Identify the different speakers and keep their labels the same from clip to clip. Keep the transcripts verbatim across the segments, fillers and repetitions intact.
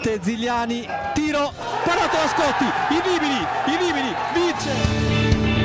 Speaker 1: Mette Zigliani, tiro, parato da Scotti, i Rimini, i Rimini, vince!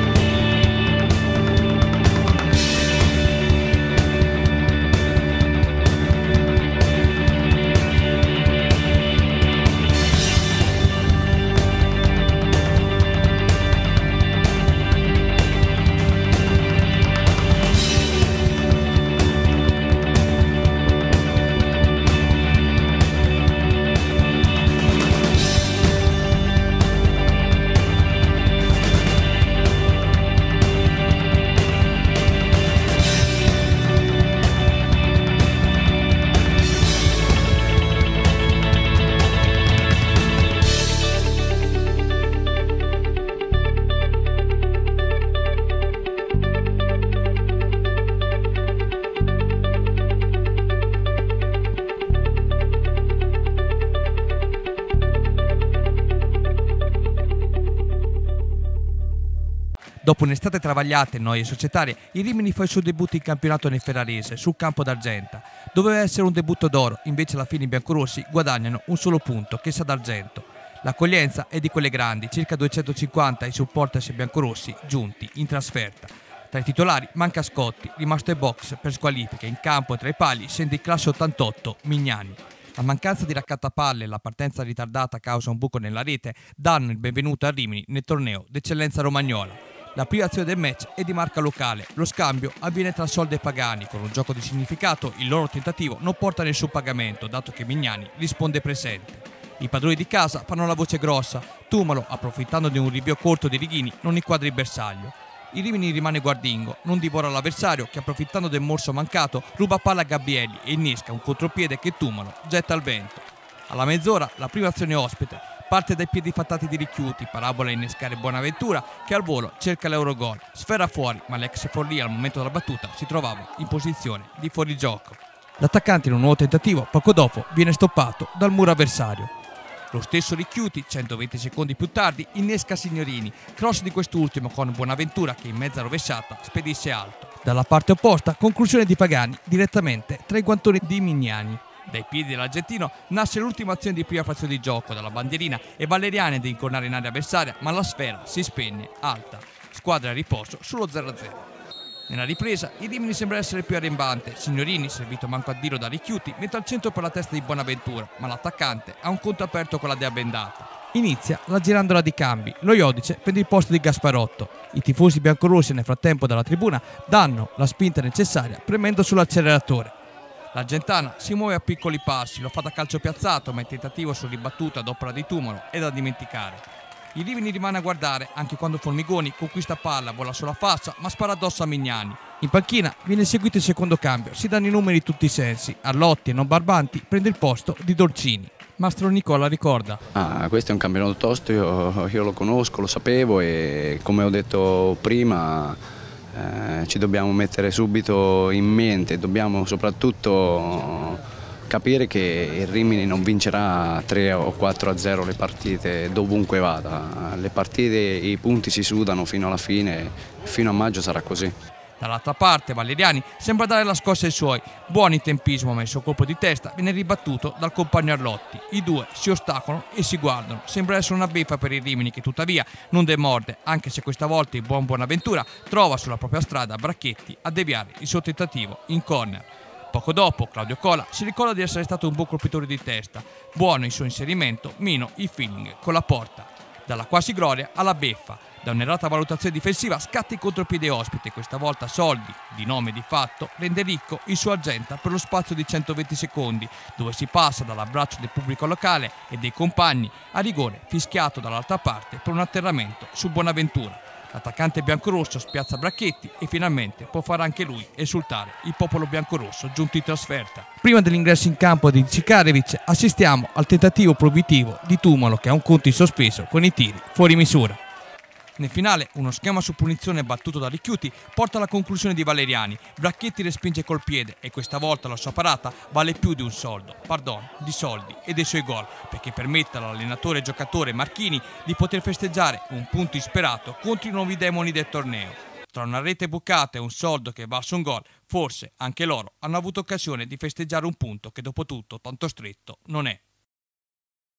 Speaker 1: Dopo un'estate travagliata e noie societarie, il Rimini fa il suo debutto in campionato nel Ferrarese, sul campo d'Argenta. Doveva essere un debutto d'oro, invece alla fine i biancorossi guadagnano un solo punto, che sa d'argento. L'accoglienza è di quelle grandi, circa duecentocinquanta i supporters biancorossi giunti in trasferta. Tra i titolari manca Scotti, rimasto ai box per squalifica. In campo e tra i pali scende il classe ottantotto Mignani. La mancanza di raccattapalle e la partenza ritardata a causa un buco nella rete danno il benvenuto al Rimini nel torneo d'eccellenza romagnola. La prima azione del match è di marca locale, lo scambio avviene tra Soldi e Pagani, con un gioco di significato il loro tentativo non porta nessun pagamento, dato che Mignani risponde presente. I padroni di casa fanno la voce grossa, Tumalo, approfittando di un rinvio corto di Righini, non inquadra il bersaglio. Il Rimini rimane guardingo, non divora l'avversario che, approfittando del morso mancato, ruba palla a Gabbielli e innesca un contropiede che Tumalo getta al vento. Alla mezz'ora la prima azione ospite parte dai piedi fattati di Ricchiuti, parabola a innescare Bonaventura che al volo cerca l'Eurogol, sfera fuori, ma l'ex Forlì al momento della battuta si trovava in posizione di fuorigioco. L'attaccante in un nuovo tentativo poco dopo viene stoppato dal muro avversario. Lo stesso Ricchiuti, centoventi secondi più tardi, innesca Signorini, cross di quest'ultimo con Bonaventura che in mezza rovesciata spedisce alto. Dalla parte opposta, conclusione di Pagani direttamente tra i guantoni di Mignani. Dai piedi dell'argentino nasce l'ultima azione di prima frazione di gioco dalla bandierina e Valeriani ad incornare in area avversaria, ma la sfera si spegne alta. Squadra a riposo sullo zero a zero. Nella ripresa il Rimini sembra essere più arrembante, Signorini servito manco a dirlo da Ricchiuti mette al centro per la testa di Bonaventura, ma l'attaccante ha un conto aperto con la dea bendata. Inizia la girandola di cambi, lo Iodice prende il posto di Gasparotto. I tifosi biancorossi nel frattempo dalla tribuna danno la spinta necessaria premendo sull'acceleratore. L'Argentana si muove a piccoli passi, lo fa da calcio piazzato, ma il tentativo sul ribattuto ad opera di Tumalo è da dimenticare. Il Rimini rimane a guardare anche quando Formigoni conquista palla, vola sulla fascia, ma spara addosso a Mignani. In panchina viene eseguito il secondo cambio, si danno i numeri in tutti i sensi. Arlotti e non Barbanti prende il posto di Dolcini. Mastro Nicola ricorda:
Speaker 2: ah, questo è un campionato tosto, io, io lo conosco, lo sapevo e come ho detto prima Eh, ci dobbiamo mettere subito in mente, dobbiamo soprattutto capire che il Rimini non vincerà tre o quattro a zero le partite dovunque vada, le partite, i punti si sudano fino alla fine e fino a maggio sarà così.
Speaker 1: Dall'altra parte Valeriani sembra dare la scossa ai suoi, buono in tempismo ma il suo colpo di testa viene ribattuto dal compagno Arlotti. I due si ostacolano e si guardano, sembra essere una beffa per il Rimini che tuttavia non demorde, anche se questa volta il buon Bonaventura trova sulla propria strada Bracchetti a deviare il suo tentativo in corner. Poco dopo Claudio Cola si ricorda di essere stato un buon colpitore di testa, buono il suo inserimento, meno il feeling con la porta. Dalla quasi gloria alla beffa. Da un'errata valutazione difensiva scatta il contropiede ospite, questa volta Soldi, di nome di fatto, rende ricco il suo Argenta per lo spazio di centoventi secondi, dove si passa dall'abbraccio del pubblico locale e dei compagni a rigore fischiato dall'altra parte per un atterramento su Bonaventura. L'attaccante biancorosso spiazza Bracchetti e finalmente può fare anche lui esultare il popolo biancorosso giunto in trasferta. Prima dell'ingresso in campo di Cikarevic assistiamo al tentativo proibitivo di Tumalo che ha un conto in sospeso con i tiri fuori misura. Nel finale uno schema su punizione battuto da Ricchiuti porta alla conclusione di Valeriani. Bracchetti respinge col piede e questa volta la sua parata vale più di un soldo, pardon, di soldi e dei suoi gol, perché permette all'allenatore e giocatore Marchini di poter festeggiare un punto insperato contro i nuovi demoni del torneo. Tra una rete bucata e un soldo che va su un gol, forse anche loro hanno avuto occasione di festeggiare un punto che dopo tutto tanto stretto non è.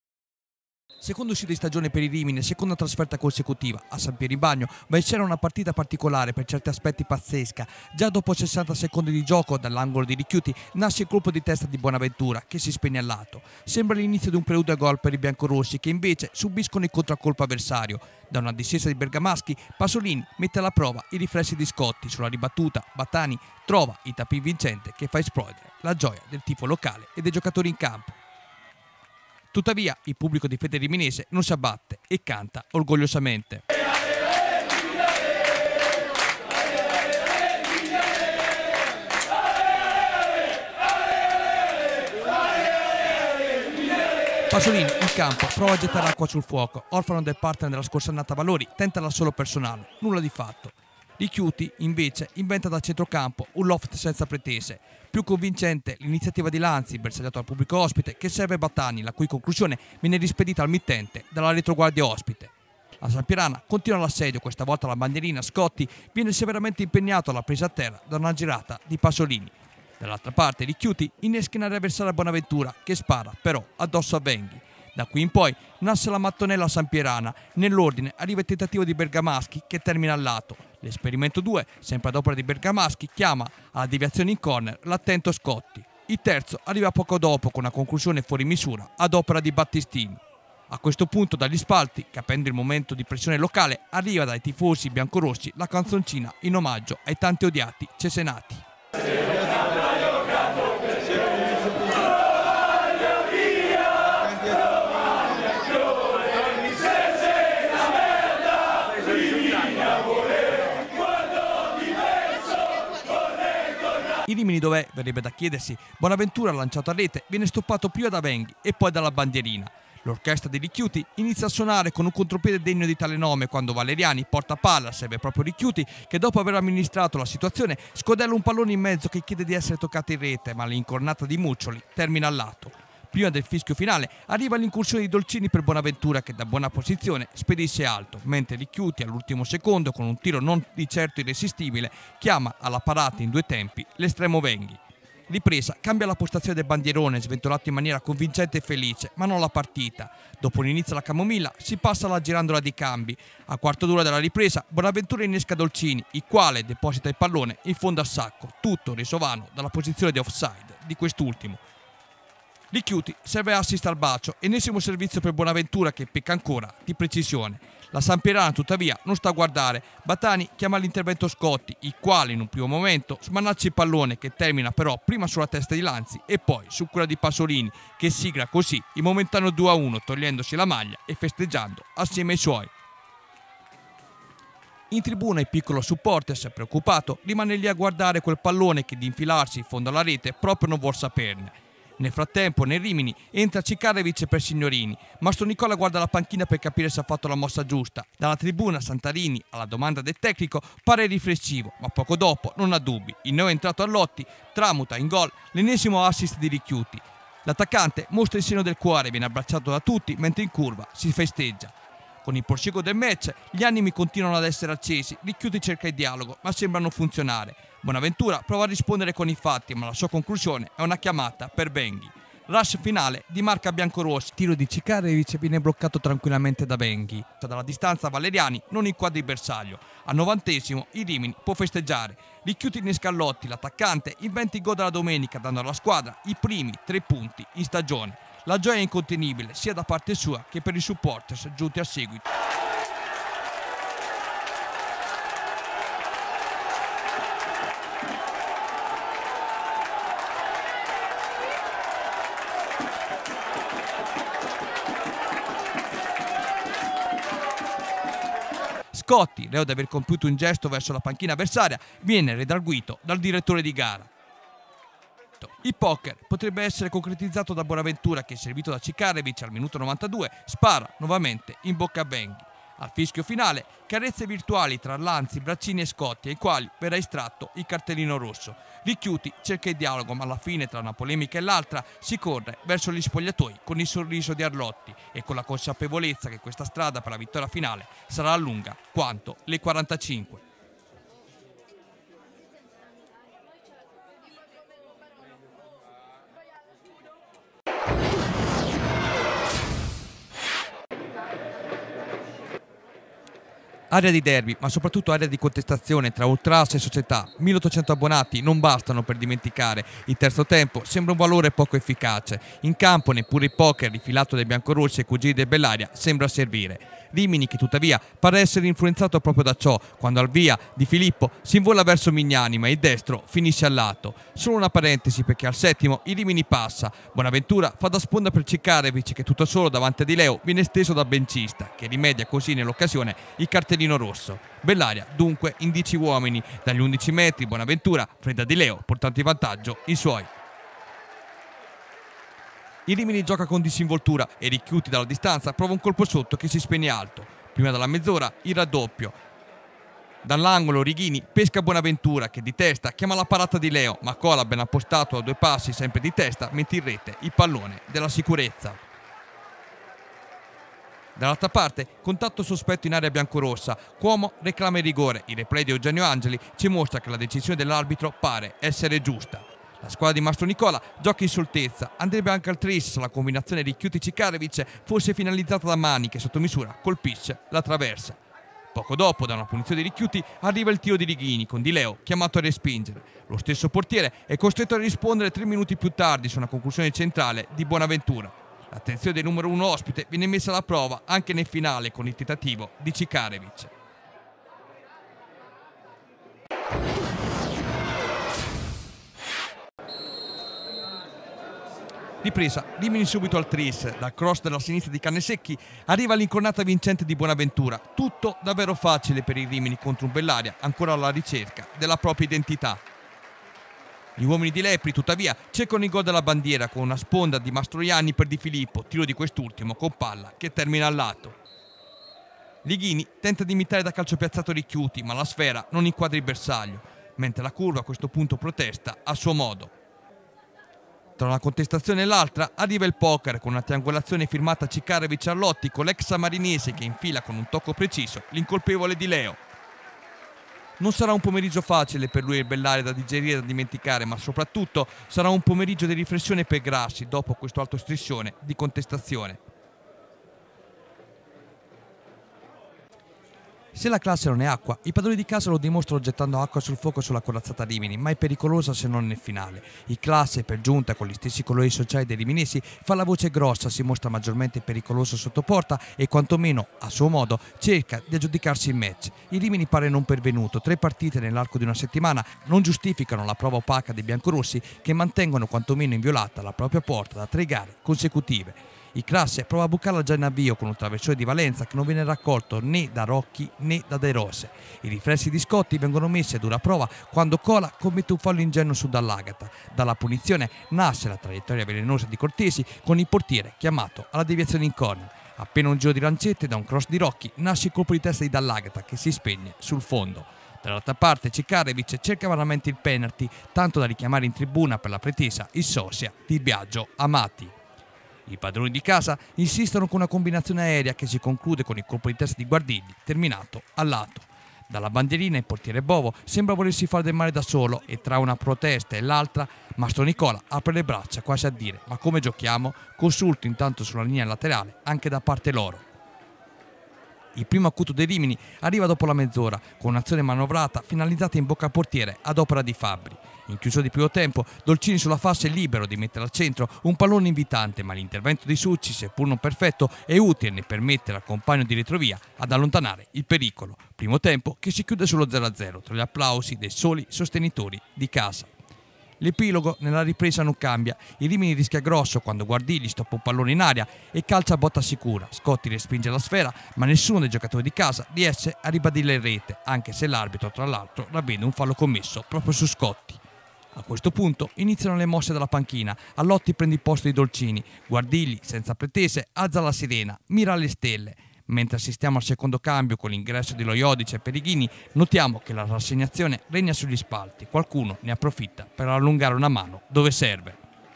Speaker 1: Secondo uscita di stagione per i Rimini, seconda trasferta consecutiva a San Pieribagno, ma c'era una partita particolare, per certi aspetti pazzesca. Già dopo sessanta secondi di gioco, dall'angolo di Richiuti, nasce il colpo di testa di Bonaventura, che si spegne al lato. Sembra l'inizio di un preludio a gol per i biancorossi, che invece subiscono il contraccolpo avversario. Da una discesa di Bergamaschi, Pasolini mette alla prova i riflessi di Scotti. Sulla ribattuta, Battani trova il tapin vincente che fa esplodere la gioia del tifo locale e dei giocatori in campo. Tuttavia, il pubblico di fede riminese non si abbatte e canta orgogliosamente. Pasolini in campo prova a gettare acqua sul fuoco, orfano del partner della scorsa annata Valori, tenta da solo personale, nulla di fatto. Richiuti, invece, inventa da centrocampo un loft senza pretese. Più convincente l'iniziativa di Lanzi, bersagliato al pubblico ospite, che serve Battani, la cui conclusione viene rispedita al mittente dalla retroguardia ospite. La Sampierana continua l'assedio, questa volta la bandierina Scotti viene severamente impegnato alla presa a terra da una girata di Pasolini. Dall'altra parte Richiuti innesca in area avversaria Bonaventura, che spara però addosso a Venghi. Da qui in poi nasce la mattonella sampierana, nell'ordine arriva il tentativo di Bergamaschi che termina al lato. L'esperimento due, sempre ad opera di Bergamaschi, chiama alla deviazione in corner l'attento Scotti. Il terzo arriva poco dopo con una conclusione fuori misura ad opera di Battistini. A questo punto dagli spalti, capendo il momento di pressione locale, arriva dai tifosi biancorossi la canzoncina in omaggio ai tanti odiati cesenati. I Rimini dov'è? Verrebbe da chiedersi. Bonaventura, lanciato a rete, viene stoppato prima da Venghi e poi dalla bandierina. L'orchestra dei Richiuti inizia a suonare con un contropiede degno di tale nome quando Valeriani porta palla, serve proprio Richiuti, che dopo aver amministrato la situazione scodella un pallone in mezzo che chiede di essere toccato in rete, ma l'incornata di Muccioli termina al lato. Prima del fischio finale arriva l'incursione di Dolcini per Bonaventura, che da buona posizione spedisce alto, mentre Richiuti all'ultimo secondo, con un tiro non di certo irresistibile, chiama alla parata in due tempi l'estremo Venghi. Ripresa cambia la postazione del bandierone, sventolato in maniera convincente e felice, ma non la partita. Dopo l'inizio della camomilla si passa alla girandola di cambi. A quarto d'ora della ripresa Bonaventura innesca Dolcini, il quale deposita il pallone in fondo al sacco, tutto reso vano dalla posizione di offside di quest'ultimo. Richiuti serve assist al bacio, ennesimo servizio per Bonaventura che pecca ancora di precisione. La Sampierana tuttavia non sta a guardare. Battani chiama all'intervento Scotti, il quale in un primo momento smanaccia il pallone che termina però prima sulla testa di Lanzi e poi su quella di Pasolini, che sigla così il momentaneo due a uno togliendosi la maglia e festeggiando assieme ai suoi. In tribuna il piccolo supporters, preoccupato, rimane lì a guardare quel pallone che di infilarsi in fondo alla rete proprio non vuol saperne. Nel frattempo, nei Rimini, entra Cikarevic per Signorini. Mastro Nicola guarda la panchina per capire se ha fatto la mossa giusta. Dalla tribuna Santarini, alla domanda del tecnico, pare riflessivo, ma poco dopo non ha dubbi. Il neo entrato Arlotti tramuta in gol l'ennesimo assist di Richiuti. L'attaccante mostra il segno del cuore, viene abbracciato da tutti, mentre in curva si festeggia. Con il proseguo del match, gli animi continuano ad essere accesi. Richiuti cerca il dialogo, ma sembra non funzionare. Bonaventura prova a rispondere con i fatti, ma la sua conclusione è una chiamata per Venghi. Rush finale di marca biancorossi. Tiro di Cikarevic viene bloccato tranquillamente da Venghi. Dalla distanza Valeriani non inquadra il bersaglio. Al novantesimo il Rimini può festeggiare. Richiuti in Scallotti, l'attaccante, inventa il gol della domenica, dando alla squadra i primi tre punti in stagione. La gioia è incontenibile sia da parte sua che per i supporters giunti a seguito. Scotti, reo di aver compiuto un gesto verso la panchina avversaria, viene redarguito dal direttore di gara. Il poker potrebbe essere concretizzato da Bonaventura che, servito da Cikarevic al minuto novantadue, spara nuovamente in bocca a Venghi. Al fischio finale, carezze virtuali tra Lanzi, Braccini e Scotti, ai quali verrà estratto il cartellino rosso. Richiuti cerca il dialogo, ma alla fine, tra una polemica e l'altra, si corre verso gli spogliatoi con il sorriso di Arlotti e con la consapevolezza che questa strada per la vittoria finale sarà lunga quanto le quarantacinque. Area di derby, ma soprattutto area di contestazione tra ultras e società. milleottocento abbonati non bastano per dimenticare. Il terzo tempo sembra un valore poco efficace. In campo neppure il poker rifilato dai biancorossi e cugini del Bellaria sembra servire. Rimini che tuttavia pare essere influenzato proprio da ciò, quando al via di Filippo si invola verso Mignani, ma il destro finisce al lato. Solo una parentesi, perché al settimo il Rimini passa. Bonaventura fa da sponda per Cikarevic, che tutto solo davanti a Di Leo viene steso da Bencista, che rimedia così nell'occasione il cartellino rosso. Bellaria dunque in dieci uomini. Dagli undici metri Bonaventura frena Di Leo, portando in vantaggio i suoi. Il Rimini gioca con disinvoltura e Ricchiuti dalla distanza prova un colpo sotto che si spegne alto. Prima della mezz'ora il raddoppio. Dall'angolo Righini pesca Bonaventura, che di testa chiama la parata di Leo, ma Cola ben appostato a due passi sempre di testa mette in rete il pallone della sicurezza. Dall'altra parte, contatto sospetto in area biancorossa. Cuomo reclama il rigore. Il replay di Eugenio Angeli ci mostra che la decisione dell'arbitro pare essere giusta. La squadra di Mastro Nicola gioca in soltezza. Andrebbe anche al tris se la combinazione Ricchiuti-Cikarevic fosse finalizzata da Mani, che sotto misura colpisce la traversa. Poco dopo, da una punizione di Ricchiuti, arriva il tiro di Righini con Di Leo chiamato a respingere. Lo stesso portiere è costretto a rispondere tre minuti più tardi su una conclusione centrale di Bonaventura. L'attenzione del numero uno ospite viene messa alla prova anche nel finale con il tentativo di Cikarevic. Ripresa, Rimini subito al tris, dal cross della sinistra di Cannesecchi arriva l'incornata vincente di Bonaventura. Tutto davvero facile per i Rimini contro un Bellaria ancora alla ricerca della propria identità. Gli uomini di Lepri, tuttavia, cercano il gol della bandiera con una sponda di Mastroianni per Di Filippo, tiro di quest'ultimo con palla che termina al lato. Lighini tenta di imitare da calcio piazzato Ricchiuti, ma la sfera non inquadra il bersaglio, mentre la curva a questo punto protesta a suo modo. Tra una contestazione e l'altra arriva il poker con una triangolazione firmata Cikarevic-Arlotti con l'ex marinese che infila con un tocco preciso l'incolpevole Di Leo. Non sarà un pomeriggio facile per lui il Bellaria da digerire e da dimenticare, ma soprattutto sarà un pomeriggio di riflessione per Grassi dopo questo alto striscione di contestazione. Se la classe non è acqua, i padroni di casa lo dimostrano gettando acqua sul fuoco sulla corazzata Rimini, ma è pericolosa se non nel finale. Il classe, per giunta con gli stessi colori sociali dei riminesi, fa la voce grossa, si mostra maggiormente pericoloso sotto porta e quantomeno, a suo modo, cerca di aggiudicarsi il match. Il Rimini pare non pervenuto, tre partite nell'arco di una settimana non giustificano la prova opaca dei biancorossi che mantengono quantomeno inviolata la propria porta da tre gare consecutive. Il classe prova a bucarla già in avvio con un traversone di Valenza che non viene raccolto né da Rocchi né da De Rose. I riflessi di Scotti vengono messi a dura prova quando Cola commette un fallo ingenuo su Dall'Agata. Dalla punizione nasce la traiettoria velenosa di Cortesi con il portiere chiamato alla deviazione in corner. Appena un giro di lancette da un cross di Rocchi nasce il colpo di testa di Dall'Agata che si spegne sul fondo. Dall'altra parte Cikarevic cerca veramente il penalty, tanto da richiamare in tribuna per la pretesa il sosia di Biagio Amati. I padroni di casa insistono con una combinazione aerea che si conclude con il colpo di testa di Guardini, terminato al lato. Dalla bandierina il portiere Bovo sembra volersi fare del male da solo e tra una protesta e l'altra Mastro Nicola apre le braccia quasi a dire «Ma come giochiamo?» Consulto intanto sulla linea laterale anche da parte loro. Il primo acuto dei Rimini arriva dopo la mezz'ora con un'azione manovrata finalizzata in bocca al portiere ad opera di Fabbri. In chiusura di primo tempo, Dolcini sulla fascia è libero di mettere al centro un pallone invitante, ma l'intervento di Succi, seppur non perfetto, è utile nel permettere al compagno di retrovia ad allontanare il pericolo. Primo tempo che si chiude sullo zero a zero tra gli applausi dei soli sostenitori di casa. L'epilogo nella ripresa non cambia, il Rimini rischia grosso quando Guardini stoppa un pallone in aria e calcia a botta sicura. Scotti respinge la sfera, ma nessuno dei giocatori di casa riesce a ribadirla in rete, anche se l'arbitro tra l'altro ravvede un fallo commesso proprio su Scotti. A questo punto iniziano le mosse dalla panchina, Allotti prende il posto di Dolcini, Guardini senza pretese alza la sirena, mira alle stelle. Mentre assistiamo al secondo cambio con l'ingresso di Loiodice e Perighini, notiamo che la rassegnazione regna sugli spalti, qualcuno ne approfitta per allungare una mano dove serve.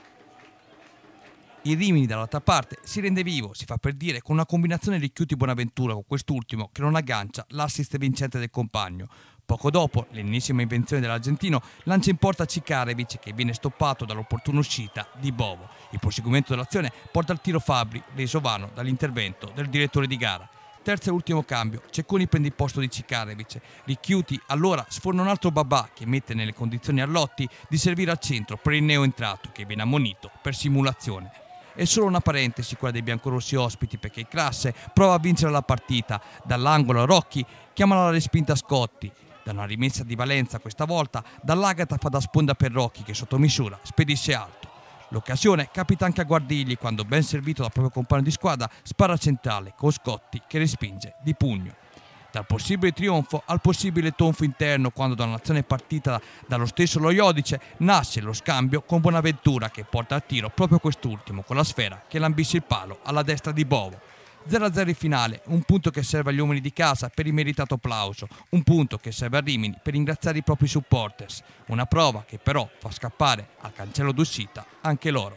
Speaker 1: Il Rimini dall'altra parte si rende vivo, si fa per dire, con una combinazione di Ricchiuti-Bonaventura con quest'ultimo che non aggancia l'assist vincente del compagno. Poco dopo, l'ennesima invenzione dell'argentino lancia in porta Cikarevic che viene stoppato dall'opportuna uscita di Bovo. Il proseguimento dell'azione porta al tiro Fabbri, reso vano dall'intervento del direttore di gara. Terzo e ultimo cambio, Cecconi prende il posto di Cikarevic. Ricchiuti allora sforna un altro Babà che mette nelle condizioni Arlotti di servire al centro per il neoentrato che viene ammonito per simulazione. È solo una parentesi quella dei biancorossi ospiti perché il Classe prova a vincere la partita. Dall'angolo Rocchi chiama la respinta Scotti. Da una rimessa di Valenza questa volta, dall'Agata fa da sponda per Rocchi che sotto misura spedisce alto. L'occasione capita anche a Guardigli quando, ben servito dal proprio compagno di squadra, spara centrale con Scotti che respinge di pugno. Dal possibile trionfo al possibile tonfo interno quando da un'azione partita dallo stesso Lo Iodice nasce lo scambio con Bonaventura che porta al tiro proprio quest'ultimo con la sfera che lambisce il palo alla destra di Bovo. zero a zero in finale, un punto che serve agli uomini di casa per il meritato applauso, un punto che serve a Rimini per ringraziare i propri supporters, una prova che però fa scappare al cancello d'uscita anche loro.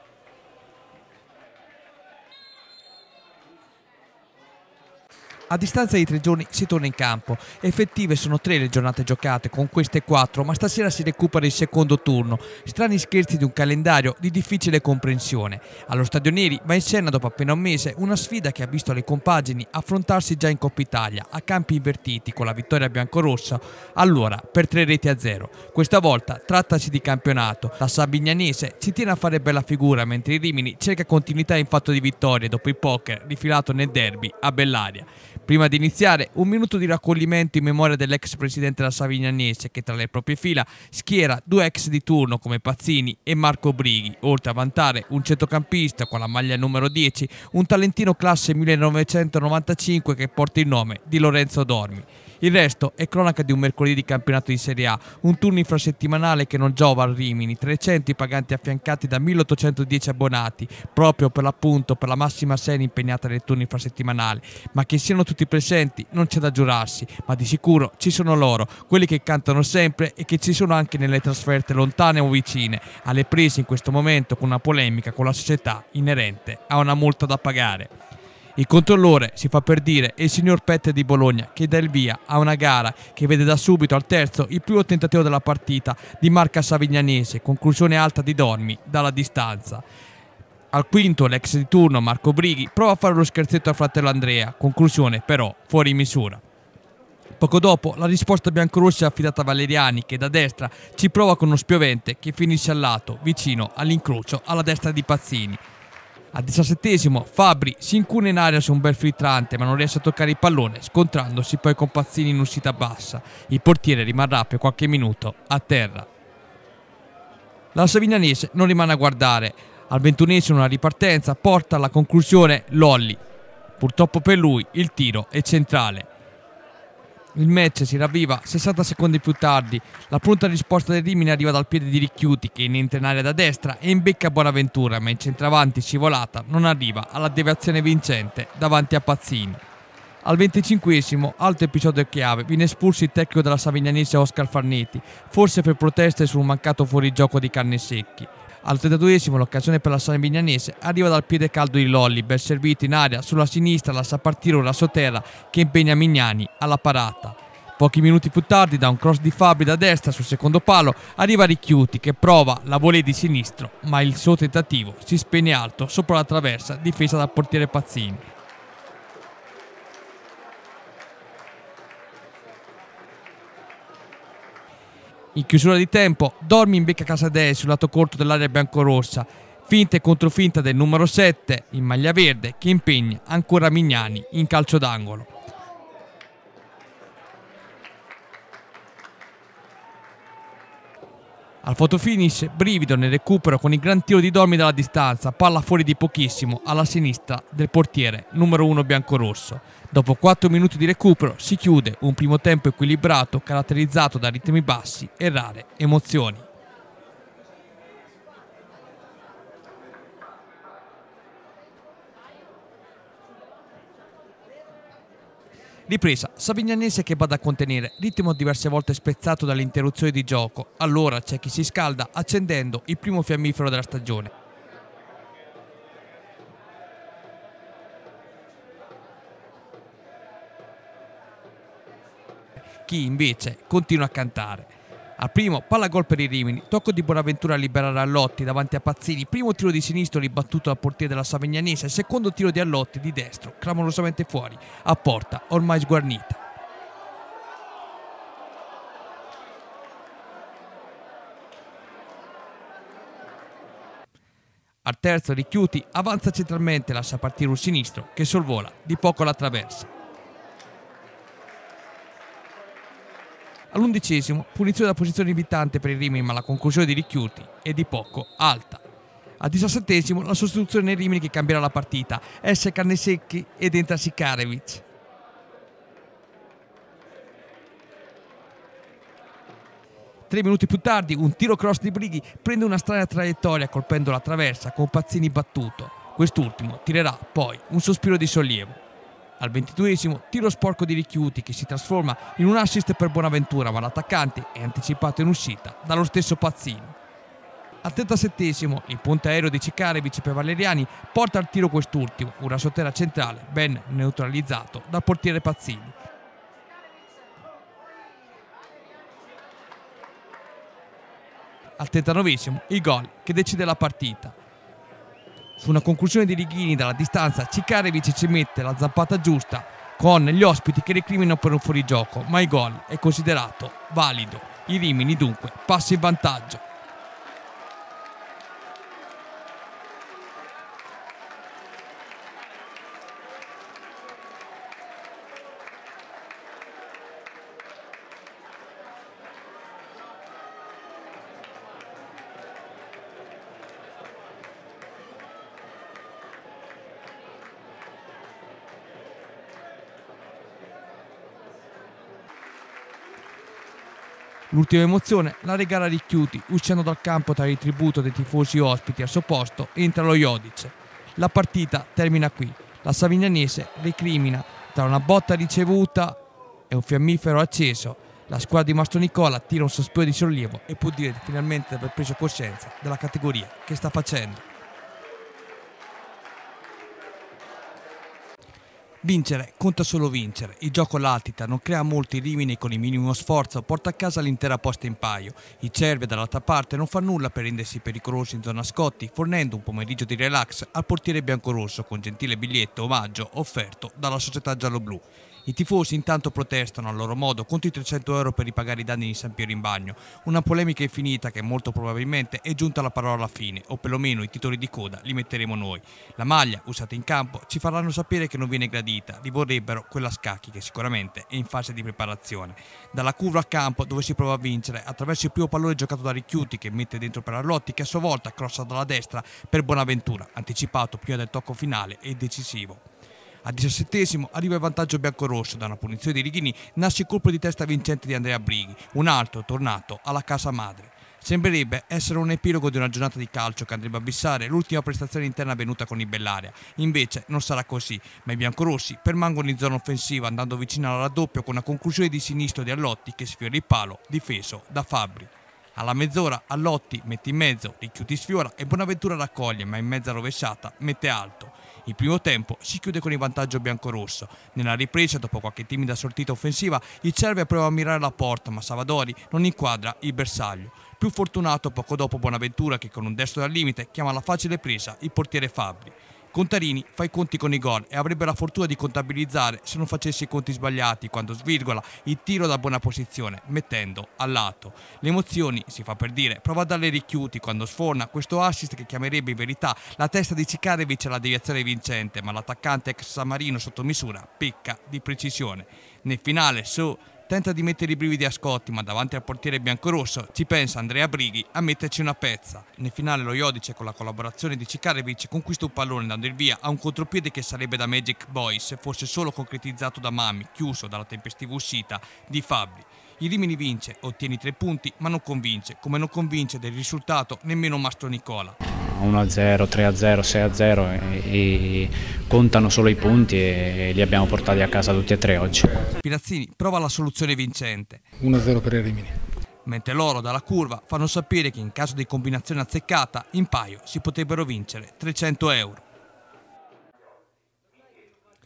Speaker 1: A distanza di tre giorni si torna in campo. Effettive sono tre le giornate giocate, con queste quattro, ma stasera si recupera il secondo turno. Strani scherzi di un calendario di difficile comprensione. Allo Stadio Neri va in scena dopo appena un mese una sfida che ha visto le compagini affrontarsi già in Coppa Italia, a campi invertiti con la vittoria biancorossa, allora per tre reti a zero. Questa volta trattasi di campionato. La Sabignanese ci tiene a fare bella figura, mentre il Rimini cerca continuità in fatto di vittorie dopo il poker rifilato nel derby a Bellaria. Prima di iniziare, un minuto di raccoglimento in memoria dell'ex presidente della Savignanese che tra le proprie fila schiera due ex di turno come Pazzini e Marco Brighi, oltre a vantare un centrocampista con la maglia numero dieci, un talentino classe millenovecentonovantacinque che porta il nome di Lorenzo Dormi. Il resto è cronaca di un mercoledì di campionato di Serie A, un turno infrasettimanale che non giova al Rimini, trecento i paganti affiancati da milleottocentodieci abbonati, proprio per l'appunto per la massima serie impegnata nel turno infrasettimanale, ma che siano tutti presenti non c'è da giurarsi, ma di sicuro ci sono loro, quelli che cantano sempre e che ci sono anche nelle trasferte lontane o vicine, alle prese in questo momento con una polemica con la società inerente a una multa da pagare. Il controllore, si fa per dire, è il signor Pette di Bologna che dà il via a una gara che vede da subito al terzo il primo tentativo della partita di marca savignanese, conclusione alta di Dormi dalla distanza. Al quinto l'ex di turno Marco Brighi prova a fare lo scherzetto al fratello Andrea, conclusione però fuori misura. Poco dopo la risposta biancorossa è affidata a Valeriani che da destra ci prova con uno spiovente che finisce al lato, vicino all'incrocio alla destra di Pazzini. Al diciassettesimo Fabri si incuna in aria su un bel filtrante ma non riesce a toccare il pallone, scontrandosi poi con Pazzini in uscita bassa. Il portiere rimarrà per qualche minuto a terra. La Savignanese non rimane a guardare. Al ventunesimo una ripartenza porta alla conclusione Lolli. Purtroppo per lui il tiro è centrale. Il match si ravviva sessanta secondi più tardi. La pronta risposta del Rimini arriva dal piede di Ricchiuti che entra in area da destra e imbecca Bonaventura, ma in centravanti scivolata non arriva alla deviazione vincente davanti a Pazzini. Al venticinquesimo, altro episodio chiave, viene espulso il tecnico della Savignanese Oscar Farneti, forse per proteste su un mancato fuorigioco di Cannesecchi. Al trentaduesimo l'occasione per la Savignanese arriva dal piede caldo di Lolli, ben servito in aria sulla sinistra, lascia partire un Rassoterra che impegna Mignani alla parata. Pochi minuti più tardi da un cross di Fabri da destra sul secondo palo arriva Ricchiuti che prova la volée di sinistro, ma il suo tentativo si spegne alto sopra la traversa difesa dal portiere Pazzini. In chiusura di tempo, Dormi imbecca Casadei sul lato corto dell'area biancorossa, finta e controfinta del numero sette in maglia verde che impegna ancora Mignani in calcio d'angolo. Al fotofinish, brivido nel recupero con il gran tiro di Dormi dalla distanza, palla fuori di pochissimo alla sinistra del portiere numero uno biancorosso. Dopo quattro minuti di recupero si chiude un primo tempo equilibrato caratterizzato da ritmi bassi e rare emozioni. Ripresa, Savignanese che va da contenere, ritmo diverse volte spezzato dall'interruzione di gioco. Allora c'è chi si scalda accendendo il primo fiammifero della stagione. Chi invece continua a cantare. Al primo, palla gol per i Rimini, tocco di Bonaventura a liberare Allotti davanti a Pazzini, primo tiro di sinistro ribattuto dal portiere della Savignanese, secondo tiro di Allotti di destro, clamorosamente fuori, a porta ormai sguarnita. Al terzo Ricchiuti avanza centralmente e lascia partire un sinistro che sorvola di poco la traversa. All'undicesimo, punizione da posizione invitante per il Rimini, ma la conclusione di Ricchiuti è di poco alta. Al diciassettesimo, la sostituzione nei Rimini che cambierà la partita. Esce Cannesecchi ed entra Sikarevic. Tre minuti più tardi, un tiro cross di Brighi prende una strana traiettoria colpendo la traversa con Pazzini battuto. Quest'ultimo tirerà poi un sospiro di sollievo. Al ventiduesimo, tiro sporco di Ricchiuti che si trasforma in un assist per Bonaventura, ma l'attaccante è anticipato in uscita dallo stesso Pazzini. Al trentasettesimo, il ponte aereo di Sikarevic per Valeriani porta al tiro quest'ultimo, un rasoterra centrale ben neutralizzato dal portiere Pazzini. Al trentanovesimo, il gol che decide la partita. Su una conclusione di Righini dalla distanza, Sikarevic ci mette la zampata giusta con gli ospiti che recriminano per un fuorigioco, ma il gol è considerato valido. I Rimini dunque passa in vantaggio. L'ultima emozione la regala Ricchiuti, uscendo dal campo tra il tributo dei tifosi ospiti al suo posto, entra lo Iodice. La partita termina qui. La Savignanese recrimina tra una botta ricevuta e un fiammifero acceso. La squadra di Mastro Nicola tira un sospiro di sollievo e può dire finalmente di aver preso coscienza della categoria che sta facendo. Vincere conta solo vincere, il gioco latita, non crea molti Rimini con il minimo sforzo, porta a casa l'intera posta in paio. I Cervi dall'altra parte non fa nulla per rendersi pericolosi in zona Scotti, fornendo un pomeriggio di relax al portiere biancorosso con gentile biglietto omaggio offerto dalla società gialloblu. I tifosi intanto protestano a loro modo contro i trecento euro per ripagare i danni di San Piero in Bagno, una polemica infinita che molto probabilmente è giunta alla parola alla fine, o perlomeno i titoli di coda li metteremo noi. La maglia usata in campo ci faranno sapere che non viene gradita, li vorrebbero quella scacchi che sicuramente è in fase di preparazione. Dalla curva al campo dove si prova a vincere attraverso il primo pallone giocato da Ricchiuti che mette dentro per Arlotti che a sua volta crossa dalla destra per Bonaventura, anticipato prima del tocco finale e decisivo. Al diciassettesimo arriva il vantaggio biancorosso, da una punizione di Righini nasce il colpo di testa vincente di Andrea Brighi, un altro tornato alla casa madre. Sembrerebbe essere un epilogo di una giornata di calcio che andrebbe a bissare l'ultima prestazione interna avvenuta con il Bellaria. Invece non sarà così, ma i biancorossi permangono in zona offensiva andando vicino al raddoppio con una conclusione di sinistro di Allotti che sfiora il palo, difeso da Fabbri. Alla mezz'ora Allotti mette in mezzo, Ricchiuti sfiora e Bonaventura raccoglie, ma in mezza rovesciata mette alto. Il primo tempo si chiude con il vantaggio biancorosso. Nella ripresa, dopo qualche timida sortita offensiva, il Cervi prova a mirare la porta, ma Savadori non inquadra il bersaglio. Più fortunato poco dopo Bonaventura che con un destro dal limite chiama alla facile presa il portiere Fabbri. Contarini fa i conti con i gol e avrebbe la fortuna di contabilizzare se non facesse i conti sbagliati quando svirgola il tiro da buona posizione mettendo a lato. Le emozioni, si fa per dire, prova a darle Ricchiuti quando sforna questo assist che chiamerebbe in verità la testa di Sikarevic alla deviazione vincente, ma l'attaccante ex San Marino sotto misura pecca di precisione. Nel finale su tenta di mettere i brividi a Scotti, ma davanti al portiere biancorosso ci pensa Andrea Brighi a metterci una pezza. Nel finale lo Iodice, con la collaborazione di Sikarevic, conquista un pallone dando il via a un contropiede che sarebbe da Magic Boy se fosse solo concretizzato da Mammi, chiuso dalla tempestiva uscita di Fabbri. Il Rimini vince, ottiene i tre punti, ma non convince, come non convince del risultato nemmeno Mastro Nicola.
Speaker 3: uno a zero, tre a zero, sei a zero e, e contano solo i punti e li abbiamo portati a casa tutti e tre oggi.
Speaker 1: Pirazzini prova la soluzione vincente.
Speaker 4: uno a zero per il Rimini.
Speaker 1: Mentre loro dalla curva fanno sapere che in caso di combinazione azzeccata in paio si potrebbero vincere trecento euro.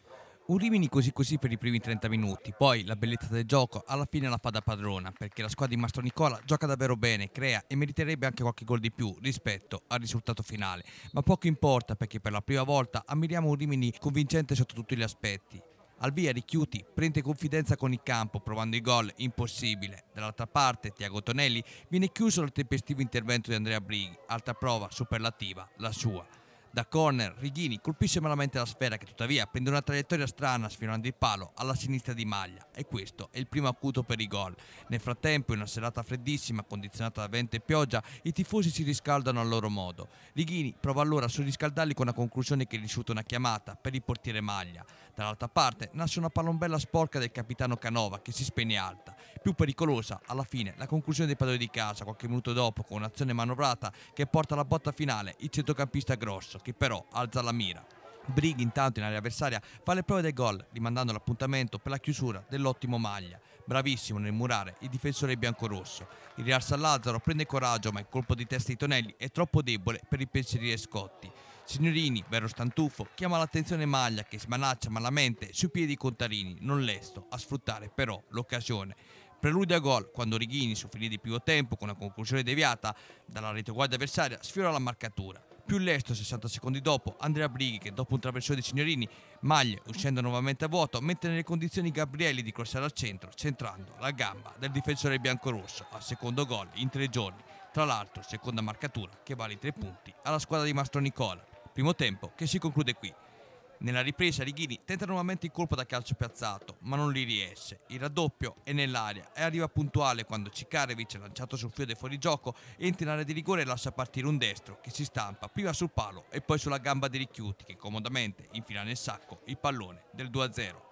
Speaker 1: Un Rimini così così per i primi trenta minuti, poi la bellezza del gioco alla fine la fa da padrona, perché la squadra di Mastronicola gioca davvero bene, crea e meriterebbe anche qualche gol di più rispetto al risultato finale, ma poco importa perché per la prima volta ammiriamo un Rimini convincente sotto tutti gli aspetti. Al via Richiuti prende confidenza con il campo provando i gol impossibile. Dall'altra parte Tiago Tonelli viene chiuso dal tempestivo intervento di Andrea Brighi, altra prova superlativa, la sua. Da corner Righini colpisce malamente la sfera che tuttavia prende una traiettoria strana sfiorando il palo alla sinistra di maglia e questo è il primo acuto per i gol. Nel frattempo in una serata freddissima condizionata da vento e pioggia i tifosi si riscaldano al loro modo. Righini prova allora a surriscaldarli con una conclusione che risulta una chiamata per il portiere maglia. Dall'altra parte nasce una palombella sporca del capitano Canova che si spegne alta. Più pericolosa alla fine la conclusione dei padroni di casa qualche minuto dopo con un'azione manovrata che porta alla botta finale il centrocampista Grosso che però alza la mira. Brighi intanto in area avversaria fa le prove del gol rimandando l'appuntamento per la chiusura dell'ottimo maglia. Bravissimo nel murare il difensore biancorosso. Il Real San Lazzaro prende coraggio ma il colpo di testa di Tonelli è troppo debole per impensierire Scotti. Signorini, vero stantufo, chiama l'attenzione Maglia che smanaccia malamente sui piedi Contarini, non lesto a sfruttare però l'occasione. Prelude a gol quando Righini su finire di primo tempo con una conclusione deviata dalla retroguardia avversaria sfiora la marcatura. Più lesto sessanta secondi dopo Andrea Brighi che dopo un traversone di Signorini, Maglia uscendo nuovamente a vuoto mette nelle condizioni Gabrielli di crossare al centro centrando la gamba del difensore biancorosso al secondo gol in tre giorni. Tra l'altro seconda marcatura che vale i tre punti alla squadra di Mastronicola. Primo tempo che si conclude qui. Nella ripresa Righini tenta nuovamente il colpo da calcio piazzato, ma non gli riesce. Il raddoppio è nell'aria e arriva puntuale quando Cikarevic, lanciato sul filo del fuorigioco, entra in area di rigore e lascia partire un destro che si stampa prima sul palo e poi sulla gamba di Richiuti che comodamente infila nel sacco il pallone del due a zero.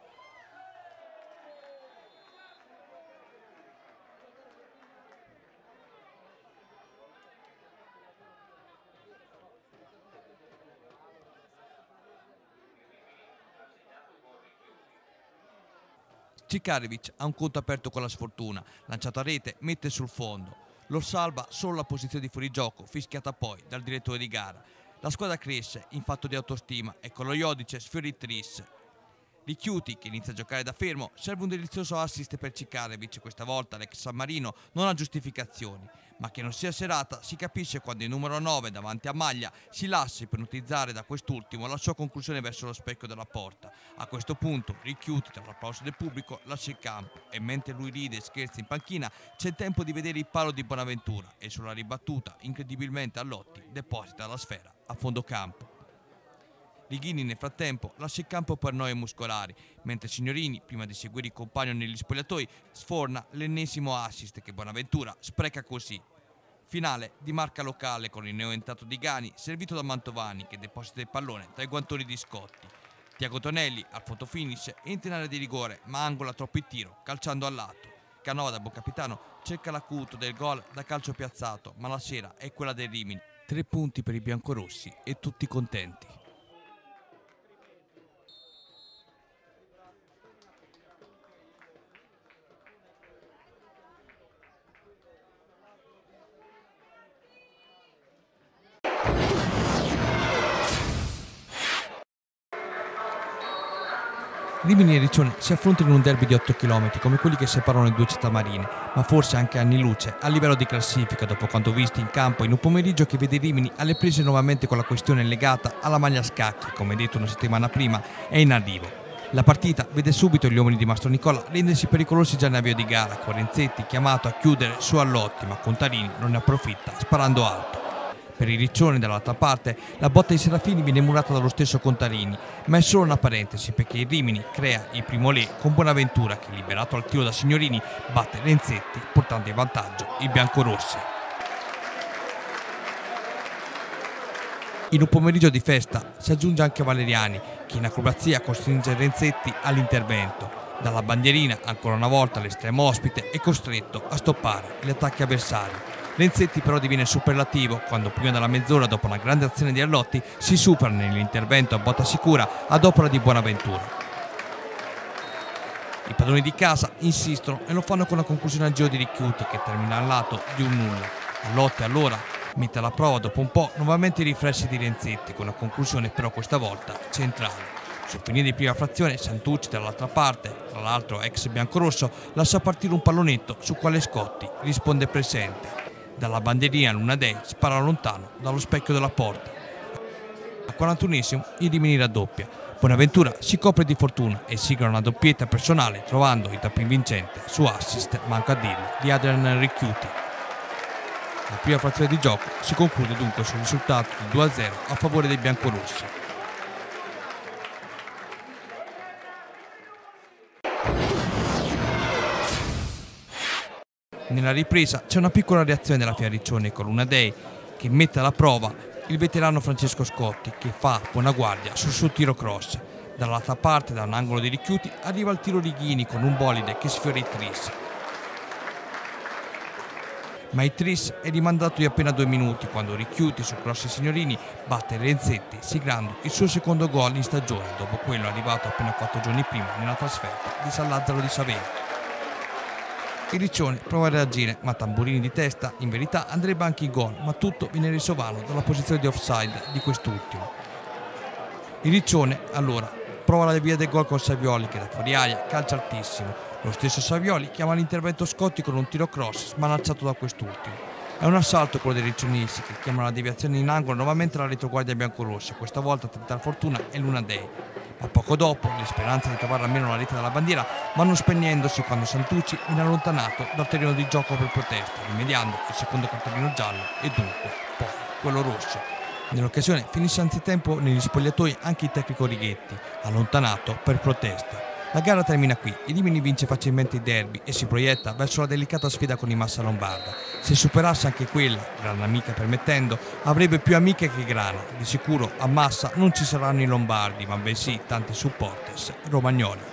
Speaker 1: Cikarevic ha un conto aperto con la sfortuna, lanciato a rete, mette sul fondo. Lo salva solo la posizione di fuorigioco, fischiata poi dal direttore di gara. La squadra cresce in fatto di autostima e con lo Iodice sfiora il tris. Richiuti, che inizia a giocare da fermo, serve un delizioso assist per Cikarevic. Questa volta l'ex San Marino non ha giustificazioni, ma che non sia serata si capisce quando il numero nove davanti a Maglia si lascia ipnotizzare da quest'ultimo la sua conclusione verso lo specchio della porta. A questo punto Richiuti, tra l'applauso del pubblico, lascia il campo e mentre lui ride e scherza in panchina c'è il tempo di vedere il palo di Bonaventura e sulla ribattuta incredibilmente Allotti deposita la sfera a fondo campo. Righini nel frattempo lascia il campo per noie muscolari, mentre Signorini, prima di seguire il compagno negli spogliatoi, sforna l'ennesimo assist che Bonaventura spreca così. Finale di marca locale con il neoentrato di Gani, servito da Mantovani che deposita il pallone tra i guantoni di Scotti. Tiago Tonelli al fotofinish entra in area di rigore ma angola troppo il tiro, calciando al lato. Canova da buon capitano cerca l'acuto del gol da calcio piazzato, ma la sera è quella del Rimini. Tre punti per i biancorossi e tutti contenti. Rimini e Riccione si affrontano in un derby di otto chilometri come quelli che separano le due città marine, ma forse anche anni luce a livello di classifica dopo quanto visto in campo in un pomeriggio che vede Rimini alle prese nuovamente con la questione legata alla maglia scacchi, come detto una settimana prima, è in arrivo. La partita vede subito gli uomini di Mastronicola rendersi pericolosi già in avvio di gara, con Renzetti chiamato a chiudere su Allotti, ma Contarini non ne approfitta sparando alto. Per i Riccioni dall'altra parte la botta di Serafini viene murata dallo stesso Contarini, ma è solo una parentesi perché il Rimini crea il primo lì con Bonaventura che, liberato al tiro da Signorini, batte Renzetti portando in vantaggio i biancorossi. In un pomeriggio di festa si aggiunge anche Valeriani che in acrobazia costringe Renzetti all'intervento. Dalla bandierina ancora una volta l'estremo ospite è costretto a stoppare gli attacchi avversari. Renzetti però diviene superlativo quando prima della mezz'ora dopo una grande azione di Allotti si supera nell'intervento a botta sicura ad opera di Bonaventura. I padroni di casa insistono e lo fanno con la conclusione al giro di Richiuti che termina al lato di un nulla. Allotti allora mette alla prova dopo un po' nuovamente i riflessi di Renzetti con la conclusione però questa volta centrale. Sul finire di prima frazione, Santucci dall'altra parte, tra l'altro ex biancorosso, lascia partire un pallonetto su quale Scotti risponde presente. Dalla bandierina Luna Dei spara lontano dallo specchio della porta. Al quarantunesimo il Rimini raddoppia. Bonaventura si copre di fortuna e sigla una doppietta personale trovando il tap vincente su assist, manca a dirlo, di Adrian Ricchiuti. La prima frazione di gioco si conclude dunque sul risultato di due a zero a favore dei biancorossi. Nella ripresa c'è una piccola reazione della Fiariccione con Luna Dei che mette alla prova il veterano Francesco Scotti che fa buona guardia sul suo tiro cross. Dall'altra parte, da un angolo di Ricchiuti, arriva il tiro Righini con un bolide che sfiora i tris. Ma il tris è rimandato di appena due minuti quando Ricchiuti su cross signorini batte Renzetti siglando il suo secondo gol in stagione dopo quello arrivato appena quattro giorni prima nella trasferta di San Lazzaro di Savena. Il Riccione prova a reagire, ma Tamburini di testa in verità andrebbe anche in gol, ma tutto viene reso vano dalla posizione di offside di quest'ultimo. Il Riccione allora prova la via del gol con Savioli che da fuori aria calcia altissimo. Lo stesso Savioli chiama l'intervento Scotti con un tiro cross smanacciato da quest'ultimo. È un assalto quello dei riccionisti che chiamano la deviazione in angolo nuovamente la retroguardia biancorossa, questa volta a tentare fortuna è Luna Dei. Ma poco dopo le speranze di trovare almeno la rete dalla bandiera vanno spegnendosi quando Santucci viene allontanato dal terreno di gioco per protesta, rimediando il secondo cartellino giallo e dunque poi quello rosso. Nell'occasione finisce anzitempo negli spogliatoi anche il tecnico Righetti, allontanato per protesta. La gara termina qui, il Rimini vince facilmente il derby e si proietta verso la delicata sfida con i Massa Lombarda. Se superasse anche quella, grana amica permettendo, avrebbe più amiche che grana. Di sicuro a Massa non ci saranno i lombardi, ma bensì tanti supporters romagnoli.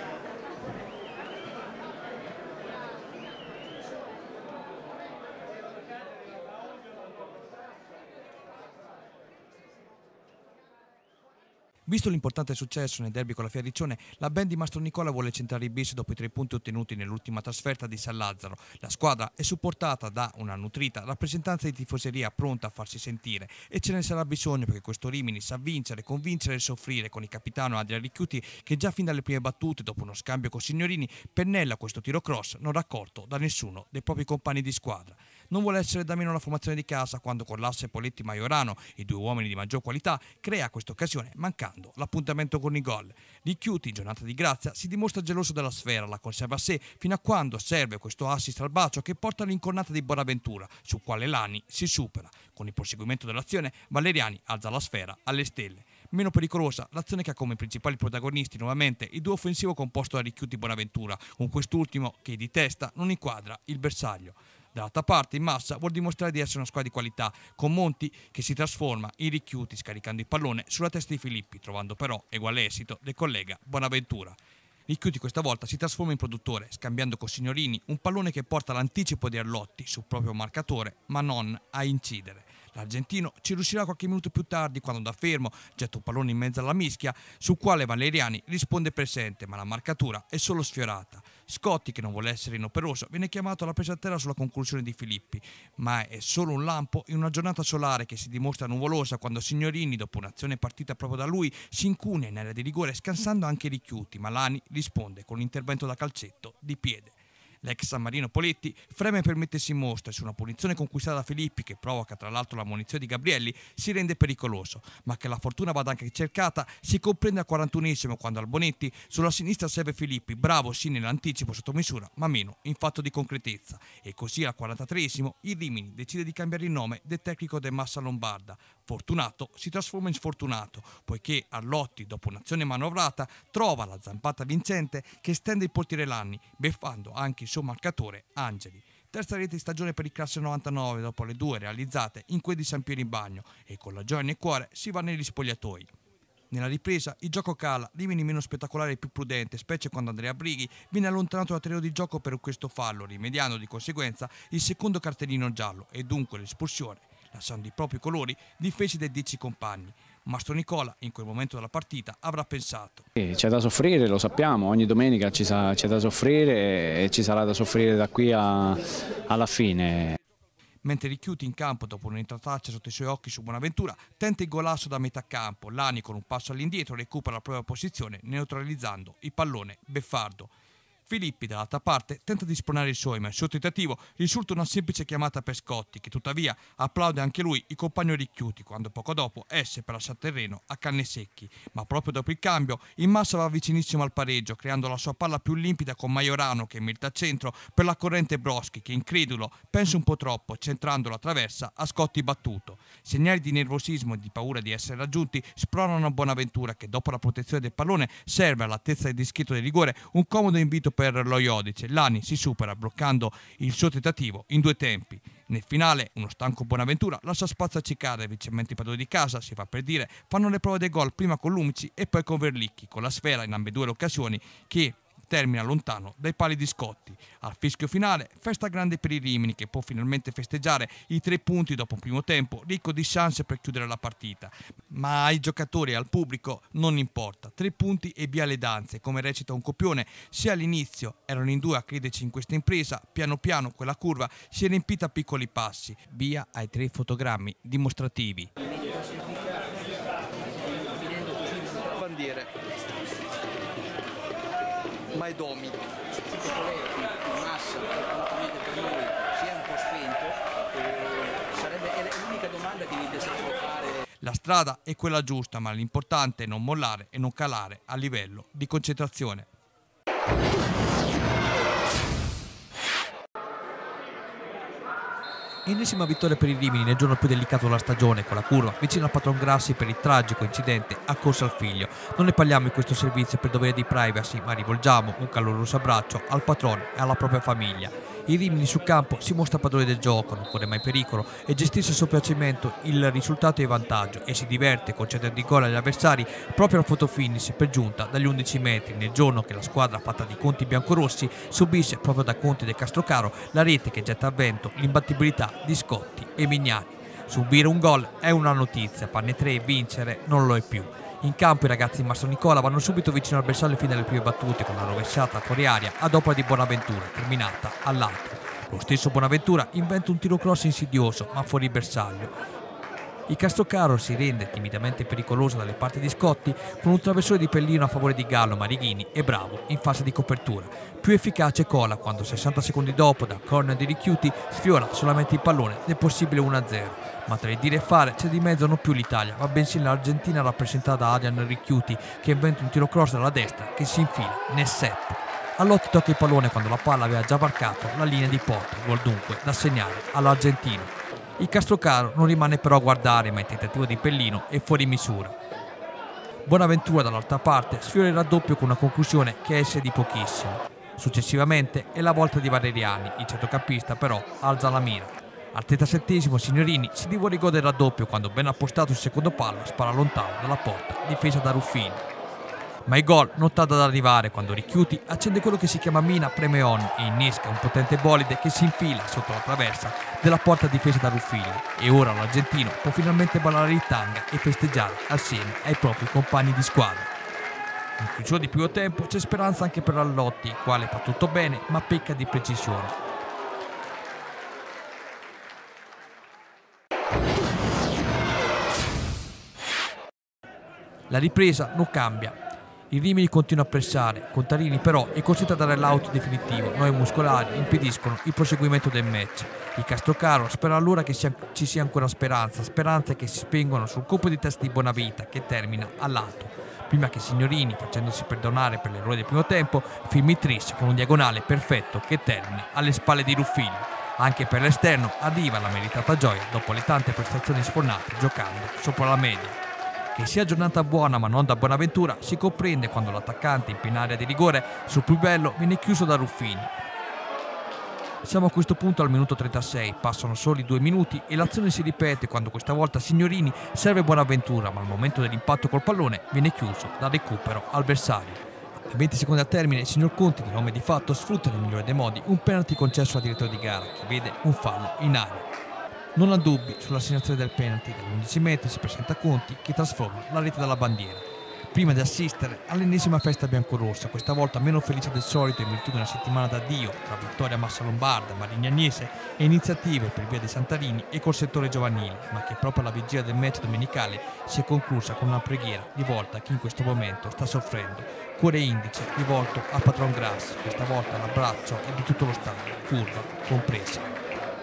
Speaker 1: Visto l'importante successo nel derby con la Fiariccione, la band di Mastro Nicola vuole centrare i bis dopo i tre punti ottenuti nell'ultima trasferta di San Lazzaro. La squadra è supportata da una nutrita rappresentanza di tifoseria pronta a farsi sentire e ce ne sarà bisogno perché questo Rimini sa vincere, convincere e soffrire con il capitano Adrian Ricchiuti che già fin dalle prime battute, dopo uno scambio con Signorini, pennella questo tiro cross non raccolto da nessuno dei propri compagni di squadra. Non vuole essere da meno la formazione di casa quando con l'asse Poletti-Majorano, i due uomini di maggior qualità, crea questa occasione mancando l'appuntamento con i gol. Ricchiuti in giornata di grazia si dimostra geloso della sfera, la conserva a sé fino a quando serve questo assist al bacio che porta all'incornata di Bonaventura, su quale Lani si supera. Con il proseguimento dell'azione Valeriani alza la sfera alle stelle. Meno pericolosa l'azione che ha come principali protagonisti nuovamente il duo offensivo composto da Ricchiuti Bonaventura, con quest'ultimo che di testa non inquadra il bersaglio. Dall'altra parte il Massa vuol dimostrare di essere una squadra di qualità, con Monti che si trasforma in Ricchiuti scaricando il pallone sulla testa di Filippi, trovando però eguale esito del collega Bonaventura. Ricchiuti questa volta si trasforma in produttore, scambiando con Signorini un pallone che porta l'anticipo di Arlotti sul proprio marcatore, ma non a incidere. L'argentino ci riuscirà qualche minuto più tardi quando da fermo getta un pallone in mezzo alla mischia sul quale Valeriani risponde presente, ma la marcatura è solo sfiorata. Scotti, che non vuole essere inoperoso, viene chiamato alla presa a terra sulla conclusione di Filippi, ma è solo un lampo in una giornata solare che si dimostra nuvolosa quando Signorini, dopo un'azione partita proprio da lui, si incunea in area di rigore scansando anche Ricchiuti, ma Lani risponde con l'intervento da calcetto di piede. L'ex San Marino Poletti freme per mettersi in mostra e su una punizione conquistata da Filippi, che provoca tra l'altro la munizione di Gabrielli, si rende pericoloso, ma che la fortuna vada anche cercata si comprende al quarantunesimo quando Albonetti sulla sinistra serve Filippi, bravo sì nell'anticipo sotto misura, ma meno in fatto di concretezza. E così al quarantatreesimo il Rimini decide di cambiare il nome del tecnico del Massa Lombarda. Fortunato si trasforma in sfortunato, poiché Arlotti, dopo un'azione manovrata, trova la zampata vincente che stende il portiere Lanni, beffando anche il suo marcatore Angeli. Terza rete di stagione per il classe novantanove dopo le due realizzate in quel di San Piero in Bagno e con la gioia nel cuore si va negli spogliatoi. Nella ripresa il gioco cala, Rimini meno spettacolare e più prudente, specie quando Andrea Brighi viene allontanato dal terreno di gioco per questo fallo, rimediando di conseguenza il secondo cartellino giallo e dunque l'espulsione, lasciando i propri colori difesi dai dieci compagni. Mastro Nicola in quel momento della partita avrà pensato:
Speaker 3: c'è da soffrire, lo sappiamo, ogni domenica c'è da soffrire e ci sarà da soffrire da qui a, alla fine.
Speaker 1: mentre Richiuti in campo, dopo un'intralcia sotto i suoi occhi su Bonaventura, tenta il golasso da metà campo. Lani con un passo all'indietro recupera la propria posizione neutralizzando il pallone beffardo. Filippi dall'altra parte tenta di spronare i suoi, ma il suo tentativo risulta una semplice chiamata per Scotti, che tuttavia applaude anche lui il compagno Richiuti quando poco dopo esce per lasciare terreno a canne secchi. Ma proprio dopo il cambio il Massa va vicinissimo al pareggio, creando la sua palla più limpida con Majorano che merita al centro per la corrente Broschi, che incredulo pensa un po' troppo, centrando la traversa a Scotti battuto. Segnali di nervosismo e di paura di essere raggiunti spronano Bonaventura, che dopo la protezione del pallone serve all'altezza del dischetto del rigore un comodo invito per lo Iodice. Lani si supera bloccando il suo tentativo in due tempi. Nel finale uno stanco Bonaventura lascia spazio a Ciccardi, vicemente i padroni di casa, si fa per dire, fanno le prove del gol prima con Lumici e poi con Verlicchi, con la sfera in ambedue le occasioni che termina lontano dai pali di Scotti. Al fischio finale, festa grande per i Rimini, che può finalmente festeggiare i tre punti dopo un primo tempo ricco di chance per chiudere la partita. Ma ai giocatori e al pubblico non importa. Tre punti e via le danze, come recita un copione. Sia all'inizio erano in due a crederci in questa impresa, piano piano quella curva si è riempita a piccoli passi. Via ai tre fotogrammi dimostrativi.
Speaker 4: Bandiere. Maidomi. Il Massa appuntamento per noi si è un po' spento, eh, sarebbe è l'unica domanda che mi piacerebbe fare.
Speaker 1: La strada è quella giusta, ma l'importante è non mollare e non calare a livello di concentrazione. Ennesima vittoria per i Rimini nel giorno più delicato della stagione, con la curva vicino al patron Grassi per il tragico incidente accorso al figlio. Non ne parliamo in questo servizio per dovere di privacy, ma rivolgiamo un caloroso abbraccio al patrono e alla propria famiglia. I Rimini sul campo si mostra padrone del gioco, non corre mai pericolo e gestisce a suo piacimento il risultato e il vantaggio, e si diverte concedendo i gol agli avversari proprio al fotofinish per giunta dagli undici metri, nel giorno che la squadra fatta di conti biancorossi subisce proprio da Conti del Castrocaro la rete che getta a vento l'imbattibilità di Scotti e Mignani. Subire un gol è una notizia, farne tre e vincere non lo è più. In campo i ragazzi di Mastro Nicola vanno subito vicino al bersaglio fino alle prime battute, con una rovesciata fuori aria ad opera di Bonaventura, terminata all'altro. Lo stesso Bonaventura inventa un tiro cross insidioso, ma fuori bersaglio. Il Castrocaro si rende timidamente pericoloso dalle parti di Scotti con un traversone di Pellino a favore di Gallo, Marighini e Bravo in fase di copertura. Più efficace Cola quando sessanta secondi dopo da corner di Richiuti sfiora solamente il pallone del possibile uno a zero. Ma tra il dire e fare c'è di mezzo non più l'Italia, ma bensì l'Argentina rappresentata da Adrian Richiuti, che inventa un tiro cross dalla destra che si infila nel set. Allotti tocca il pallone quando la palla aveva già varcato la linea di porta, gol dunque da segnare all'argentino. Il Castrocaro non rimane però a guardare, ma il tentativo di Pellino è fuori misura. Bonaventura dall'altra parte sfiora il raddoppio con una conclusione che esce di pochissimo. Successivamente è la volta di Valeriani, il centrocampista però alza la mira. Al trentasettesimo Signorini si divora il gol del raddoppio quando, ben appostato sul secondo palo, spara lontano dalla porta difesa da Ruffini. Ma il gol non tarda ad arrivare quando Richiuti accende quello che si chiama Mina Premeon e innesca un potente bolide che si infila sotto la traversa della porta difesa da Ruffini, e ora l'argentino può finalmente ballare il tanga e festeggiare assieme ai propri compagni di squadra. In chiusura di primo tempo c'è speranza anche per Allotti, il quale fa tutto bene ma pecca di precisione. La ripresa non cambia. Il Rimini continua a pressare, Contarini però è costretto a dare l'auto definitivo, noi muscolari impediscono il proseguimento del match. Il Castrocaro spera allora che sia, ci sia ancora speranza, speranze che si spengono sul colpo di testa di Bonavita che termina a lato, prima che Signorini, facendosi perdonare per l'errore del primo tempo, firmi tris con un diagonale perfetto che termina alle spalle di Ruffini. Anche per l'esterno arriva la meritata gioia dopo le tante prestazioni sfornate giocando sopra la media. Che sia giornata buona ma non da Bonaventura si comprende quando l'attaccante in piena area di rigore sul più bello viene chiuso da Ruffini. Siamo a questo punto al minuto trentasei, passano soli due minuti e l'azione si ripete quando questa volta Signorini serve Bonaventura, ma al momento dell'impatto col pallone viene chiuso dal recupero avversario. A venti secondi al termine il signor Conti, di nome di fatto, sfrutta nel migliore dei modi un penalty concesso al direttore di gara che vede un fallo in aria. Non ha dubbi sull'assegnazione del penalty, dagli undici metri si presenta Conti che trasforma la rete dalla bandiera. prima di assistere all'ennesima festa biancorossa, questa volta meno felice del solito in virtù di una settimana d'addio tra vittoria Massa Lombarda, Marigna Agnese e iniziative per via dei Santarini e col settore giovanile, ma che proprio alla vigilia del match domenicale si è conclusa con una preghiera rivolta a chi in questo momento sta soffrendo. Cuore indice rivolto a Patron Grass, questa volta l'abbraccio è di tutto lo stadio, curva compresa.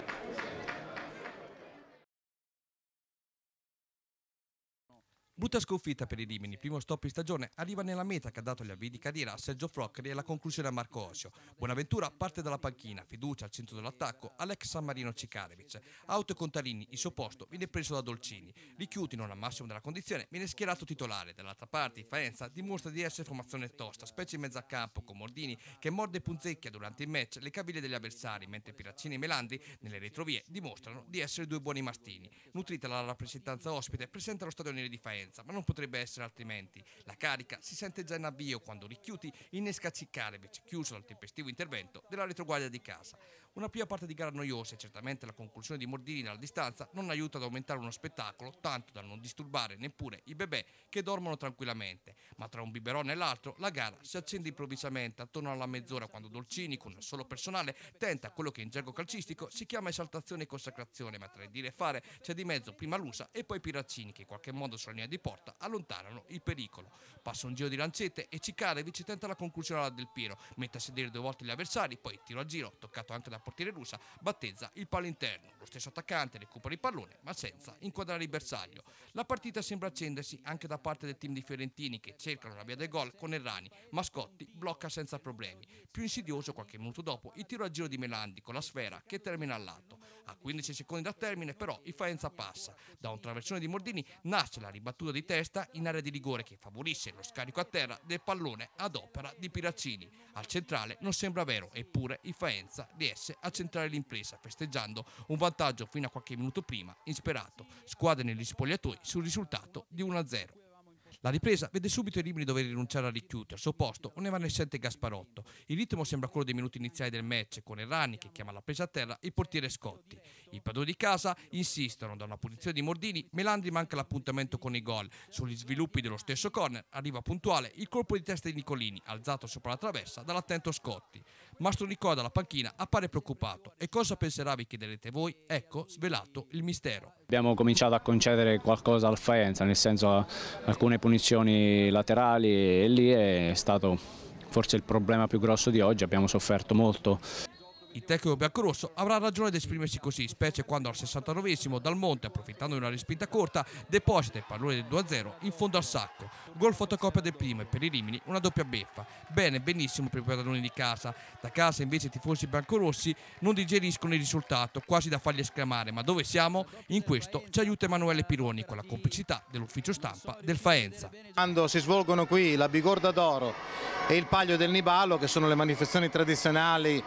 Speaker 1: Brutta sconfitta per i Rimini, primo stop in stagione, arriva nella meta che ha dato gli avvii di carriera a Sergio Floccari e la conclusione a Marco Osio. Bonaventura parte dalla panchina, fiducia al centro dell'attacco, Alex San Marino Cikarevic. Auto e Contarini, il suo posto viene preso da Dolcini. Richiuti non al massimo della condizione, viene schierato titolare. Dall'altra parte, Faenza dimostra di essere formazione tosta, specie in mezzo al campo, con Mordini che morde e punzecchia durante il match le caviglie degli avversari, mentre Piraccini e Melandri, nelle retrovie, dimostrano di essere due buoni mastini. Nutrita la rappresentanza ospite, presenta lo stadioniere di Faenza, ma non potrebbe essere altrimenti. La carica si sente già in avvio quando Richiuti innesca Cikarevic, chiuso dal tempestivo intervento della retroguardia di casa. Una prima parte di gara noiosa e certamente la conclusione di Mordini dalla distanza non aiuta ad aumentare uno spettacolo tanto da non disturbare neppure i bebè che dormono tranquillamente. Ma tra un biberone e l'altro la gara si accende improvvisamente attorno alla mezz'ora quando Dolcini con il solo personale tenta quello che in gergo calcistico si chiama esaltazione e consacrazione, ma tra il dire e fare c'è di mezzo prima Lusa e poi Piraccini che in qualche modo sulla linea di porta allontanano il pericolo. Passa un giro di lancette e Cikarevic tenta la conclusione alla Del Piero, mette a sedere due volte gli avversari, poi tiro a giro, toccato anche dal portiere russa, battezza il palo interno. Lo stesso attaccante recupera il pallone ma senza inquadrare il bersaglio. La partita sembra accendersi anche da parte del team di Fiorentini che cercano la via del gol con Errani, ma Scotti blocca senza problemi. Più insidioso qualche minuto dopo il tiro a giro di Melandri con la sfera che termina al lato. A quindici secondi dal termine però il Faenza passa. Da un traversone di Mordini nasce la ribattuta di testa in area di rigore che favorisce lo scarico a terra del pallone ad opera di Piraccini. Al centrale non sembra vero, eppure il Faenza riesce a centrare l'impresa festeggiando un vantaggio fino a qualche minuto prima insperato. Squadre negli spogliatoi sul risultato di uno a zero. La ripresa vede subito i Rimini dover rinunciare a Richiuti, al suo posto un evanescente Gasparotto. Il ritmo sembra quello dei minuti iniziali del match, con Errani che chiama la presa a terra e il portiere Scotti. I padroni di casa insistono, da una punizione di Mordini, Melandri manca l'appuntamento con i gol. Sugli sviluppi dello stesso corner arriva puntuale il colpo di testa di Nicolini, alzato sopra la traversa dall'attento Scotti. Mastro Nicola dalla panchina appare preoccupato. E cosa penserà, vi chiederete voi? Ecco, svelato il mistero.
Speaker 3: Abbiamo cominciato a concedere qualcosa al Faenza, nel senso alcune punizioni laterali, e lì è stato forse il problema più grosso di oggi, abbiamo sofferto molto.
Speaker 1: Il tecnico biancorosso avrà ragione ad esprimersi così, specie quando al sessantanovesimo Dal Monte, approfittando di una respinta corta, deposita il pallone del due a zero in fondo al sacco. Gol fotocopia del primo e per i Rimini una doppia beffa. Bene, benissimo per i padroni di casa. Da casa invece i tifosi biancorossi non digeriscono il risultato, quasi da farli esclamare: ma dove siamo? In questo ci aiuta Emanuele Pironi con la complicità dell'ufficio stampa del Faenza.
Speaker 5: Quando si svolgono qui la Bigorda d'Oro e il Palio del Nibalo, che sono le manifestazioni tradizionali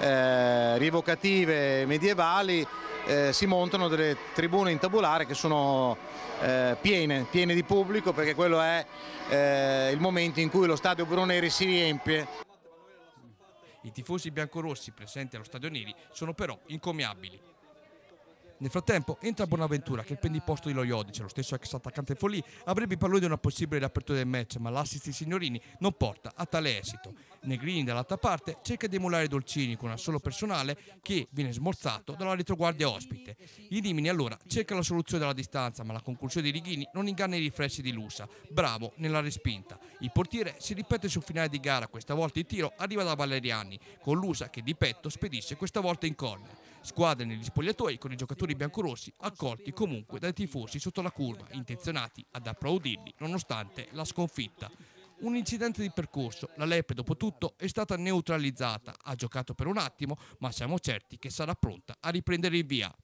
Speaker 5: eh, rievocative medievali, eh, si montano delle tribune in tabulare che sono eh, piene, piene di pubblico, perché quello è eh, il momento in cui lo stadio Bruneri si riempie.
Speaker 1: I tifosi biancorossi presenti allo Stadio Neri sono però incommiabili. Nel frattempo entra Bonaventura che prendi il posto di Loiodice, lo stesso ex attaccante Folì avrebbe il pallone di una possibile riapertura del match, ma l'assist di Signorini non porta a tale esito. Negrini dall'altra parte cerca di emulare Dolcini con un solo personale che viene smorzato dalla retroguardia ospite. I Rimini allora cerca la soluzione dalla distanza, ma la conclusione di Righini non inganna i riflessi di Lusa, bravo nella respinta. Il portiere si ripete sul finale di gara, questa volta il tiro arriva da Valeriani, con Lusa che di petto spedisce questa volta in corner. Squadre negli spogliatoi con i giocatori biancorossi accolti comunque dai tifosi sotto la curva, intenzionati ad applaudirli nonostante la sconfitta. Un incidente di percorso, la Lepre dopo tutto è stata neutralizzata, ha giocato per un attimo, ma siamo certi che sarà pronta a riprendere il via.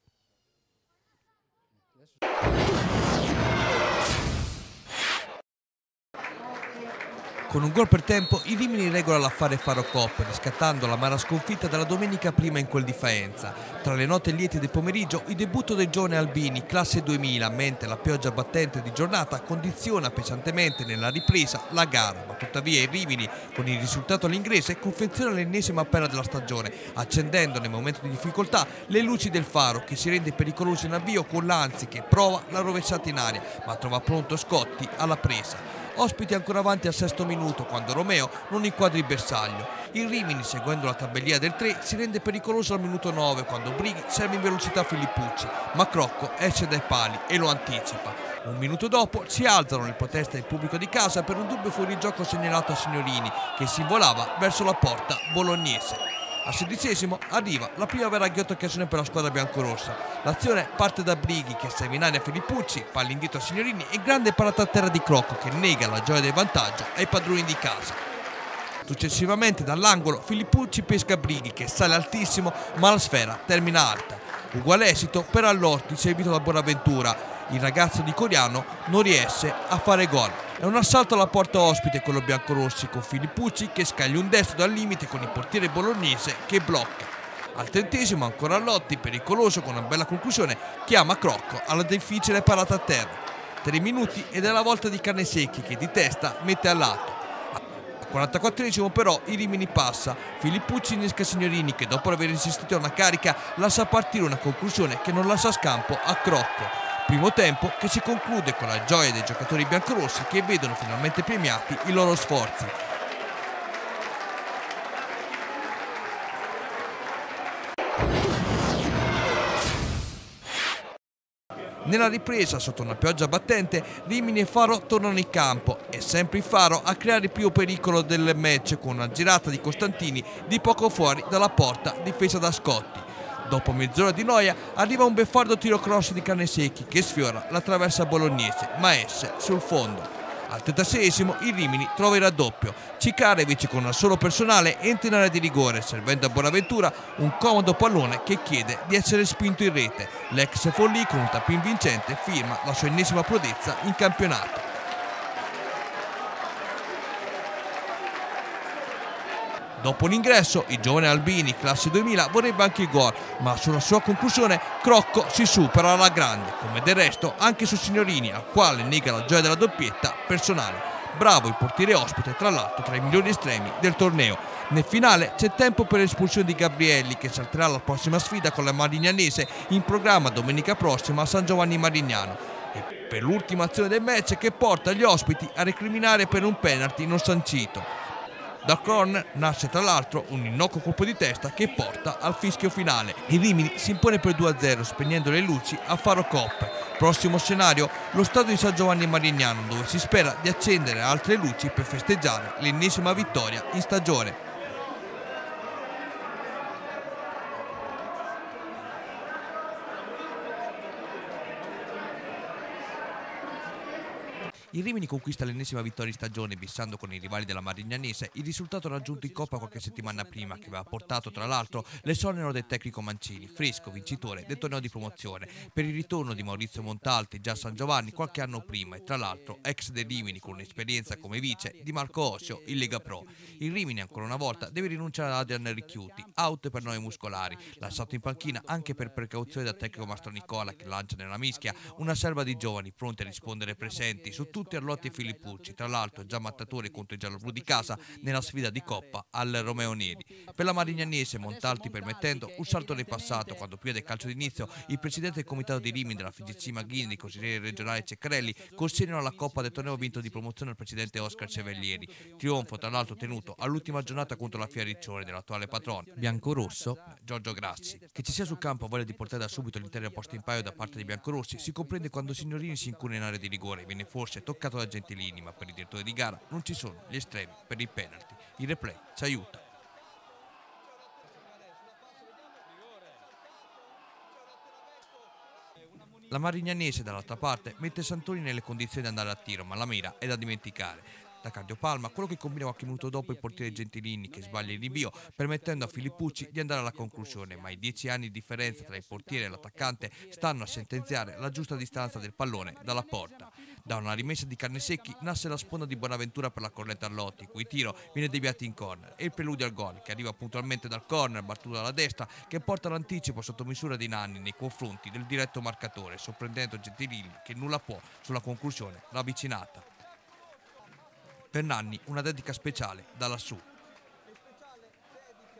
Speaker 1: Con un gol per tempo, i Rimini regola l'affare Faro Cop, riscattando l'amara sconfitta dalla domenica prima in quel di Faenza. Tra le note liete del pomeriggio, il debutto del giovane Albini, classe duemila, mentre la pioggia battente di giornata condiziona pesantemente nella ripresa la gara, ma tuttavia i Rimini, con il risultato all'inglese, confeziona l'ennesima perla della stagione, accendendo nel momento di difficoltà le luci del Faro, che si rende pericoloso in avvio con l'Anzi che prova la rovesciata in aria, ma trova pronto Scotti alla presa. ospiti ancora avanti al sesto minuto quando Romeo non inquadra il bersaglio. Il Rimini, seguendo la tabellia del tre, si rende pericoloso al minuto nove quando Brighi serve in velocità Filippucci, ma Crocco esce dai pali e lo anticipa. Un minuto dopo si alzano le proteste del pubblico di casa per un dubbio fuorigioco segnalato a Signorini che si involava verso la porta bolognese. Al sedicesimo arriva la prima vera ghiotta occasione per la squadra biancorossa. L'azione parte da Brighi che serve in aria Filippucci, palla indietro a Signorini e grande parata a terra di Crocco che nega la gioia del vantaggio ai padroni di casa. Successivamente dall'angolo Filippucci pesca Brighi che sale altissimo ma la sfera termina alta. Uguale esito per Allorti servito da Bonaventura. Il ragazzo di Coriano non riesce a fare gol. È un assalto alla porta ospite quello biancorossi con Filippucci che scaglia un destro dal limite con il portiere bolognese che blocca. Al trentesimo ancora Allotti, pericoloso con una bella conclusione, chiama Crocco alla difficile parata a terra. Tre minuti ed è la volta di Carnesecchi che di testa mette a lato. Al quarantaquattresimo però il Rimini passa, Filippucci innesca Signorini che dopo aver insistito a una carica lascia partire una conclusione che non lascia scampo a Crocco. Primo tempo che si conclude con la gioia dei giocatori biancorossi che vedono finalmente premiati i loro sforzi. Nella ripresa, sotto una pioggia battente, Rimini e Faro tornano in campo e sempre il Faro a creare il primo pericolo del match con una girata di Costantini di poco fuori dalla porta difesa da Scotti. Dopo mezz'ora di noia arriva un beffardo tiro cross di Carnesecchi che sfiora la traversa bolognese ma esce sul fondo. Al trentaseiesimo il Rimini trova il raddoppio. Cikarevic con un solo personale entra in area di rigore servendo a Bonaventura un comodo pallone che chiede di essere spinto in rete. L'ex Forlì con un tappin vincente firma la sua ennesima prodezza in campionato. Dopo l'ingresso, il giovane Albini, classe duemila, vorrebbe anche il gol, ma sulla sua conclusione Crocco si supera alla grande, come del resto anche su Signorini, al quale nega la gioia della doppietta personale. Bravo il portiere ospite, tra l'altro tra i migliori estremi del torneo. Nel finale c'è tempo per l'espulsione di Gabrielli, che salterà la prossima sfida con la Marignanese in programma domenica prossima a San Giovanni Marignano. E per l'ultima azione del match che porta gli ospiti a recriminare per un penalty non sancito. Dal corner nasce tra l'altro un innocuo colpo di testa che porta al fischio finale. Il Rimini si impone per due a zero spegnendo le luci a Faro Cop. Prossimo scenario, lo stadio di San Giovanni Marignano dove si spera di accendere altre luci per festeggiare l'ennesima vittoria in stagione. Il Rimini conquista l'ennesima vittoria in stagione bissando con i rivali della Marignanese il risultato raggiunto in Coppa qualche settimana prima che aveva portato tra l'altro l'esonero del tecnico Mancini, fresco vincitore del torneo di promozione per il ritorno di Maurizio Montalti già a San Giovanni qualche anno prima e tra l'altro ex del Rimini con un'esperienza come vice di Marco Osio in Lega Pro. Il Rimini ancora una volta deve rinunciare ad Adrian Ricchiuti, out per noie muscolari, lasciato in panchina anche per precauzione dal tecnico Mastronicola che lancia nella mischia una serva di giovani pronti a rispondere presenti su tutti Arlotti e Filippucci, tra l'altro già mattatori contro i gialloblu di casa nella sfida di Coppa al Romeo Neri. Per la Marignanese, Montalti permettendo un salto nel passato quando prima del calcio d'inizio il presidente del comitato di Rimini della F G C Maghini, il consigliere regionale Ceccarelli, consegnano la Coppa del torneo vinto di promozione al presidente Oscar Cevellieri. Trionfo tra l'altro tenuto all'ultima giornata contro la Fiariccione dell'attuale patrono biancorosso Giorgio Grassi. Che ci sia sul campo voglia di portare da subito l'intera posta in paio da parte dei biancorossi si comprende quando Signorini si incuna in area di rigore, viene forse toccato da Gentilini, ma per il direttore di gara non ci sono gli estremi per il penalty. Il replay ci aiuta. La Marignanese dall'altra parte mette Santoni nelle condizioni di andare a tiro, ma la mira è da dimenticare. Da cardiopalma, quello che combina qualche minuto dopo il portiere Gentilini che sbaglia il rinvio, permettendo a Filippucci di andare alla conclusione, ma i dieci anni di differenza tra il portiere e l'attaccante stanno a sentenziare la giusta distanza del pallone dalla porta. Da una rimessa di Carnesecchi nasce la sponda di Bonaventura per la cornetta Arlotti, cui tiro viene deviato in corner, e il preludio al gol, che arriva puntualmente dal corner, battuto dalla destra, che porta l'anticipo sotto misura di Nanni nei confronti del diretto marcatore, sorprendendo Gentilini che nulla può sulla conclusione ravvicinata. Per Nanni una dedica speciale da lassù.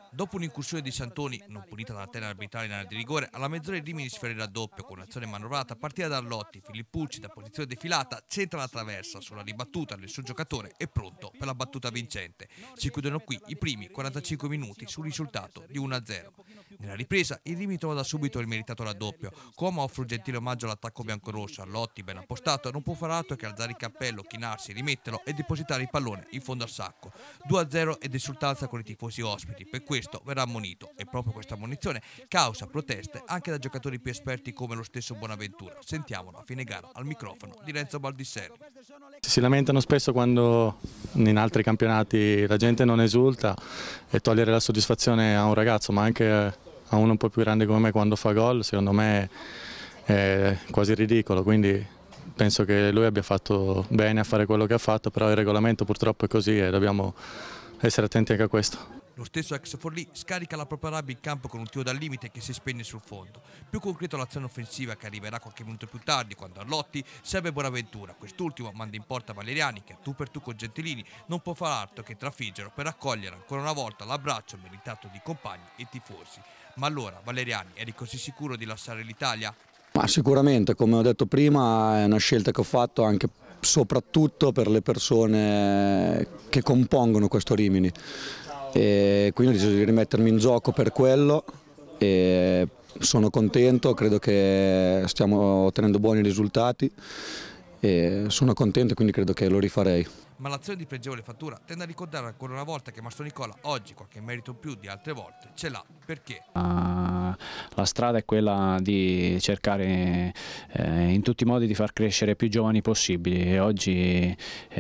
Speaker 1: Dopo un'incursione di Santoni, non punita dalla terna arbitrale in area di rigore, alla mezz'ora il Rimini sfiora il raddoppio con un'azione manovrata a partire da Arlotti. Filippucci, da posizione defilata, centra la traversa sulla ribattuta del suo giocatore e pronto per la battuta vincente. Si chiudono qui i primi quarantacinque minuti sul risultato di uno a zero. Nella ripresa il Rimini trova da subito il meritato raddoppio. Como offre un gentile omaggio all'attacco biancorosso. Arlotti, ben appostato, non può fare altro che alzare il cappello, chinarsi, rimetterlo e depositare il pallone in fondo al sacco. due a zero ed esultanza con i tifosi ospiti. Per questo verrà ammonito e proprio questa ammonizione causa proteste anche da giocatori più esperti come lo stesso Bonaventura. Sentiamolo a fine gara al microfono di Renzo Baldisserri.
Speaker 6: Si lamentano spesso quando in altri campionati la gente non esulta, e togliere la soddisfazione a un ragazzo, ma anche a uno un po' più grande come me quando fa gol, secondo me è quasi ridicolo. Quindi penso che lui abbia fatto bene a fare quello che ha fatto, però il regolamento purtroppo è così e dobbiamo essere attenti anche a questo.
Speaker 1: Lo stesso ex Forlì scarica la propria rabbia in campo con un tiro dal limite che si spegne sul fondo. Più concreto l'azione offensiva che arriverà qualche minuto più tardi quando Arlotti serve Bonaventura. Quest'ultimo manda in porta Valeriani che a tu per tu con Gentilini non può far altro che trafiggerlo per raccogliere ancora una volta l'abbraccio meritato di compagni e tifosi. Ma allora Valeriani, eri così sicuro di lasciare l'Italia?
Speaker 7: Ma sicuramente, come ho detto prima, è una scelta che ho fatto anche soprattutto per le persone che compongono questo Rimini. E quindi ho deciso di rimettermi in gioco per quello e sono contento, credo che stiamo ottenendo buoni risultati e sono contento, quindi credo che lo rifarei.
Speaker 1: Ma l'azione di pregevole fattura tende a ricordare ancora una volta che Mastronicola oggi qualche merito più di altre volte ce l'ha. Perché?
Speaker 3: Uh, la strada è quella di cercare eh, in tutti i modi di far crescere più giovani possibili e oggi,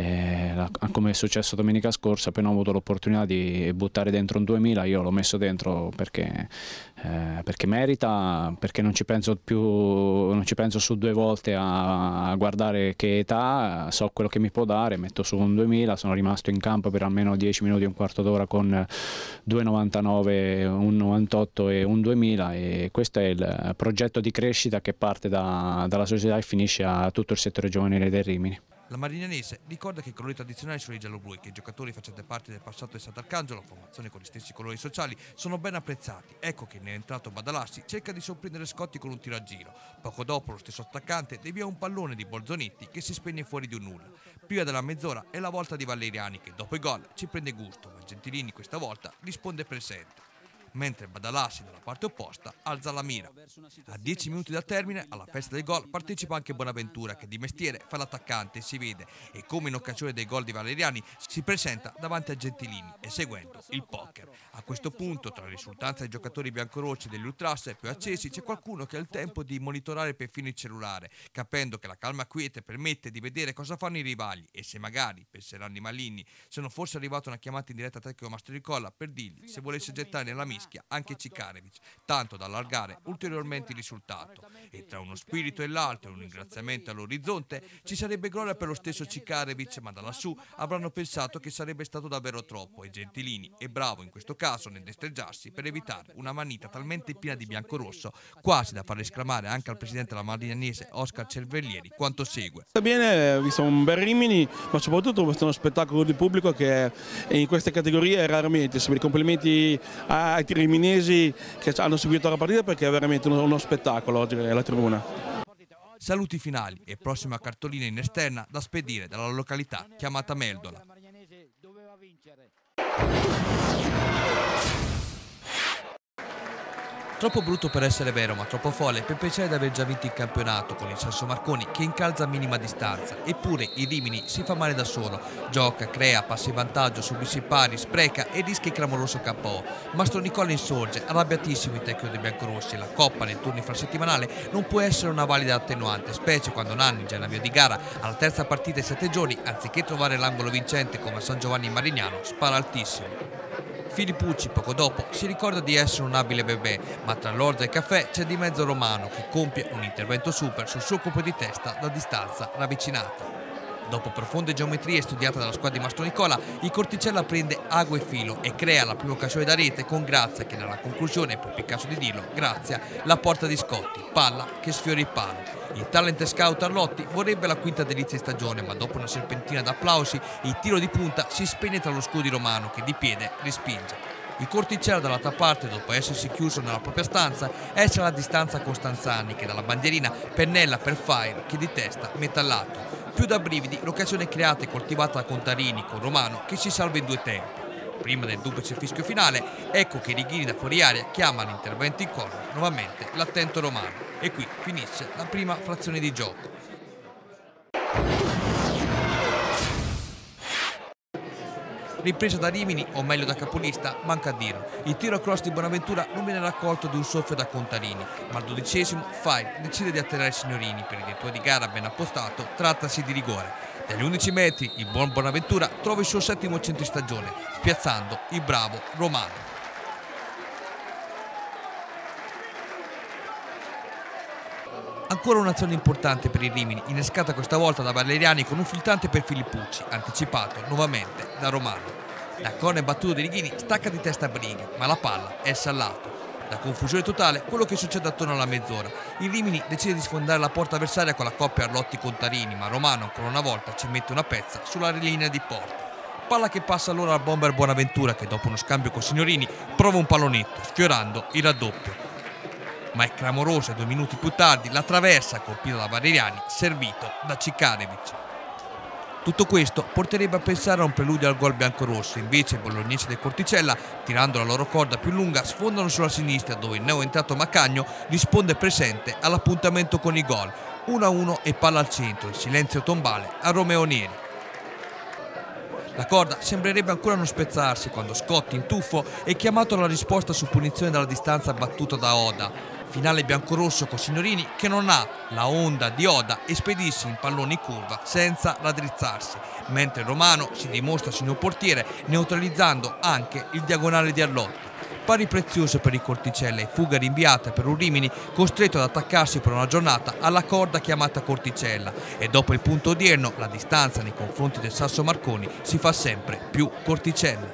Speaker 3: eh, come è successo domenica scorsa, appena ho avuto l'opportunità di buttare dentro un duemila, io l'ho messo dentro perché, eh, perché merita, perché non ci penso più, non ci penso su due volte a, a guardare che età, so quello che mi può dare, metto su un duemila, sono rimasto in campo per almeno dieci minuti, un quarto d'ora con due novantanove, un novantotto e un duemila e questo è il progetto di crescita che parte da, dalla società e finisce a tutto il settore giovanile del Rimini.
Speaker 1: La Marignanese ricorda che i colori tradizionali sono i gialloblu e che i giocatori facenti parte del passato di Sant'Arcangelo, formazione con gli stessi colori sociali, sono ben apprezzati. Ecco che ne è entrato Badalassi, cerca di sorprendere Scotti con un tiro a giro. Poco dopo lo stesso attaccante devia un pallone di Bolzonetti che si spegne fuori di un nulla. Prima della mezz'ora è la volta di Valeriani che dopo i gol ci prende gusto, ma Gentilini questa volta risponde presente. Mentre Badalassi dalla parte opposta alza la mira. A dieci minuti dal termine, alla festa del gol, partecipa anche Bonaventura che di mestiere fa l'attaccante e si vede e come in occasione dei gol di Valeriani si presenta davanti a Gentilini eseguendo il poker. A questo punto tra l'esultanza dei giocatori biancorossi e degli ultras più accesi c'è qualcuno che ha il tempo di monitorare perfino il cellulare, capendo che la calma quiete permette di vedere cosa fanno i rivali e se magari, penseranno i maligni, sono forse arrivata una chiamata in diretta a tecnico Mastronicola per dirgli se volesse gettare nella mischia anche Cikarevic, tanto da allargare ulteriormente il risultato. E tra uno spirito e l'altro e un ringraziamento all'orizzonte ci sarebbe gloria per lo stesso Cikarevic, ma da lassù avranno pensato che sarebbe stato davvero troppo e Gentilini è bravo in questo caso nel destreggiarsi per evitare una manita talmente piena di biancorosso quasi da far esclamare anche al presidente della Marignanese Oscar Cervellieri quanto segue.
Speaker 8: Sta bene, ho visto un bel Rimini, ma soprattutto ho visto uno spettacolo di pubblico che in queste categorie raramente. I complimenti ai riminesi che hanno seguito la partita perché è veramente uno, uno spettacolo oggi alla tribuna.
Speaker 1: Saluti finali e prossima cartolina in esterna da spedire dalla località chiamata Meldola. Troppo brutto per essere vero, ma troppo folle per pensare di aver già vinto il campionato con il Sasso Marconi che incalza a minima distanza. Eppure il Rimini si fa male da solo. Gioca, crea, passa in vantaggio, subisce i pari, spreca e rischia il clamoroso K O. Mastronicola insorge, arrabbiatissimo il tecnico dei biancorossi. La Coppa nel turno infrasettimanale non può essere una valida attenuante, specie quando Nanni, già in avvio di gara, alla terza partita in sette giorni, anziché trovare l'angolo vincente come a San Giovanni in Marignano, spara altissimo. Filippucci poco dopo si ricorda di essere un abile bebè, ma tra l'orzo e il caffè c'è di mezzo Romano che compie un intervento super sul suo colpo di testa da distanza ravvicinata. Dopo profonde geometrie studiate dalla squadra di Mastronicola, il Corticella prende ago e filo e crea la prima occasione da rete con Grazia che nella conclusione, proprio il caso di dirlo, Grazia, la porta di Scotti, palla che sfiora il palo. Il talent scout Arlotti vorrebbe la quinta delizia di stagione, ma dopo una serpentina d'applausi il tiro di punta si spegne tra lo scudo di Romano che di piede respinge. Il Corticella dall'altra parte, dopo essersi chiuso nella propria stanza, esce alla distanza Costanzani che dalla bandierina pennella per Fire che di testa mette al lato. Più da brividi l'occasione creata e coltivata da Contarini con Romano che si salva in due tempi. Prima del duplice fischio finale, ecco che Righini da fuori aria chiama l'intervento in corner, nuovamente l'attento Romano. E qui finisce la prima frazione di gioco. Ripresa da Rimini, o meglio da capolista, manca a dirlo. Il tiro a cross di Bonaventura non viene raccolto di un soffio da Contarini, ma al dodicesimo Fire decide di atterrare i signorini. Per il direttore di gara ben appostato, trattasi di rigore. Dagli undici metri il buon Bonaventura trova il suo settimo centro di stagione, spiazzando il bravo Romano. Ancora un'azione importante per il Rimini, innescata questa volta da Valeriani con un filtrante per Filippucci, anticipato nuovamente da Romano. Da corner battuto di Righini stacca di testa Brighi, ma la palla è sallato. Da confusione totale quello che succede attorno alla mezz'ora. Il Rimini decide di sfondare la porta avversaria con la coppia Arlotti-Contarini, ma Romano ancora una volta ci mette una pezza sulla linea di porta. Palla che passa allora al bomber Bonaventura che dopo uno scambio con Signorini prova un pallonetto, sfiorando il raddoppio. Ma è clamorosa e due minuti più tardi la traversa colpita da Valeriani, servito da Cikarevic. Tutto questo porterebbe a pensare a un preludio al gol biancorosso, invece i bolognesi del Corticella, tirando la loro corda più lunga, sfondano sulla sinistra dove il neoentrato Macagno risponde presente all'appuntamento con i gol. uno a uno e palla al centro, il silenzio tombale a Romeo Neri. La corda sembrerebbe ancora non spezzarsi quando Scotti in tuffo è chiamato alla risposta su punizione dalla distanza battuta da Oda. Finale biancorosso con Signorini che non ha la onda di Oda e spedisce in pallone in curva senza raddrizzarsi, mentre Romano si dimostra signor portiere neutralizzando anche il diagonale di Arlotti. Pari prezioso per il Corticella e fuga rinviata per un Rimini costretto ad attaccarsi per una giornata alla corda chiamata Corticella e dopo il punto odierno la distanza nei confronti del Sasso Marconi si fa sempre più Corticella.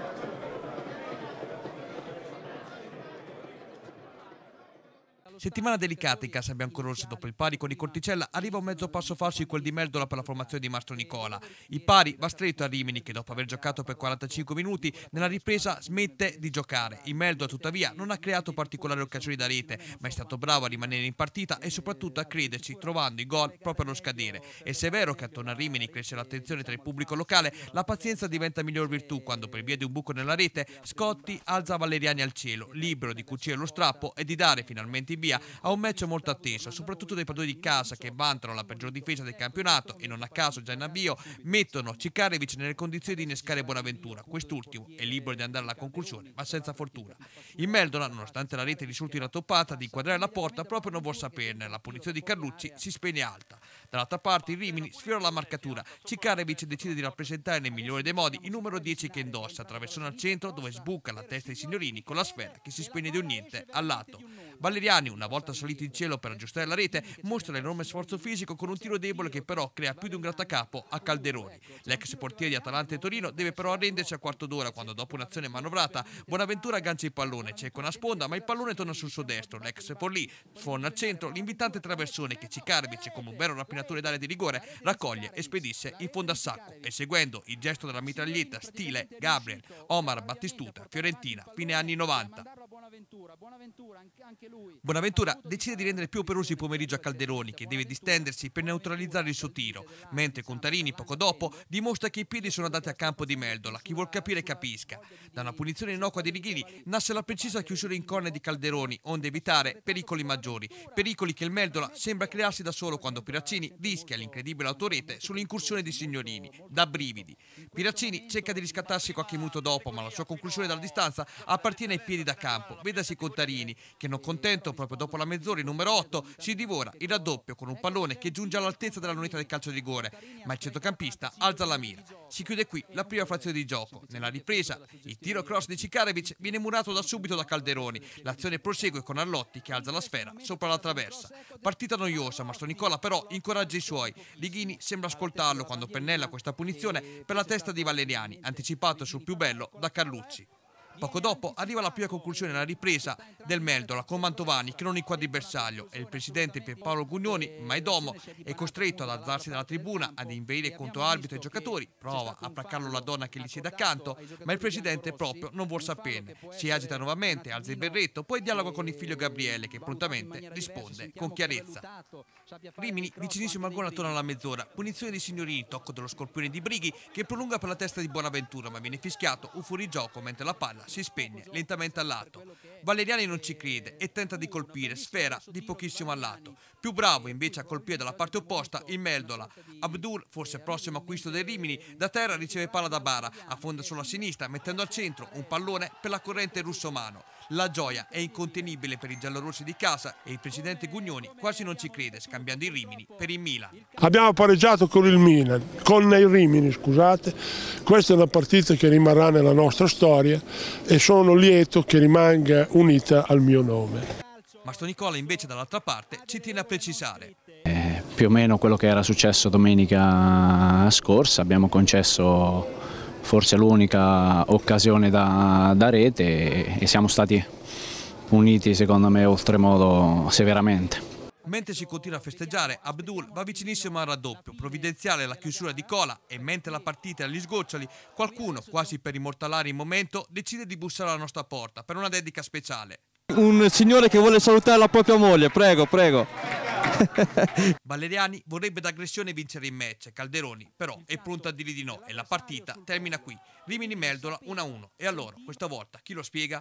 Speaker 1: Settimana delicata in casa biancorossa. Dopo il pari con il Corticella arriva un mezzo passo falso in quel di Meldola per la formazione di Mastro Nicola. Il pari va stretto a Rimini che dopo aver giocato per quarantacinque minuti nella ripresa smette di giocare. Il Meldola tuttavia non ha creato particolari occasioni da rete ma è stato bravo a rimanere in partita e soprattutto a crederci trovando i gol proprio allo scadere. E se è vero che attorno a Rimini cresce l'attenzione tra il pubblico locale, la pazienza diventa miglior virtù quando per via di un buco nella rete Scotti alza Valeriani al cielo, libero di cucire lo strappo e di dare finalmente in via a un match molto atteso, soprattutto dai padroni di casa che vantano la peggior difesa del campionato e non a caso già in avvio mettono Cikarevic nelle condizioni di innescare Bonaventura. Quest'ultimo è libero di andare alla conclusione ma senza fortuna. Il Meldola, nonostante la rete risulti rattoppata, di inquadrare la porta proprio non vuol saperne. La punizione di Carlucci si spegne alta. Dall'altra parte il Rimini sfiora la marcatura. Cikarevic decide di rappresentare nel migliore dei modi il numero dieci che indossa, attraversando al centro dove sbuca la testa dei signorini con la sfera che si spegne di un niente al lato. Valeriani, una volta salito in cielo per aggiustare la rete, mostra l'enorme sforzo fisico con un tiro debole che però crea più di un grattacapo a Calderoni. L'ex portiere di Atalanta e Torino deve però arrendersi a quarto d'ora quando dopo un'azione manovrata Bonaventura aggancia il pallone, cerca una sponda ma il pallone torna sul suo destro. L'ex Forlì sforna al centro l'invitante traversone che Cikarevic, come un vero rapinatore d'area di rigore, raccoglie e spedisce in fondo a sacco e seguendo il gesto della mitraglietta stile Gabriel Omar Battistuta, Fiorentina, fine anni novanta. Bonaventura decide di rendere più operoso il pomeriggio a Calderoni che deve distendersi per neutralizzare il suo tiro, mentre Contarini poco dopo dimostra che i piedi sono andati a campo di Meldola. Chi vuol capire capisca. Da una punizione innocua di Righini nasce la precisa chiusura in corner di Calderoni, onde evitare pericoli maggiori, pericoli che il Meldola sembra crearsi da solo quando Piraccini rischia l'incredibile autorete sull'incursione di Signorini. Da brividi. Piraccini cerca di riscattarsi qualche minuto dopo, ma la sua conclusione dalla distanza appartiene ai piedi da campo. Vedasi Contarini, che non contento proprio dopo la mezz'ora il numero otto si divora il raddoppio con un pallone che giunge all'altezza della lunetta del calcio di rigore, ma il centrocampista alza la mira. Si chiude qui la prima frazione di gioco. Nella ripresa il tiro cross di Cikarevic viene murato da subito da Calderoni. L'azione prosegue con Arlotti che alza la sfera sopra la traversa. Partita noiosa, Mastro Nicola però incoraggia i suoi. Righini sembra ascoltarlo quando pennella questa punizione per la testa di Valeriani, anticipato sul più bello da Carlucci. Poco dopo arriva la prima conclusione nella ripresa del Meldola con Mantovani che non inquadra il bersaglio e il presidente Pierpaolo Gugnoni, mai domo, è costretto ad alzarsi dalla tribuna, ad inveire contro arbitro e giocatori, prova a placcarlo la donna che gli siede accanto, ma il presidente proprio non vuol saperne. Si agita nuovamente, alza il berretto, poi dialoga con il figlio Gabriele che prontamente risponde con chiarezza. Rimini vicinissimo al gol attorno alla mezz'ora, punizione di Signorini, tocco dello scorpione di Brighi che prolunga per la testa di Bonaventura ma viene fischiato un fuorigioco mentre la palla si spegne lentamente al lato. Valeriani non ci crede e tenta di colpire, sfera di pochissimo al lato. Più bravo invece a colpire dalla parte opposta il Meldola. Abdul, forse prossimo acquisto dei Rimini, da terra riceve palla da Bara, affonda sulla sinistra mettendo al centro un pallone per la corrente russomano. La gioia è incontenibile per i giallorossi di casa e il presidente Gugnoni quasi non ci crede, scambiando i Rimini per il Milan.
Speaker 9: Abbiamo pareggiato con il Milan, con i Rimini, scusate. Questa è una partita che rimarrà nella nostra storia e sono lieto che rimanga unita al mio nome.
Speaker 1: Mastonicola invece dall'altra parte ci tiene a precisare.
Speaker 3: Eh, più o meno quello che era successo domenica scorsa, abbiamo concesso forse l'unica occasione da, da rete e, e siamo stati puniti secondo me oltremodo severamente.
Speaker 1: Mentre si continua a festeggiare, Abdul va vicinissimo al raddoppio, provvidenziale la chiusura di Cola e mentre la partita è agli sgoccioli, qualcuno, quasi per immortalare il momento, decide di bussare alla nostra porta per una dedica speciale.
Speaker 10: Un signore che vuole salutare la propria moglie, prego, prego.
Speaker 1: Valeriani vorrebbe d'aggressione vincere il match, Calderoni però è pronto a dirgli di no e la partita termina qui. Rimini Meldola uno a uno e allora, questa volta, chi lo spiega?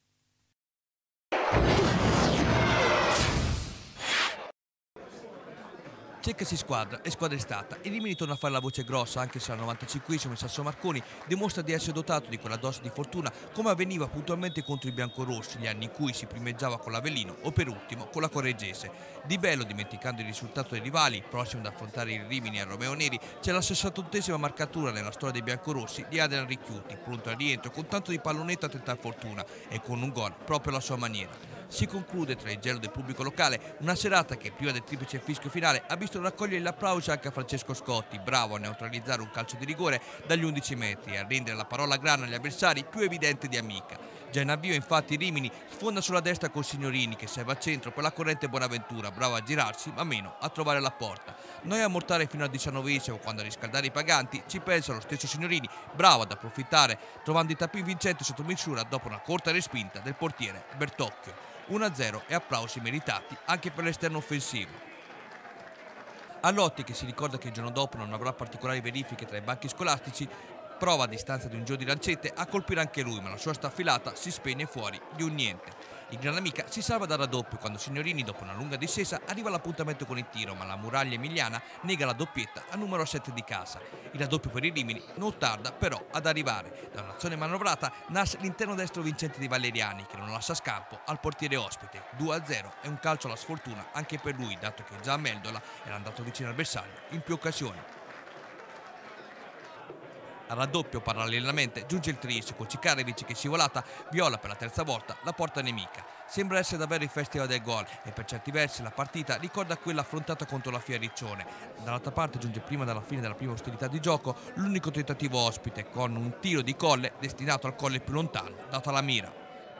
Speaker 1: Cercasi squadra e squadra è stata. Il Rimini torna a fare la voce grossa anche se al novantacinquesimo il Sasso Marconi dimostra di essere dotato di quella dose di fortuna come avveniva puntualmente contro i biancorossi gli anni in cui si primeggiava con l'Avellino o per ultimo con la Correggese. Di bello, dimenticando il risultato dei rivali, prossimo ad affrontare il Rimini a Romeo Neri, c'è la sessantottesima marcatura nella storia dei biancorossi di Adrian Ricchiuti, pronto al rientro con tanto di pallonetto a tentare fortuna e con un gol proprio alla sua maniera. Si conclude tra il gelo del pubblico locale una serata che prima del triplice fischio finale ha visto raccogliere l'applauso anche a Francesco Scotti, bravo a neutralizzare un calcio di rigore dagli undici metri e a rendere la parola grana agli avversari più evidente di Amica. Già in avvio infatti Rimini sfonda sulla destra con Signorini che serve al centro per la corrente Bonaventura, bravo a girarsi ma meno a trovare la porta. Noi a mortare fino al diciannovesimo quando a riscaldare i paganti ci pensa lo stesso Signorini, bravo ad approfittare trovando i tappi vincenti sotto misura dopo una corta respinta del portiere Bertocchio. uno a zero e applausi meritati anche per l'esterno offensivo. Allotti, che si ricorda che il giorno dopo non avrà particolari verifiche tra i banchi scolastici, prova a distanza di un giro di lancette a colpire anche lui, ma la sua staffilata si spegne fuori di un niente. Il Gran Amica si salva dal raddoppio quando Signorini, dopo una lunga discesa, arriva all'appuntamento con il tiro, ma la muraglia emiliana nega la doppietta al numero sette di casa. Il raddoppio per i Rimini non tarda però ad arrivare. Da un'azione manovrata nasce l'interno destro vincente di Valeriani, che non lascia scampo al portiere ospite. due a zero è un calcio alla sfortuna anche per lui, dato che già a Meldola era andato vicino al bersaglio in più occasioni. Al raddoppio parallelamente giunge il tris con Cikarevic che scivolata viola per la terza volta la porta nemica. Sembra essere davvero il festival del gol e per certi versi la partita ricorda quella affrontata contro la Fioriccione. Dall'altra parte giunge prima dalla fine della prima ostilità di gioco l'unico tentativo ospite con un tiro di Colle destinato al colle più lontano data la mira.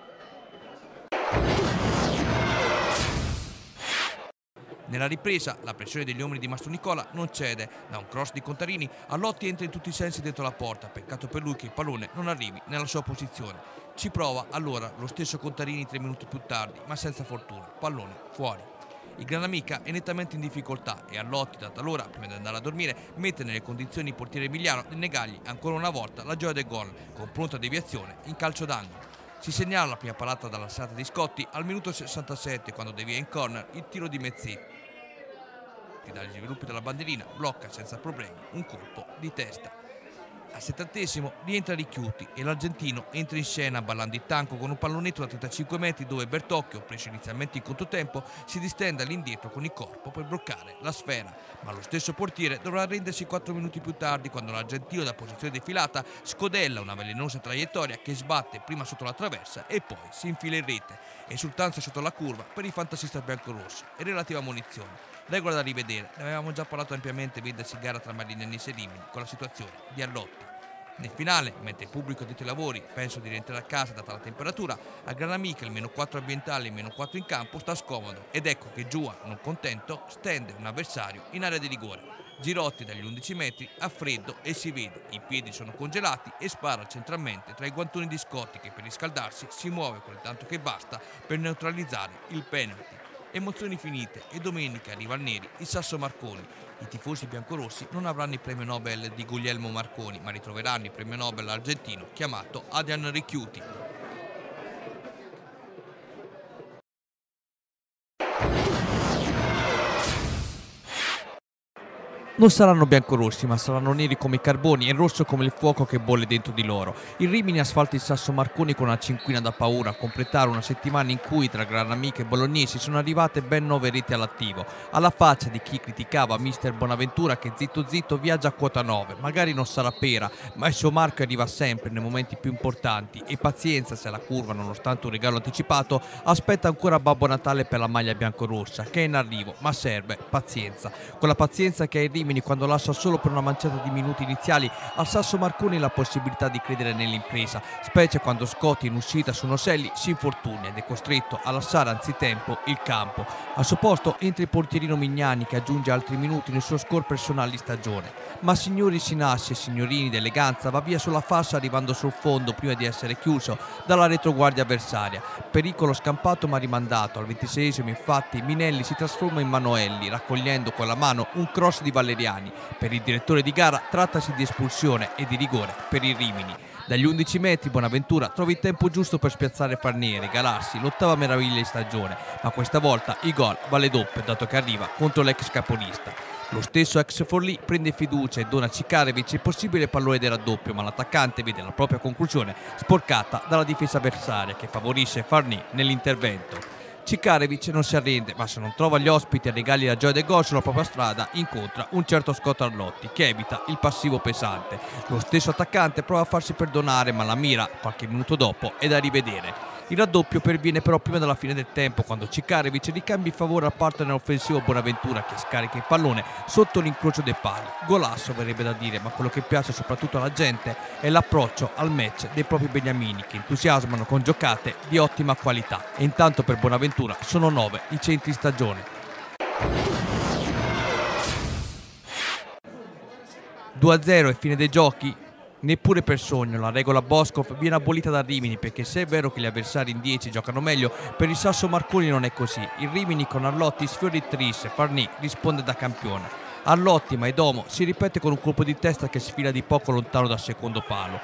Speaker 1: Nella ripresa la pressione degli uomini di Mastonicola non cede, da un cross di Contarini Allotti entra in tutti i sensi dentro la porta, peccato per lui che il pallone non arrivi nella sua posizione. Ci prova allora lo stesso Contarini tre minuti più tardi, ma senza fortuna, pallone fuori. Il Gran Amica è nettamente in difficoltà e Allotti, da talora, prima di andare a dormire, mette nelle condizioni il portiere emiliano di negargli ancora una volta la gioia del gol, con pronta deviazione in calcio d'angolo. Si segnala la prima parata dalla serata di Scotti al minuto sessantasette quando devia in corner il tiro di Mezzetti. Dagli sviluppi della bandierina blocca senza problemi un colpo di testa. Al settantesimo rientra Ricchiuti e l'argentino entra in scena ballando il tanco con un pallonetto da trentacinque metri dove Bertocchio, preso inizialmente in controtempo, si distende all'indietro con il corpo per bloccare la sfera, ma lo stesso portiere dovrà arrendersi quattro minuti più tardi quando l'argentino da posizione defilata scodella una velenosa traiettoria che sbatte prima sotto la traversa e poi si infila in rete. Esultanza sotto la curva per i fantasista biancorosso e relativa munizione. Regola da rivedere, ne avevamo già parlato ampiamente vedersi gara tra Marignani e Rimini con la situazione di Allotti. Nel finale, mentre il pubblico ha detto i lavori, penso di rientrare a casa data la temperatura, a Granamica il meno quattro ambientale e il meno quattro in campo sta scomodo ed ecco che Giua, non contento, stende un avversario in area di rigore. Girotti dagli undici metri a freddo e si vede, i piedi sono congelati e spara centralmente tra i guantoni di Scotti che per riscaldarsi si muove quel tanto che basta per neutralizzare il penalty. Emozioni finite e domenica arriva al Neri il Sasso Marconi. I tifosi biancorossi non avranno il premio Nobel di Guglielmo Marconi, ma ritroveranno il premio Nobel argentino chiamato Adrian Ricchiuti. Non saranno biancorossi, ma saranno neri come i carboni e rosso come il fuoco che bolle dentro di loro. Il Rimini asfalta il Sasso Marconi con una cinquina da paura, a completare una settimana in cui tra Granamica e bolognesi sono arrivate ben nove reti all'attivo. Alla faccia di chi criticava mister Bonaventura che zitto zitto viaggia a quota nove, magari non sarà pera, ma il suo marchio arriva sempre nei momenti più importanti e pazienza se la curva, nonostante un regalo anticipato, aspetta ancora Babbo Natale per la maglia biancorossa, che è in arrivo, ma serve pazienza. Con la pazienza che è il Rimini quando lascia solo per una manciata di minuti iniziali al Sasso Marconi la possibilità di credere nell'impresa, specie quando Scotti in uscita su Noselli si infortuna ed è costretto a lasciare anzitempo il campo. Al suo posto entra il portierino Mignani che aggiunge altri minuti nel suo score personale di stagione. Ma signori si nasce, signorini d'eleganza, va via sulla fascia arrivando sul fondo prima di essere chiuso dalla retroguardia avversaria. Pericolo scampato ma rimandato. Al ventiseiesimo infatti Minelli si trasforma in Manoelli raccogliendo con la mano un cross di Valeriani. Per il direttore di gara trattasi di espulsione e di rigore per il Rimini. Dagli undici metri Bonaventura trova il tempo giusto per spiazzare Farnier e regalarsi l'ottava meraviglia di stagione, ma questa volta il gol vale doppio dato che arriva contro l'ex capolista. Lo stesso ex Forlì prende fiducia e dona a Cikarevic il possibile pallone del raddoppio, ma l'attaccante vede la propria conclusione sporcata dalla difesa avversaria che favorisce Farnier nell'intervento. Cikarevic non si arrende, ma se non trova gli ospiti a regali la gioia del gol sulla propria strada, incontra un certo Scott Arlotti che evita il passivo pesante. Lo stesso attaccante prova a farsi perdonare, ma la mira qualche minuto dopo è da rivedere. Il raddoppio perviene però prima della fine del tempo, quando Cikarevic ricambia in favore al partner offensivo Bonaventura che scarica il pallone sotto l'incrocio dei pali. Golasso verrebbe da dire, ma quello che piace soprattutto alla gente è l'approccio al match dei propri beniamini che entusiasmano con giocate di ottima qualità. E intanto per Bonaventura sono nove i centri stagione. due a zero e fine dei giochi? Neppure per sogno, la regola Boscov viene abolita da Rimini perché se è vero che gli avversari in dieci giocano meglio, per il Sasso Marconi non è così. Il Rimini con Arlotti sfiora il tris, Farnier risponde da campione. Arlotti, Maidomo si ripete con un colpo di testa che sfila di poco lontano dal secondo palo.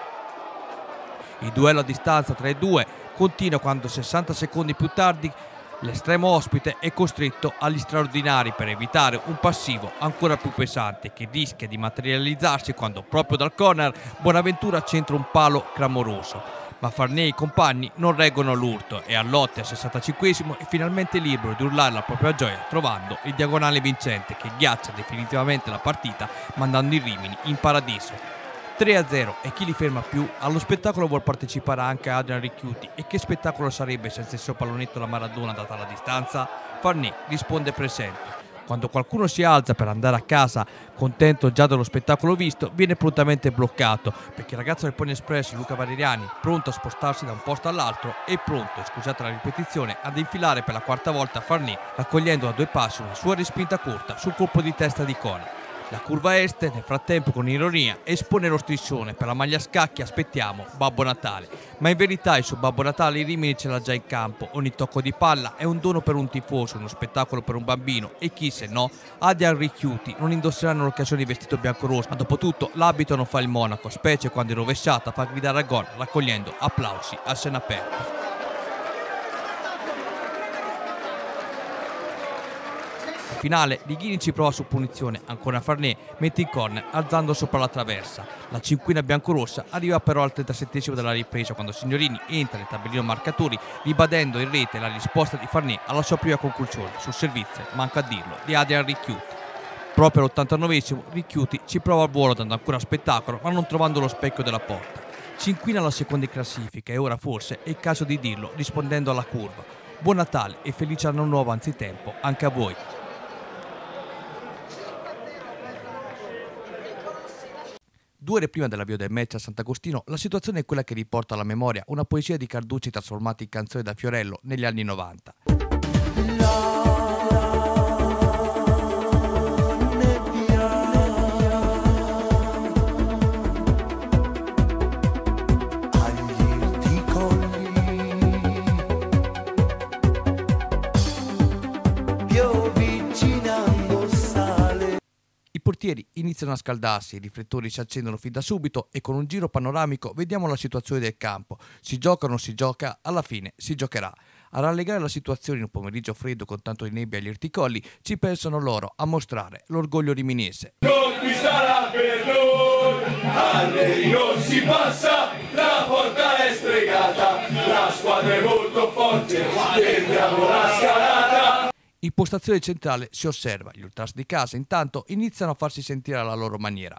Speaker 1: Il duello a distanza tra i due continua quando sessanta secondi più tardi l'estremo ospite è costretto agli straordinari per evitare un passivo ancora più pesante che rischia di materializzarsi quando proprio dal corner Bonaventura centra un palo clamoroso. Ma Farnier e i compagni non reggono l'urto e Arlotti al sessantacinquesimo è finalmente libero di urlare la propria gioia trovando il diagonale vincente che ghiaccia definitivamente la partita mandando i Rimini in paradiso. tre a zero e chi li ferma più? Allo spettacolo vuol partecipare anche Adrian Ricchiuti e che spettacolo sarebbe senza il suo pallonetto da Maradona data la distanza? Farnier risponde presente. Quando qualcuno si alza per andare a casa contento già dello spettacolo visto viene prontamente bloccato perché il ragazzo del Pony Express Luca Valeriani pronto a spostarsi da un posto all'altro è pronto, scusate la ripetizione, ad infilare per la quarta volta Farnier raccogliendo a due passi una sua respinta corta sul colpo di testa di Cona. La curva est nel frattempo con ironia espone lo striscione, per la maglia scacchi aspettiamo Babbo Natale, ma in verità il suo Babbo Natale il Rimini ce l'ha già in campo, ogni tocco di palla è un dono per un tifoso, uno spettacolo per un bambino e chi se no, Adrian Ricchiuti non indosseranno l'occasione di vestito biancorosso, ma dopo tutto l'abito non fa il monaco, specie quando in rovesciata fa gridare a gol raccogliendo applausi a scena aperta. Finale, Lighini ci prova su punizione, ancora Farnier mette in corner alzando sopra la traversa. La cinquina biancorossa arriva però al trentasettesimo della ripresa quando Signorini entra nel tabellino marcatori ribadendo in rete la risposta di Farnier alla sua prima conclusione sul servizio, manca a dirlo, di Adrian Ricchiuti. Proprio all'ottantanovesimo Ricchiuti ci prova al volo dando ancora spettacolo ma non trovando lo specchio della porta. Cinquina alla seconda in classifica e ora forse è il caso di dirlo rispondendo alla curva. Buon Natale e felice anno nuovo anzitempo anche a voi. Due ore prima dell'avvio del match a Sant'Agostino, la situazione è quella che riporta alla memoria una poesia di Carducci trasformata in canzone da Fiorello negli anni novanta. I portieri iniziano a scaldarsi, i riflettori si accendono fin da subito e con un giro panoramico vediamo la situazione del campo. Si gioca o non si gioca, alla fine si giocherà. A rallegrare la situazione in un pomeriggio freddo con tanto di nebbia agli Erticolli ci pensano loro a mostrare l'orgoglio riminese.
Speaker 11: Non qui sarà per noi, Arneri non si passa, la porta è stregata, la squadra è molto forte, tentiamo la scalata.
Speaker 1: In postazione centrale si osserva, gli ultras di casa intanto iniziano a farsi sentire alla loro maniera.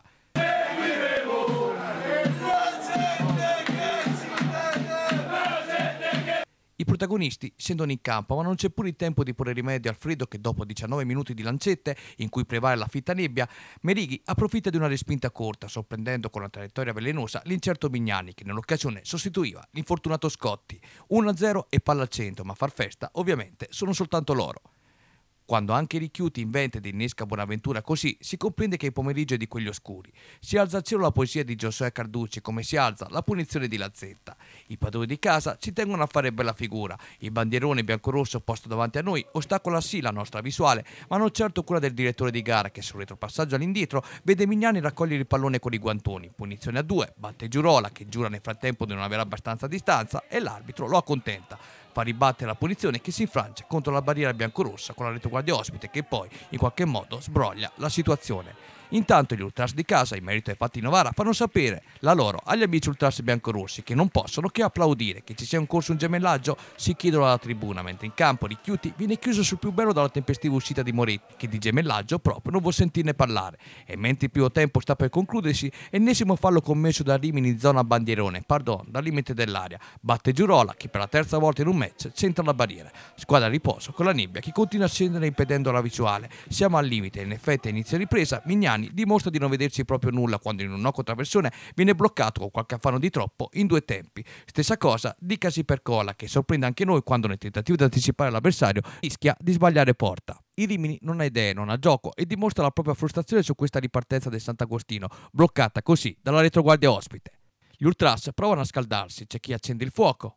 Speaker 1: I protagonisti scendono in campo, ma non c'è pure il tempo di porre rimedio al freddo che dopo diciannove minuti di lancette, in cui prevale la fitta nebbia, Merighi approfitta di una respinta corta, sorprendendo con una traiettoria velenosa l'incerto Mignani, che nell'occasione sostituiva l'infortunato Scotti. uno a zero e palla al centro, ma a far festa ovviamente sono soltanto loro. Quando anche Richiuti inventa ed innesca Bonaventura così, si comprende che il pomeriggio è di quelli oscuri. Si alza al cielo la poesia di Giosuè Carducci, come si alza la punizione di Lazzetta. I padroni di casa ci tengono a fare bella figura. Il bandierone biancorosso posto davanti a noi ostacola sì la nostra visuale, ma non certo quella del direttore di gara che sul retropassaggio all'indietro vede Mignani raccogliere il pallone con i guantoni. Punizione a due, batte Giurola che giura nel frattempo di non avere abbastanza distanza e l'arbitro lo accontenta. Fa ribattere la punizione che si infrange contro la barriera biancorossa con la retroguardia ospite che poi in qualche modo sbroglia la situazione. Intanto gli ultras di casa, in merito ai fatti di Novara, fanno sapere la loro agli amici ultras biancorossi che non possono che applaudire. Che ci sia in corso un gemellaggio si chiedono alla tribuna, mentre in campo Richiuti viene chiuso sul più bello dalla tempestiva uscita di Moretti, che di gemellaggio proprio non vuol sentirne parlare. E mentre il primo tempo sta per concludersi, ennesimo fallo commesso da Rimini in zona bandierone, pardon, dal limite dell'area. Batte Giurola che per la terza volta in un match centra la barriera. Squadra a riposo con la nebbia che continua a scendere impedendo la visuale. Siamo al limite e in effetti a inizio ripresa Mignani dimostra di non vederci proprio nulla quando in un no contraversione viene bloccato con qualche affanno di troppo in due tempi. Stessa cosa dicasi per Cola, che sorprende anche noi quando nel tentativo di anticipare l'avversario rischia di sbagliare porta. Il Rimini non ha idee, non ha gioco e dimostra la propria frustrazione su questa ripartenza del Sant'Agostino, bloccata così dalla retroguardia ospite. Gli ultras provano a scaldarsi, c'è chi accende il fuoco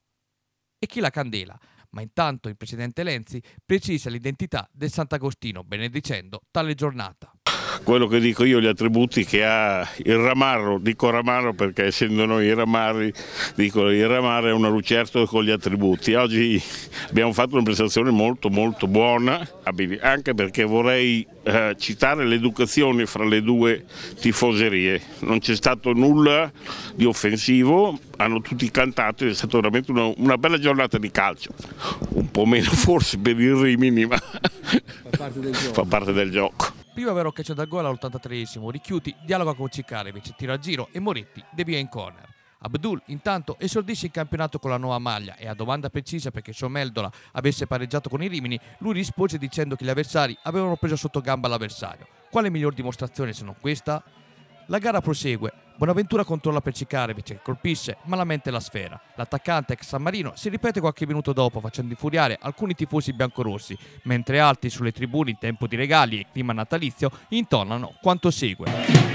Speaker 1: e chi la candela, ma intanto il presidente Lenzi precisa l'identità del Sant'Agostino benedicendo tale giornata.
Speaker 12: Quello che dico io, gli attributi che ha il ramarro, dico ramarro perché essendo noi i ramarri, dico il ramarro è una lucertola con gli attributi. Oggi abbiamo fatto una prestazione molto molto buona, anche perché vorrei eh, citare l'educazione fra le due tifoserie. Non c'è stato nulla di offensivo, hanno tutti cantato, è stata veramente una, una bella giornata di calcio. Un po' meno forse per il Rimini, ma fa parte del gioco. Fa parte del gioco.
Speaker 1: Prima vero calcio dal gol all'ottantatreesimo, Richiuti dialoga con Ciccarevic, tira a giro e Moretti devia in corner. Abdul intanto esordisce in campionato con la nuova maglia e a domanda precisa perché Someldola avesse pareggiato con i Rimini, lui rispose dicendo che gli avversari avevano preso sotto gamba l'avversario. Quale miglior dimostrazione se non questa? La gara prosegue, Bonaventura controlla per Ciccarevic che colpisce malamente la sfera. L'attaccante ex San Marino si ripete qualche minuto dopo facendo infuriare alcuni tifosi biancorossi, mentre altri sulle tribune in tempo di regali e clima natalizio intonano quanto segue.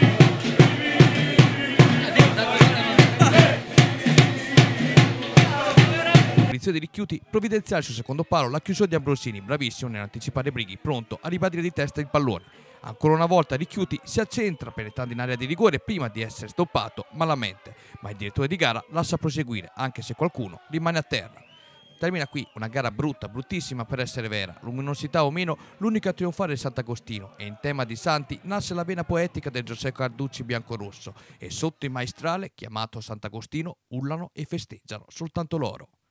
Speaker 1: Punizione di Richiuti, provvidenziale sul secondo palo, la chiusura di Ambrosini, bravissimo nell'anticipare Brighi, pronto a ribadire di testa il pallone. Ancora una volta Richiuti si accentra penetrando in area di rigore prima di essere stoppato malamente, ma il direttore di gara lascia proseguire anche se qualcuno rimane a terra. Termina qui una gara brutta, bruttissima per essere vera, luminosità o meno l'unica a trionfare è Sant'Agostino e in tema di santi nasce la vena poetica del Giosuè Carducci biancorosso e sotto il maestrale chiamato Sant'Agostino urlano e festeggiano soltanto loro.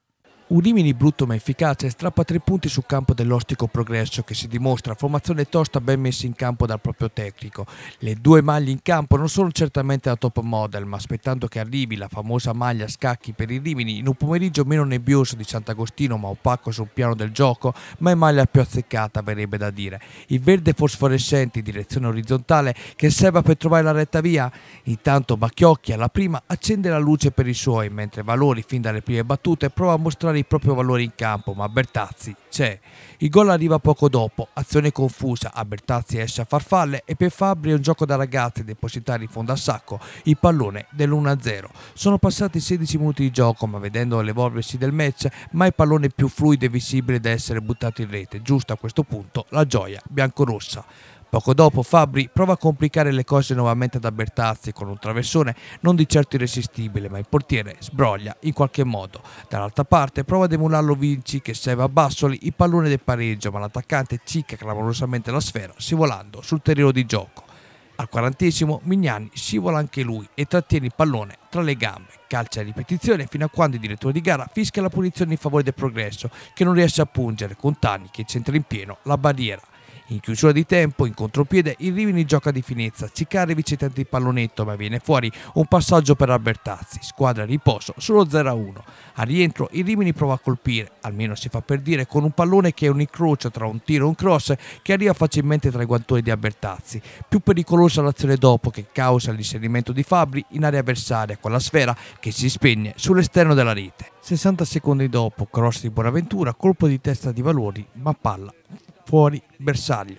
Speaker 1: Un Rimini brutto ma efficace strappa tre punti sul campo dell'Ostico Progresso, che si dimostra formazione tosta ben messa in campo dal proprio tecnico. Le due maglie in campo non sono certamente la top model, ma aspettando che arrivi la famosa maglia scacchi per il Rimini in un pomeriggio meno nebbioso di Sant'Agostino ma opaco sul piano del gioco, ma è maglia più azzeccata, verrebbe da dire. Il verde fosforescente in direzione orizzontale che serve per trovare la retta via. Intanto Bacchiocchi alla prima accende la luce per i suoi, mentre Valori fin dalle prime battute prova a mostrare il proprio valore in campo, ma Bertazzi c'è. Il gol arriva poco dopo, azione confusa, a Bertazzi esce a farfalle e per Fabbri è un gioco da ragazzi depositare in fondo al sacco il pallone dell'uno a zero. Sono passati sedici minuti di gioco, ma vedendo l'evolversi del match mai pallone più fluido e visibile da essere buttato in rete. Giusto a questo punto la gioia biancorossa. Poco dopo Fabbri prova a complicare le cose nuovamente da Bertazzi con un traversone non di certo irresistibile, ma il portiere sbroglia in qualche modo. Dall'altra parte prova ad emularlo Vinci che serve a Bassoli il pallone del pareggio, ma l'attaccante cicca clamorosamente la sfera scivolando sul terreno di gioco. Al quarantesimo Mignani scivola anche lui e trattiene il pallone tra le gambe. Calcia a ripetizione fino a quando il direttore di gara fischia la punizione in favore del Progresso, che non riesce a pungere, con Tani che centra in pieno la barriera. In chiusura di tempo, in contropiede, il Rimini gioca di finezza, Cicarevic tenta il pallonetto ma viene fuori un passaggio per Albertazzi, squadra a riposo sullo zero a uno. A rientro il Rimini prova a colpire, almeno si fa per dire, con un pallone che è un incrocio tra un tiro e un cross che arriva facilmente tra i guantoni di Albertazzi. Più pericolosa l'azione dopo, che causa l'inserimento di Fabbri in area avversaria con la sfera che si spegne sull'esterno della rete. sessanta secondi dopo, cross di Bonaventura, colpo di testa di Valori, ma palla fuori bersaglio.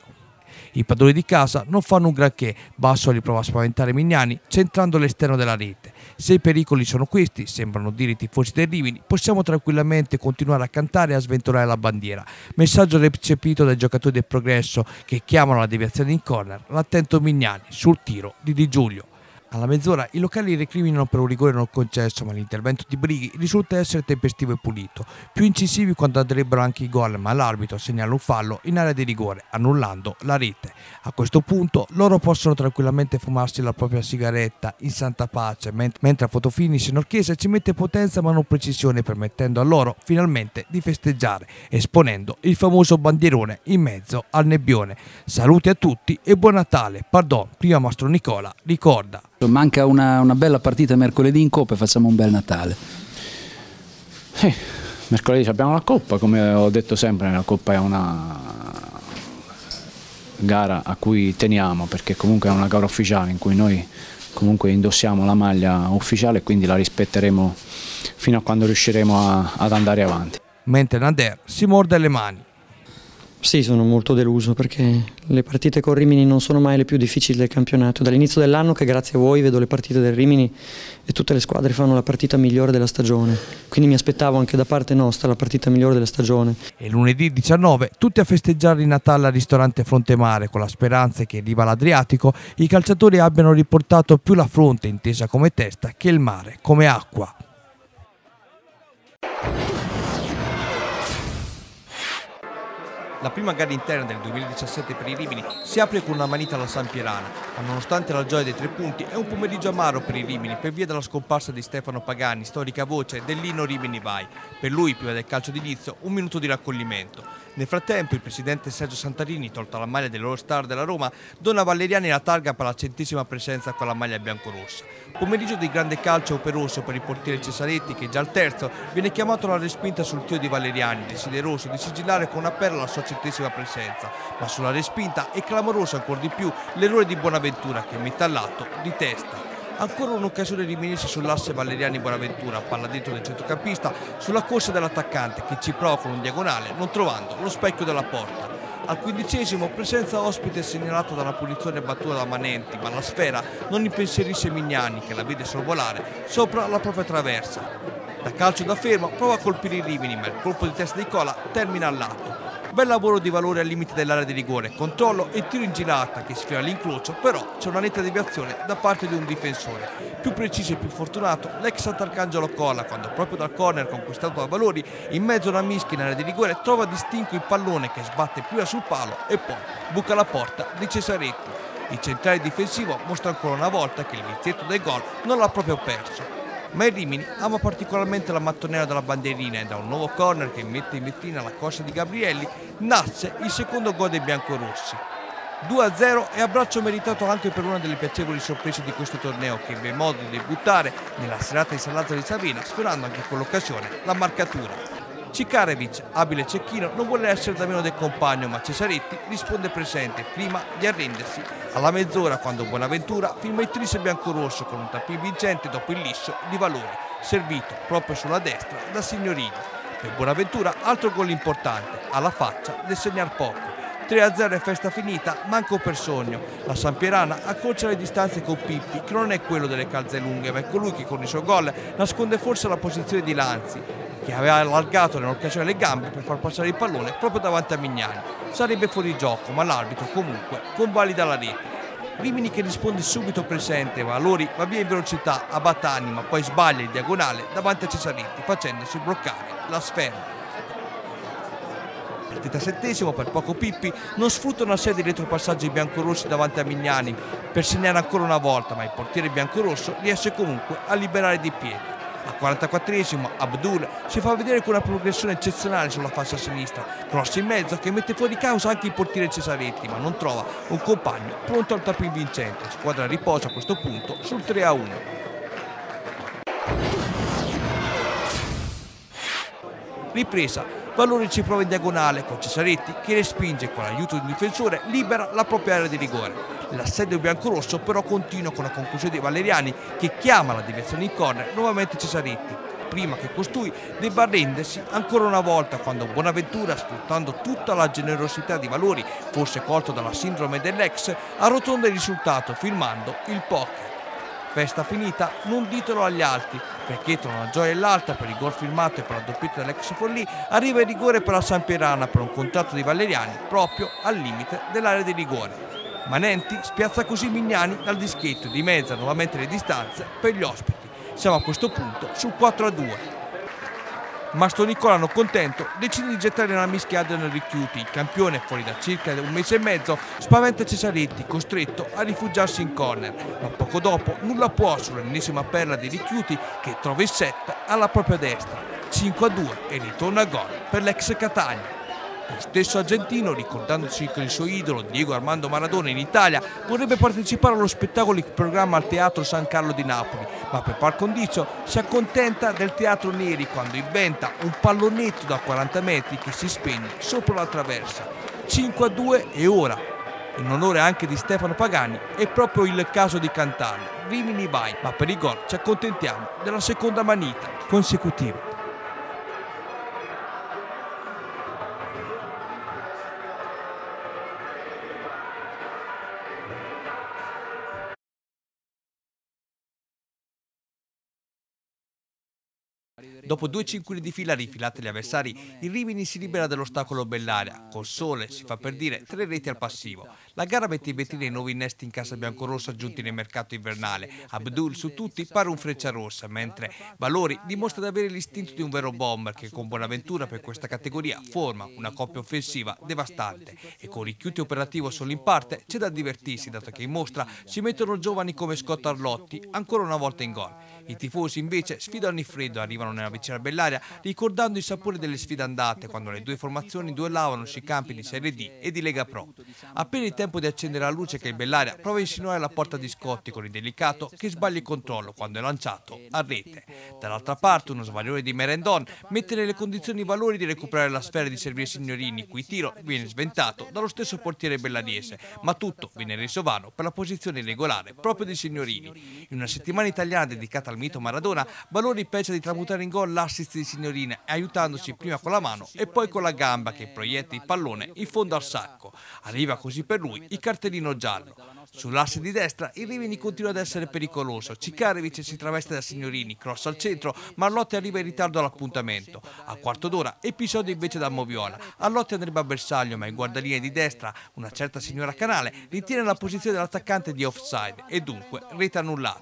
Speaker 1: I padroni di casa non fanno un granché, Bassoli prova a spaventare Mignani centrando l'esterno della rete. Se i pericoli sono questi, sembrano dire i tifosi del Rimini, possiamo tranquillamente continuare a cantare e a sventolare la bandiera. Messaggio recepito dai giocatori del Progresso che chiamano la deviazione in corner, l'attento Mignani sul tiro di Di Giulio. Alla mezz'ora i locali recriminano per un rigore non concesso, ma l'intervento di Brighi risulta essere tempestivo e pulito. Più incisivi quando andrebbero anche i gol, ma l'arbitro segnala un fallo in area di rigore, annullando la rete. A questo punto loro possono tranquillamente fumarsi la propria sigaretta in santa pace, mentre a fotofinish Norchese ci mette potenza ma non precisione, permettendo a loro finalmente di festeggiare, esponendo il famoso bandierone in mezzo al nebbione. Saluti a tutti e buon Natale. Pardon, prima Mastro Nicola ricorda.
Speaker 4: Manca una, una bella partita mercoledì in Coppa e facciamo un bel Natale.
Speaker 3: Sì, mercoledì abbiamo la Coppa, come ho detto sempre, la Coppa è una gara a cui teniamo perché comunque è una gara ufficiale in cui noi comunque indossiamo la maglia ufficiale e quindi la rispetteremo fino a quando riusciremo a, ad andare avanti.
Speaker 1: Mentre Nader si morde le mani.
Speaker 13: Sì, sono molto deluso perché le partite con Rimini non sono mai le più difficili del campionato. Dall'inizio dell'anno che grazie a voi vedo le partite del Rimini e tutte le squadre fanno la partita migliore della stagione. Quindi mi aspettavo anche da parte nostra la partita migliore della stagione.
Speaker 1: E lunedì diciannove tutti a festeggiare il Natale al ristorante Frontemare con la speranza che arriva l'Adriatico i calciatori abbiano riportato più la fronte intesa come testa che il mare come acqua. La prima gara interna del duemiladiciassette per i Rimini si apre con una manita alla Sampierana, ma nonostante la gioia dei tre punti è un pomeriggio amaro per i Rimini per via della scomparsa di Stefano Pagani, storica voce dell'inno Rimini Vai. Per lui, prima del calcio d'inizio, un minuto di raccoglimento. Nel frattempo il presidente Sergio Santarini, tolta la maglia dell'All Star della Roma, dona a Valeriani la targa per la centesima presenza con la maglia biancorossa. Pomeriggio di grande calcio operoso per il portiere Cesaretti che già al terzo viene chiamato alla respinta sul tiro di Valeriani, desideroso di sigillare con una perla la sua centesima presenza, ma sulla respinta è clamoroso ancora di più l'errore di Bonaventura che mette all'atto di testa. Ancora un'occasione riminesse sull'asse Valeriani-Bonaventura, palla dentro del centrocampista, sulla corsa dell'attaccante che ci prova con un diagonale, non trovando lo specchio della porta. Al quindicesimo presenza ospite segnalata da una punizione battuta da Manenti, ma la sfera non impensierisce Mignani che la vede sorvolare sopra la propria traversa. Da calcio da fermo prova a colpire i Rimini, ma il colpo di testa di Cola termina al lato. Bel lavoro di Valore al limite dell'area di rigore, controllo e tiro in girata che sfiora l'incrocio, però c'è una netta deviazione da parte di un difensore. Più preciso e più fortunato l'ex Sant'Arcangelo Cola quando proprio dal corner conquistato da Valori in mezzo a una mischia in area di rigore trova distinto il pallone che sbatte prima sul palo e poi buca la porta di Cesaretti. Il centrale difensivo mostra ancora una volta che il vizietto del gol non l'ha proprio perso. Ma il Rimini ama particolarmente la mattonella della bandierina e da un nuovo corner che mette in vetrina la corsa di Gabrielli nasce il secondo gol dei biancorossi. due a zero e abbraccio meritato anche per una delle piacevoli sorprese di questo torneo che ebbe modo di debuttare nella serata di San Lazzaro di Savina, sfiorando anche con l'occasione la marcatura. Cikarevic, abile cecchino, non vuole essere da meno del compagno, ma Cesaretti risponde presente prima di arrendersi alla mezz'ora quando Bonaventura firma il tris biancorosso con un tappin vincente dopo il liscio di Valori, servito proprio sulla destra da Signorini. Per Bonaventura altro gol importante, alla faccia del segnar poco. tre a zero è festa finita, manco per sogno. La Sampierana accorcia le distanze con Pippi, che non è quello delle calze lunghe, ma è colui che con il suo gol nasconde forse la posizione di Lanzi, che aveva allargato nell'occasione le gambe per far passare il pallone proprio davanti a Mignani. Sarebbe fuori gioco, ma l'arbitro comunque convalida la rete. Rimini che risponde subito presente, Valori va via in velocità a Battani, ma poi sbaglia il diagonale davanti a Cesaretti, facendosi bloccare la sfera. Al trentasettesimo per poco Pippi non sfrutta una serie di retropassaggi biancorossi davanti a Mignani per segnare ancora una volta, ma il portiere biancorosso riesce comunque a liberare di piedi. Al quarantaquattresimo Abdul si fa vedere con una progressione eccezionale sulla fascia sinistra, cross in mezzo che mette fuori causa anche il portiere Cesaretti, ma non trova un compagno pronto al tapping vincente. Squadra riposa a questo punto sul tre a uno. Ripresa, Valori ci prova in diagonale con Cesaretti che respinge con l'aiuto di un difensore, libera la propria area di rigore. L'assedio biancorosso però continua con la conclusione dei Valeriani che chiama la deviazione in corner nuovamente Cesaretti, prima che costui debba arrendersi ancora una volta quando Bonaventura, sfruttando tutta la generosità di Valori, forse colto dalla sindrome dell'ex, arrotonda il risultato firmando il poker. Festa finita, non ditelo agli altri, perché tra una gioia e l'altra per il gol firmato e per la doppietta dell'ex Forlì arriva il rigore per la Sampierana per un contratto di Valeriani proprio al limite dell'area di rigore. Manenti spiazza così Mignani dal dischetto e dimezza nuovamente le distanze per gli ospiti. Siamo a questo punto sul quattro a due. Mastro Nicolano, contento, decide di gettare nella mischia Adrian Ricchiuti, il campione fuori da circa un mese e mezzo, spaventa Cesaretti, costretto a rifugiarsi in corner, ma poco dopo nulla può sull'ennesima perla di Ricchiuti che trova il set alla propria destra, cinque a due e ritorna a gol per l'ex Catania. Lo stesso argentino, ricordandosi che il suo idolo Diego Armando Maradona in Italia vorrebbe partecipare allo spettacolo in programma al Teatro San Carlo di Napoli, ma per par condicio si accontenta del Teatro Neri quando inventa un pallonetto da quaranta metri che si spegne sopra la traversa. cinque a due e ora, in onore anche di Stefano Pagani, è proprio il caso di cantarlo. Rimini vai, ma per i gol ci accontentiamo della seconda manita consecutiva. Dopo due cinquini di fila rifilate agli avversari, il Rimini si libera dell'ostacolo Bellaria. Col sole, si fa per dire, tre reti al passivo. La gara mette in vetrina i nuovi innesti in casa biancorossa aggiunti nel mercato invernale. Abdul su tutti pare un Frecciarossa, mentre Valori dimostra di avere l'istinto di un vero bomber che con Bonaventura per questa categoria forma una coppia offensiva devastante. E con Ricchiuti operativo solo in parte c'è da divertirsi, dato che in mostra si mettono giovani come Scott Arlotti ancora una volta in gol. I tifosi invece sfidano il freddo e arrivano nella vicina Bellaria ricordando il sapore delle sfide andate quando le due formazioni duellavano sui campi di Serie D e di Lega Pro. Appena il tempo di accendere la luce che il Bellaria prova a insinuare la porta di Scotti con il delicato che sbaglia il controllo quando è lanciato a rete. Dall'altra parte uno sbaglione di Merendon mette nelle condizioni i Valori di recuperare la sfera e di servire Signorini, cui tiro viene sventato dallo stesso portiere bellariese, ma tutto viene reso vano per la posizione irregolare proprio di Signorini. In una settimana italiana dedicata al mito Maradona, Valori pensa di tramutare in gol l'assist di Signorini, aiutandosi prima con la mano e poi con la gamba che proietta il pallone in fondo al sacco. Arriva così per lui il cartellino giallo. Sull'asse di destra il Rimini continua ad essere pericoloso. Cikarevic si traveste da Signorini, cross al centro, ma Arlotti arriva in ritardo all'appuntamento. A quarto d'ora episodio invece da Moviola. Arlotti andrebbe a bersaglio, ma in guardalinea di destra una certa signora Canale ritiene la posizione dell'attaccante di offside e dunque rete annullata.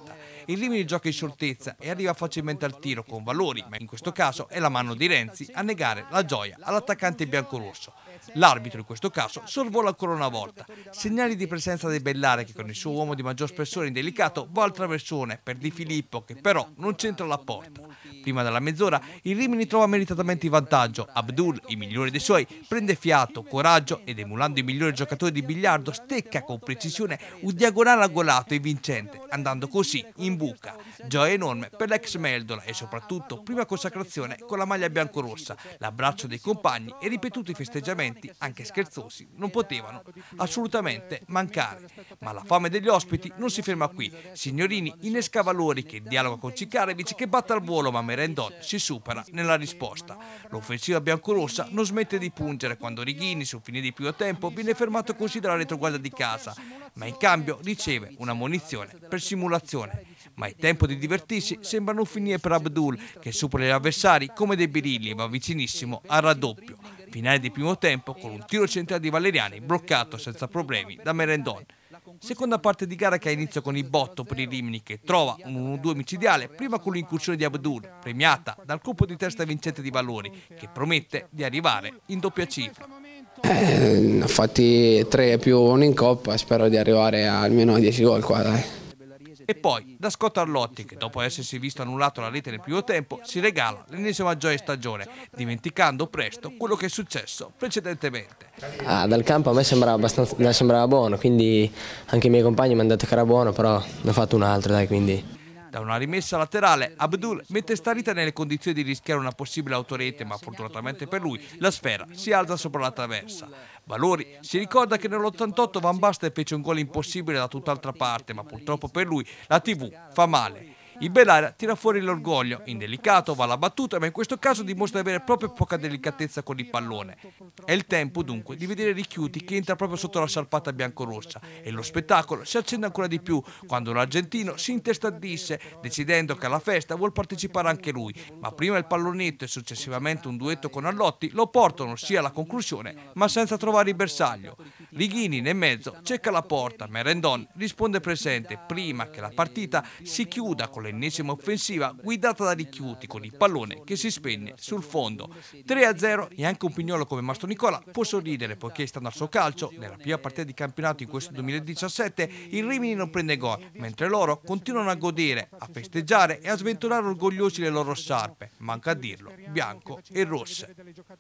Speaker 1: il Rimini gioca in scioltezza e arriva facilmente al tiro con Valori, ma in questo caso è la mano di Renzi a negare la gioia all'attaccante biancorosso. L'arbitro in questo caso sorvola ancora una volta. Segnali di presenza del Bellare che con il suo uomo di maggior spessore indelicato va al traversone per Di Filippo che però non c'entra la porta. Prima della mezz'ora il Rimini trova meritatamente in vantaggio. Abdul, il migliore dei suoi, prende fiato, coraggio ed emulando i migliori giocatori di biliardo stecca con precisione un diagonale angolato e vincente, andando così in buca. Gioia enorme per l'ex Meldola e soprattutto prima consacrazione con la maglia biancorossa, l'abbraccio dei compagni e ripetuti festeggiamenti, anche scherzosi, non potevano assolutamente mancare. Ma la fame degli ospiti non si ferma qui. Signorini innesca Valori che dialoga con Cikarevic che batte al volo ma Merendon si supera nella risposta. L'offensiva biancorossa non smette di pungere quando Righini sul finire di primo tempo viene fermato così dalla retroguardia di casa, ma in cambio riceve una munizione per simulazione. Ma il tempo di divertirsi sembra non finire per Abdul che supera gli avversari come dei birilli e va vicinissimo al raddoppio. Finale di primo tempo con un tiro centrale di Valeriani bloccato senza problemi da Merendon. Seconda parte di gara che ha inizio con il botto per il Rimini che trova un uno due micidiale prima con l'incursione di Abdul, premiata dal colpo di testa vincente di Valori che promette di arrivare in doppia cifra.
Speaker 14: Eh, ho fatti tre più uno in Coppa, spero di arrivare almeno a dieci gol qua, dai.
Speaker 1: E poi da Scott Arlotti che dopo essersi visto annullato la rete nel primo tempo si regala l'ennesima gioia di stagione, dimenticando presto quello che è successo precedentemente.
Speaker 15: Ah, dal campo a me sembrava, abbastanza, mi sembrava buono, quindi anche i miei compagni mi hanno detto che era buono, però ne ho fatto un altro, dai, quindi...
Speaker 1: Da una rimessa laterale, Abdul mette Starita nelle condizioni di rischiare una possibile autorete, ma fortunatamente per lui la sfera si alza sopra la traversa. Valori si ricorda che nell'ottantotto Van Basten fece un gol impossibile da tutt'altra parte, ma purtroppo per lui la tivù fa male. Il Bellaria tira fuori l'orgoglio, indelicato va alla battuta, ma in questo caso dimostra di avere proprio poca delicatezza con il pallone. È il tempo dunque di vedere Ricchiuti che entra proprio sotto la sciarpata biancorossa e lo spettacolo si accende ancora di più quando l'argentino si intestardisce decidendo che alla festa vuol partecipare anche lui, ma prima il pallonetto e successivamente un duetto con Arlotti lo portano sia alla conclusione ma senza trovare il bersaglio. Righini nel mezzo cerca la porta, ma Merendon risponde presente prima che la partita si chiuda con l'ennesima offensiva guidata da Ricchiuti con il pallone che si spegne sul fondo. tre a zero e anche un pignolo come Mastro Nicola può sorridere poiché stando al suo calcio, nella prima partita di campionato in questo duemiladiciassette, il Rimini non prende gol, mentre loro continuano a godere, a festeggiare e a sventolare orgogliosi le loro sciarpe, manca a dirlo, bianco e rosse.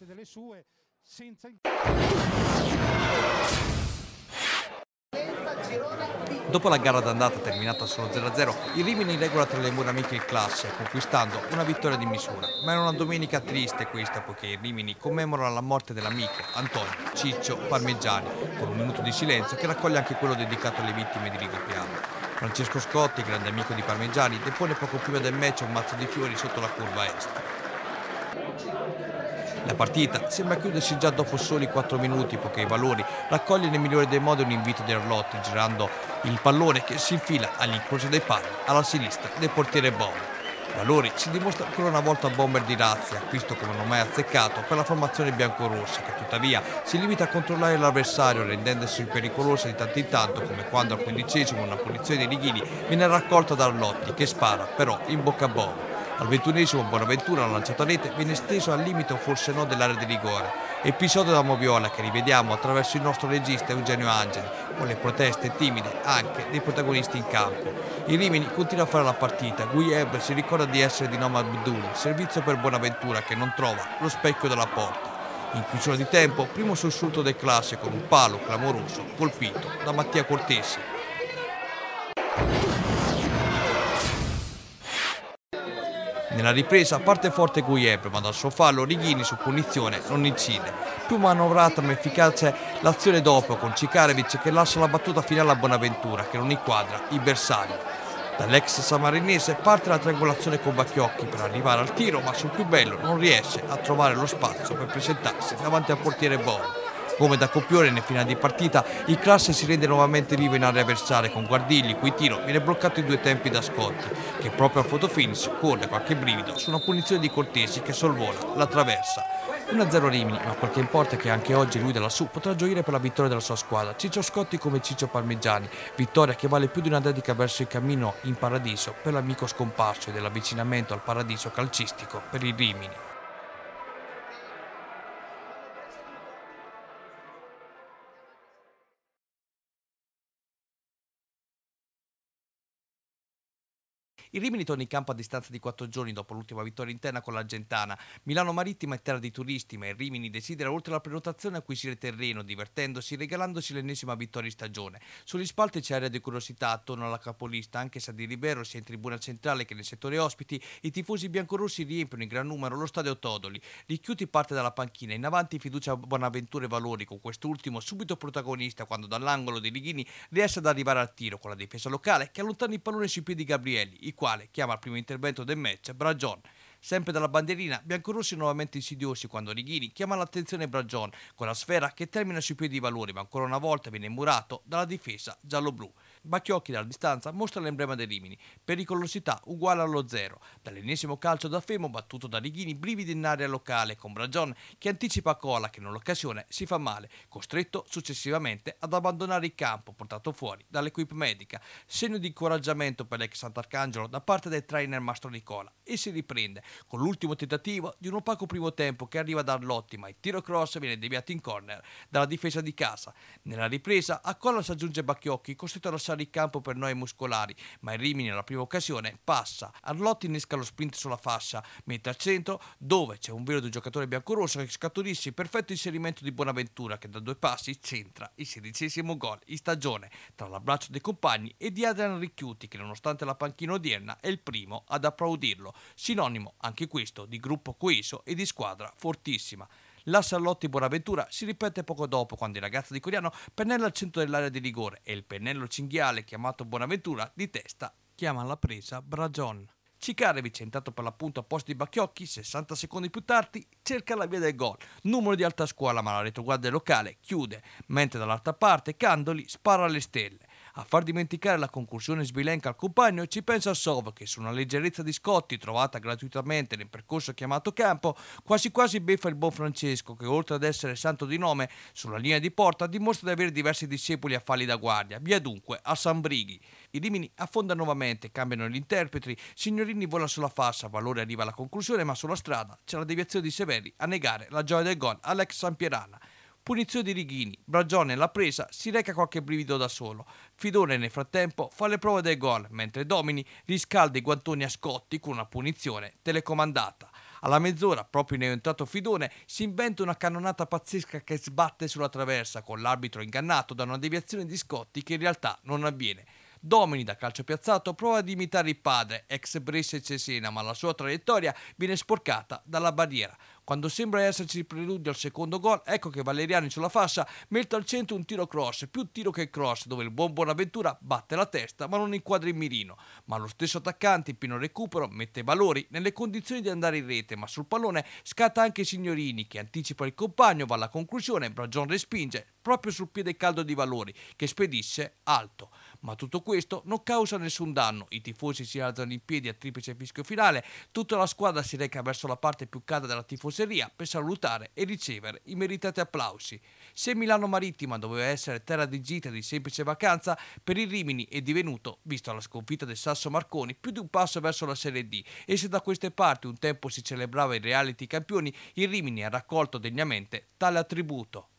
Speaker 1: Dopo la gara d'andata terminata solo zero a zero, il Rimini regola tra le mura amiche in classe, conquistando una vittoria di misura. Ma era una domenica triste questa, poiché il Rimini commemora la morte dell'amico Antonio Ciccio Parmigiani, con un minuto di silenzio che raccoglie anche quello dedicato alle vittime di Rigopiano. Francesco Scotti, grande amico di Parmigiani, depone poco prima del match un mazzo di fiori sotto la curva est. La partita sembra chiudersi già dopo soli quattro minuti, poiché i Valori raccoglie nel migliore dei modi un invito di Arlotti, girando il pallone che si infila all'incrocio dei pali alla sinistra del portiere Bono. Valori si dimostra ancora una volta bomber di razza, acquisto come non mai azzeccato per la formazione biancorossa, che tuttavia si limita a controllare l'avversario rendendosi pericolosa di tanto in tanto, come quando al quindicesimo una punizione di Righini viene raccolta da Arlotti che spara però in bocca a Bono. Al ventunesimo Bonaventura, la lanciata a rete, viene steso al limite o forse no dell'area di rigore. Episodio da Moviola che rivediamo attraverso il nostro regista Eugenio Angeli, con le proteste timide anche dei protagonisti in campo. Il Rimini continua a fare la partita, Guieb si ricorda di essere di nome Abdul, servizio per Bonaventura che non trova lo specchio della porta. In chiusura di tempo, primo sussulto del classe con un palo clamoroso colpito da Mattia Cortesi. Nella ripresa parte forte Guieb, ma dal suo fallo Righini su punizione non incide. Più manovrata ma efficace l'azione dopo con Cikarevic che lascia la battuta finale a Bonaventura che non inquadra il bersaglio. Dall'ex samarinese parte la triangolazione con Bacchiocchi per arrivare al tiro, ma sul più bello non riesce a trovare lo spazio per presentarsi davanti al portiere Bono. Come da copione nel finale di partita, il classe si rende nuovamente vivo in area avversaria con Guardigli, cui tiro viene bloccato in due tempi da Scotti, che proprio al fotofinish corre qualche brivido su una punizione di Cortesi che sorvola la traversa. uno a zero Rimini, ma quel che importa è che anche oggi lui della Su potrà gioire per la vittoria della sua squadra. Ciccio Scotti come Ciccio Parmigiani, vittoria che vale più di una dedica verso il cammino in paradiso per l'amico scomparso e dell'avvicinamento al paradiso calcistico per il Rimini. Il Rimini torna in campo a distanza di quattro giorni dopo l'ultima vittoria interna con l'Argentana. Milano Marittima è terra di turisti, ma il Rimini desidera oltre alla prenotazione acquisire terreno, divertendosi e regalandosi l'ennesima vittoria in stagione. Sugli spalti c'è area di curiosità attorno alla capolista, anche se a dir libero sia in tribuna centrale che nei settori ospiti i tifosi biancorossi riempiono in gran numero lo stadio Todoli. Ricchiuti parte dalla panchina, in avanti fiducia a Bonaventura e Valori, con quest'ultimo subito protagonista quando dall'angolo di Righini riesce ad arrivare al tiro con la difesa locale che allontana il pallone sui piedi di Gabrielli, il quale chiama al primo intervento del match Bragion. Sempre dalla bandierina, biancorossi nuovamente insidiosi quando Righini chiama l'attenzione Bragion con la sfera che termina sui piedi di Valori, ma ancora una volta viene murato dalla difesa giallo-blu. Bacchiocchi dalla distanza mostra l'emblema dei Rimini, pericolosità uguale allo zero. Dall'ennesimo calcio da Femo battuto da Righini, brividi in area locale con Bragion che anticipa Cola che nell'occasione si fa male, costretto successivamente ad abbandonare il campo, portato fuori dall'equipe medica. Segno di incoraggiamento per l'ex Sant'Arcangelo da parte del trainer Mastro Nicola e si riprende con l'ultimo tentativo di un opaco primo tempo che arriva da Arlotti, ma il tiro cross viene deviato in corner dalla difesa di casa. Nella ripresa a Cola si aggiunge Bacchiocchi, costretto a lasciare il campo per noie muscolari, ma il Rimini alla prima occasione passa. Arlotti innesca lo sprint sulla fascia, mentre al centro, dove c'è un velo di giocatore biancorosso che scaturisce il perfetto inserimento di Bonaventura che da due passi centra il sedicesimo gol in stagione tra l'abbraccio dei compagni e di Adrian Ricchiuti che nonostante la panchina odierna è il primo ad applaudirlo, sinonimo anche questo di gruppo coeso e di squadra fortissima. L'asse Arlotti-Bonaventura si ripete poco dopo quando il ragazzo di Coriano pennella al centro dell'area di rigore e il pennello cinghiale chiamato Bonaventura di testa chiama alla presa Bragion. Cikarevic, entrato per l'appunto a posto di Bacchiocchi, sessanta secondi più tardi, cerca la via del gol. Numero di alta scuola, ma la retroguardia locale chiude, mentre dall'altra parte Candoli spara alle stelle. A far dimenticare la conclusione sbilenca al compagno ci pensa Sov che su una leggerezza di Scotti trovata gratuitamente nel percorso chiamato campo quasi quasi beffa il buon Francesco che oltre ad essere santo di nome sulla linea di porta dimostra di avere diversi discepoli a fargli da guardia, via dunque a San Brighi. I Rimini affonda nuovamente, cambiano gli interpreti, Signorini vola sulla fascia, Valore arriva alla conclusione ma sulla strada c'è la deviazione di Severi a negare la gioia del gol all'ex Sampierana. Punizione di Righini, Bragion nella presa si reca qualche brivido da solo. Fidone nel frattempo fa le prove del gol, mentre Domini riscalda i guantoni a Scotti con una punizione telecomandata. Alla mezz'ora, proprio in entrato Fidone, si inventa una cannonata pazzesca che sbatte sulla traversa con l'arbitro ingannato da una deviazione di Scotti che in realtà non avviene. Domini da calcio piazzato prova ad imitare il padre, ex Brescia e Cesena, ma la sua traiettoria viene sporcata dalla barriera. Quando sembra esserci il preludio al secondo gol, ecco che Valeriani sulla fascia mette al centro un tiro cross, più tiro che cross, dove il buon Bonaventura batte la testa ma non inquadra il mirino. Ma lo stesso attaccante in pieno recupero mette Valori nelle condizioni di andare in rete, ma sul pallone scatta anche Signorini che anticipa il compagno, va alla conclusione, Bragion respinge proprio sul piede caldo di Valori che spedisce alto. Ma tutto questo non causa nessun danno, i tifosi si alzano in piedi a triplice fischio finale, tutta la squadra si reca verso la parte più calda della tifoseria per salutare e ricevere i meritati applausi. Se Milano Marittima doveva essere terra di gita e di semplice vacanza, per il Rimini è divenuto, visto la sconfitta del Sasso Marconi, più di un passo verso la Serie D, e se da queste parti un tempo si celebrava i reality campioni, il Rimini ha raccolto degnamente tale attributo.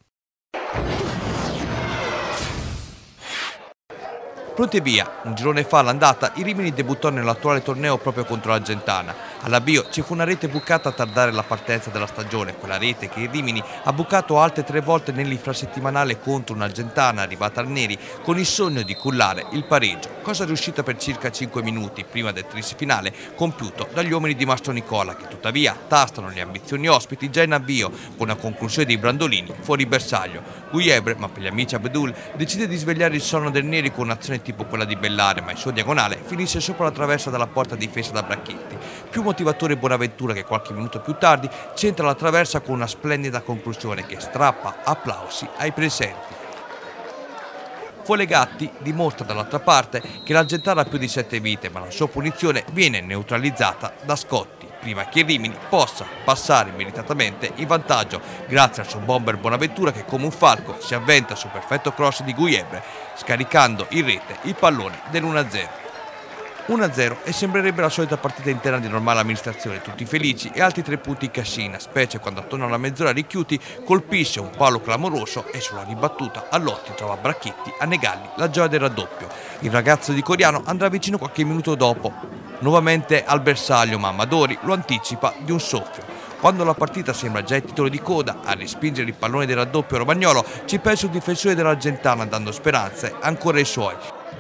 Speaker 1: Pronti e via, un girone fa all'andata, il Rimini debuttò nell'attuale torneo proprio contro l'Argentana. All'avvio ci fu una rete bucata a tardare la partenza della stagione, quella rete che il Rimini ha bucato altre tre volte nell'infrasettimanale contro un'Argentana arrivata al Neri con il sogno di cullare il pareggio, cosa riuscita per circa cinque minuti prima del tris finale compiuto dagli uomini di Mastro Nicola che tuttavia tastano le ambizioni ospiti già in avvio con una conclusione dei Brandolini fuori bersaglio. Guiebre, ma per gli amici Abdul, decide di svegliare il sonno del Neri con un'azione tipo quella di Bellare, ma il suo diagonale finisce sopra la traversa della porta difesa da Bracchetti. Più motivatore Bonaventura che qualche minuto più tardi centra la traversa con una splendida conclusione che strappa applausi ai presenti. Folegatti dimostra dall'altra parte che l'Argentana ha più di sette vite, ma la sua punizione viene neutralizzata da Scotti. prima che il Rimini possa passare meritatamente in vantaggio grazie al suo bomber Bonaventura che come un falco si avventa sul perfetto cross di Gujebre, scaricando in rete il pallone dell'uno a zero. uno a zero e sembrerebbe la solita partita interna di normale amministrazione, tutti felici e altri tre punti in cascina, specie quando attorno alla mezz'ora Ricchiuti colpisce un palo clamoroso e sulla ribattuta Allotti trova Bracchetti a negargli la gioia del raddoppio. Il ragazzo di Coriano andrà vicino qualche minuto dopo, nuovamente al bersaglio ma Amadori lo anticipa di un soffio. Quando la partita sembra già il titolo di coda, a respingere il pallone del raddoppio Romagnolo ci pensa un difensore dell'Argentana dando speranze ancora ai suoi.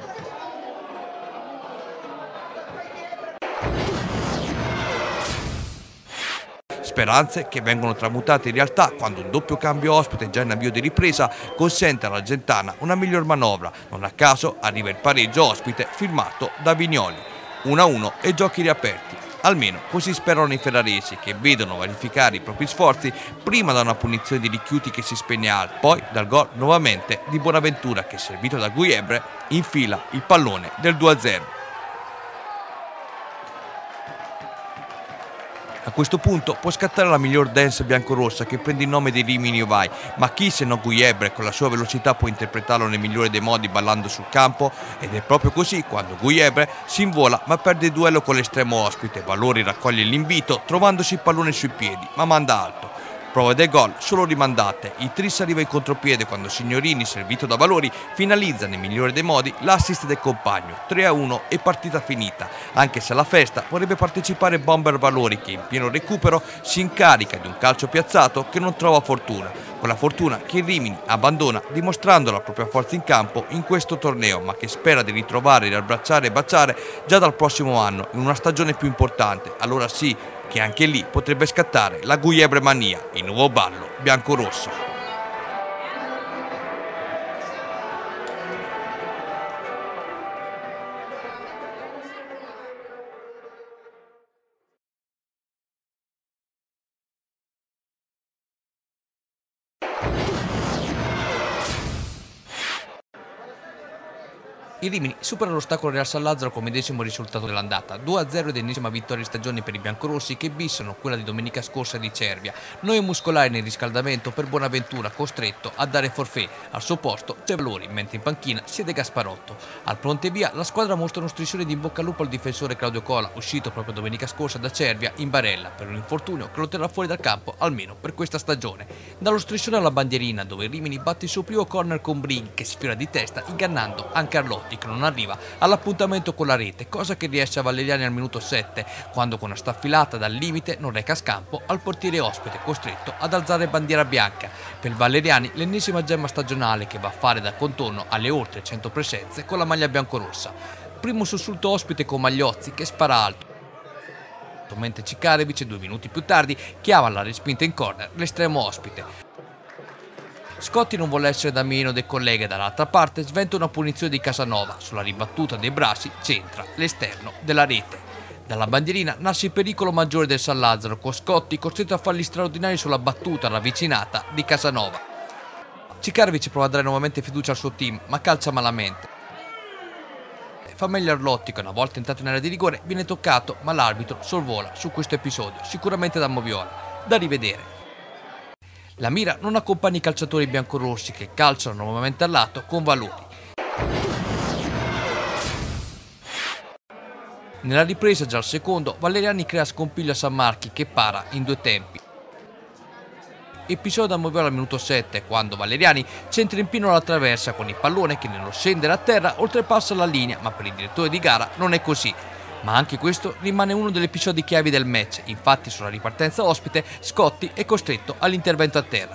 Speaker 1: Speranze che vengono tramutate in realtà quando un doppio cambio ospite già in avvio di ripresa consente all'Argentana una miglior manovra. Non a caso arriva il pareggio ospite firmato da Vignoli. uno a uno e giochi riaperti. Almeno così sperano i ferraresi che vedono verificare i propri sforzi prima da una punizione di Ricchiuti che si spegne al, poi dal gol nuovamente di Bonaventura che servito da Gujebre infila il pallone del due a zero. A questo punto può scattare la miglior dance biancorossa che prende il nome di Rimini Ovai, ma chi se no Gujebre con la sua velocità può interpretarlo nel migliore dei modi ballando sul campo? Ed è proprio così quando Gujebre si invola ma perde il duello con l'estremo ospite, Valori raccoglie l'invito trovandosi il pallone sui piedi ma manda alto. Prove del gol solo rimandate, il tris arriva in contropiede quando Signorini, servito da Valori, finalizza nel migliore dei modi l'assist del compagno, tre a uno e partita finita, anche se alla festa vorrebbe partecipare Bomber Valori che in pieno recupero si incarica di un calcio piazzato che non trova fortuna, quella fortuna che il Rimini abbandona dimostrando la propria forza in campo in questo torneo, ma che spera di ritrovare, riabbracciare e baciare già dal prossimo anno in una stagione più importante, allora sì che anche lì potrebbe scattare la Gujebre mania, il nuovo ballo biancorosso. Il Rimini supera l'ostacolo Real San Lazzaro come decimo risultato dell'andata, due a zero ed ennesima vittoria di stagione per i biancorossi che bissano quella di domenica scorsa di Cervia. Noia muscolare nel riscaldamento per Bonaventura costretto a dare forfait, al suo posto c'è Valori, mentre in panchina siede Gasparotto. Al pronte via la squadra mostra uno striscione di in bocca al lupo al difensore Claudio Cola, uscito proprio domenica scorsa da Cervia in barella per un infortunio che lo terrà fuori dal campo almeno per questa stagione. Dallo striscione alla bandierina dove il Rimini batte il suo primo corner con Brighi che sfiora di testa ingannando anche Arlotti che non arriva all'appuntamento con la rete, cosa che riesce a Valeriani al minuto sette, quando con una staffilata dal limite non reca scampo al portiere ospite costretto ad alzare bandiera bianca. Per Valeriani l'ennesima gemma stagionale che va a fare da contorno alle oltre cento presenze con la maglia biancorossa. Primo sussulto ospite con Magliozzi che spara alto, mentre Cikarevic due minuti più tardi chiama la respinta in corner l'estremo ospite. Scotti non vuole essere da meno del collega e dall'altra parte sventa una punizione di Casanova, sulla ribattuta dei bracci centra l'esterno della rete. Dalla bandierina nasce il pericolo maggiore del San Lazzaro con Scotti costretto a fargli straordinari sulla battuta ravvicinata di Casanova. Cikarevic prova a dare nuovamente fiducia al suo team ma calcia malamente. Fa meglio Arlotti che una volta entrato in area di rigore viene toccato ma l'arbitro sorvola su questo episodio, sicuramente da Moviola. Da rivedere. La mira non accompagna i calciatori biancorossi che calciano nuovamente al lato con Valori. Nella ripresa già al secondo, Valeriani crea scompiglio a San Marchi che para in due tempi. Episodio da Moviola al minuto sette, quando Valeriani centra in pieno la traversa con il pallone che nello scendere a terra oltrepassa la linea, ma per il direttore di gara non è così. Ma anche questo rimane uno degli episodi chiavi del match, infatti sulla ripartenza ospite Scotti è costretto all'intervento a terra.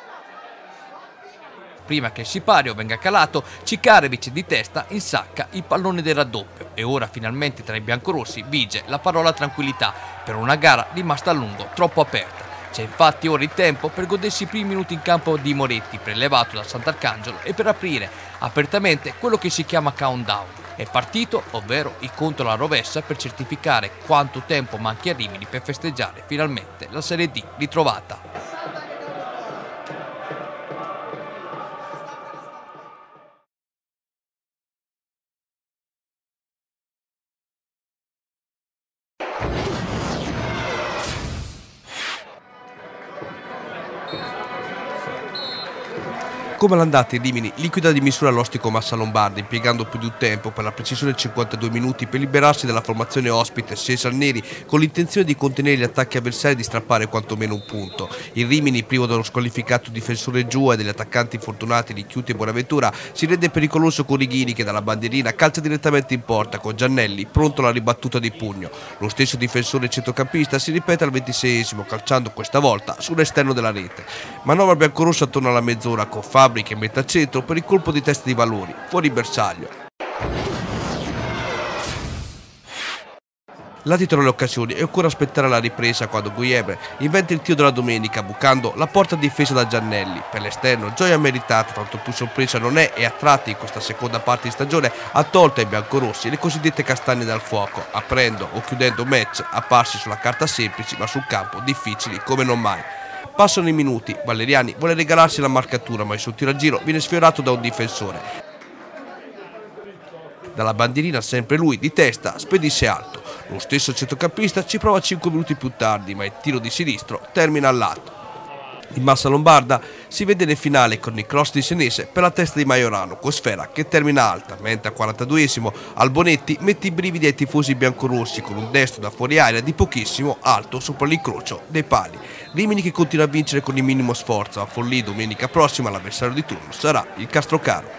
Speaker 1: Prima che il sipario venga calato, Cikarevic di testa insacca il pallone del raddoppio e ora finalmente tra i biancorossi vige la parola tranquillità per una gara rimasta a lungo troppo aperta. C'è infatti ora il tempo per godersi i primi minuti in campo di Moretti, prelevato da Sant'Arcangelo, e per aprire apertamente quello che si chiama countdown. È partito, ovvero il conto alla rovescia per certificare quanto tempo manchi a Rimini per festeggiare finalmente la Serie D ritrovata. come all'andata il Rimini liquida di misura l'ostico Massa Lombarda, impiegando più di un tempo, per la precisione cinquantadue minuti, per liberarsi dalla formazione ospite Cesar Neri, con l'intenzione di contenere gli attacchi avversari e di strappare quantomeno un punto. Il Rimini, privo dello squalificato difensore Giù e degli attaccanti infortunati di Chiuti e Bonaventura, si rende pericoloso con Righini che dalla bandierina calcia direttamente in porta, con Giannelli pronto alla ribattuta di pugno. Lo stesso difensore centrocampista si ripete al ventiseiesimo, calciando questa volta sull'esterno della rete. Manovra biancorossa attorno alla mezz'ora, con Fabri che mette al centro per il colpo di testa di Valori, fuori bersaglio. La titolo le occasioni e occorre aspettare la ripresa quando Guglielmo inventa il tiro della domenica, bucando la porta difesa da Giannelli. Per l'esterno, gioia meritata, tanto più sorpresa non è, e a tratti in questa seconda parte di stagione ha tolto ai biancorossi le cosiddette castagne dal fuoco, aprendo o chiudendo match apparsi sulla carta semplici ma sul campo difficili come non mai. Passano i minuti, Valeriani vuole regalarsi la marcatura, ma il suo tiro a giro viene sfiorato da un difensore. Dalla bandierina sempre lui, di testa, spedisce alto. Lo stesso centrocampista ci prova cinque minuti più tardi, ma il tiro di sinistro termina al lato. In Massa Lombarda si vede nel finale con il cross di Senese per la testa di Majorano, con sfera che termina alta, mentre al quarantaduesimo Albonetti mette i brividi ai tifosi biancorossi con un destro da fuori aria di pochissimo alto sopra l'incrocio dei pali. Rimini che continua a vincere con il minimo sforzo, a Forlì domenica prossima l'avversario di turno sarà il Castrocaro.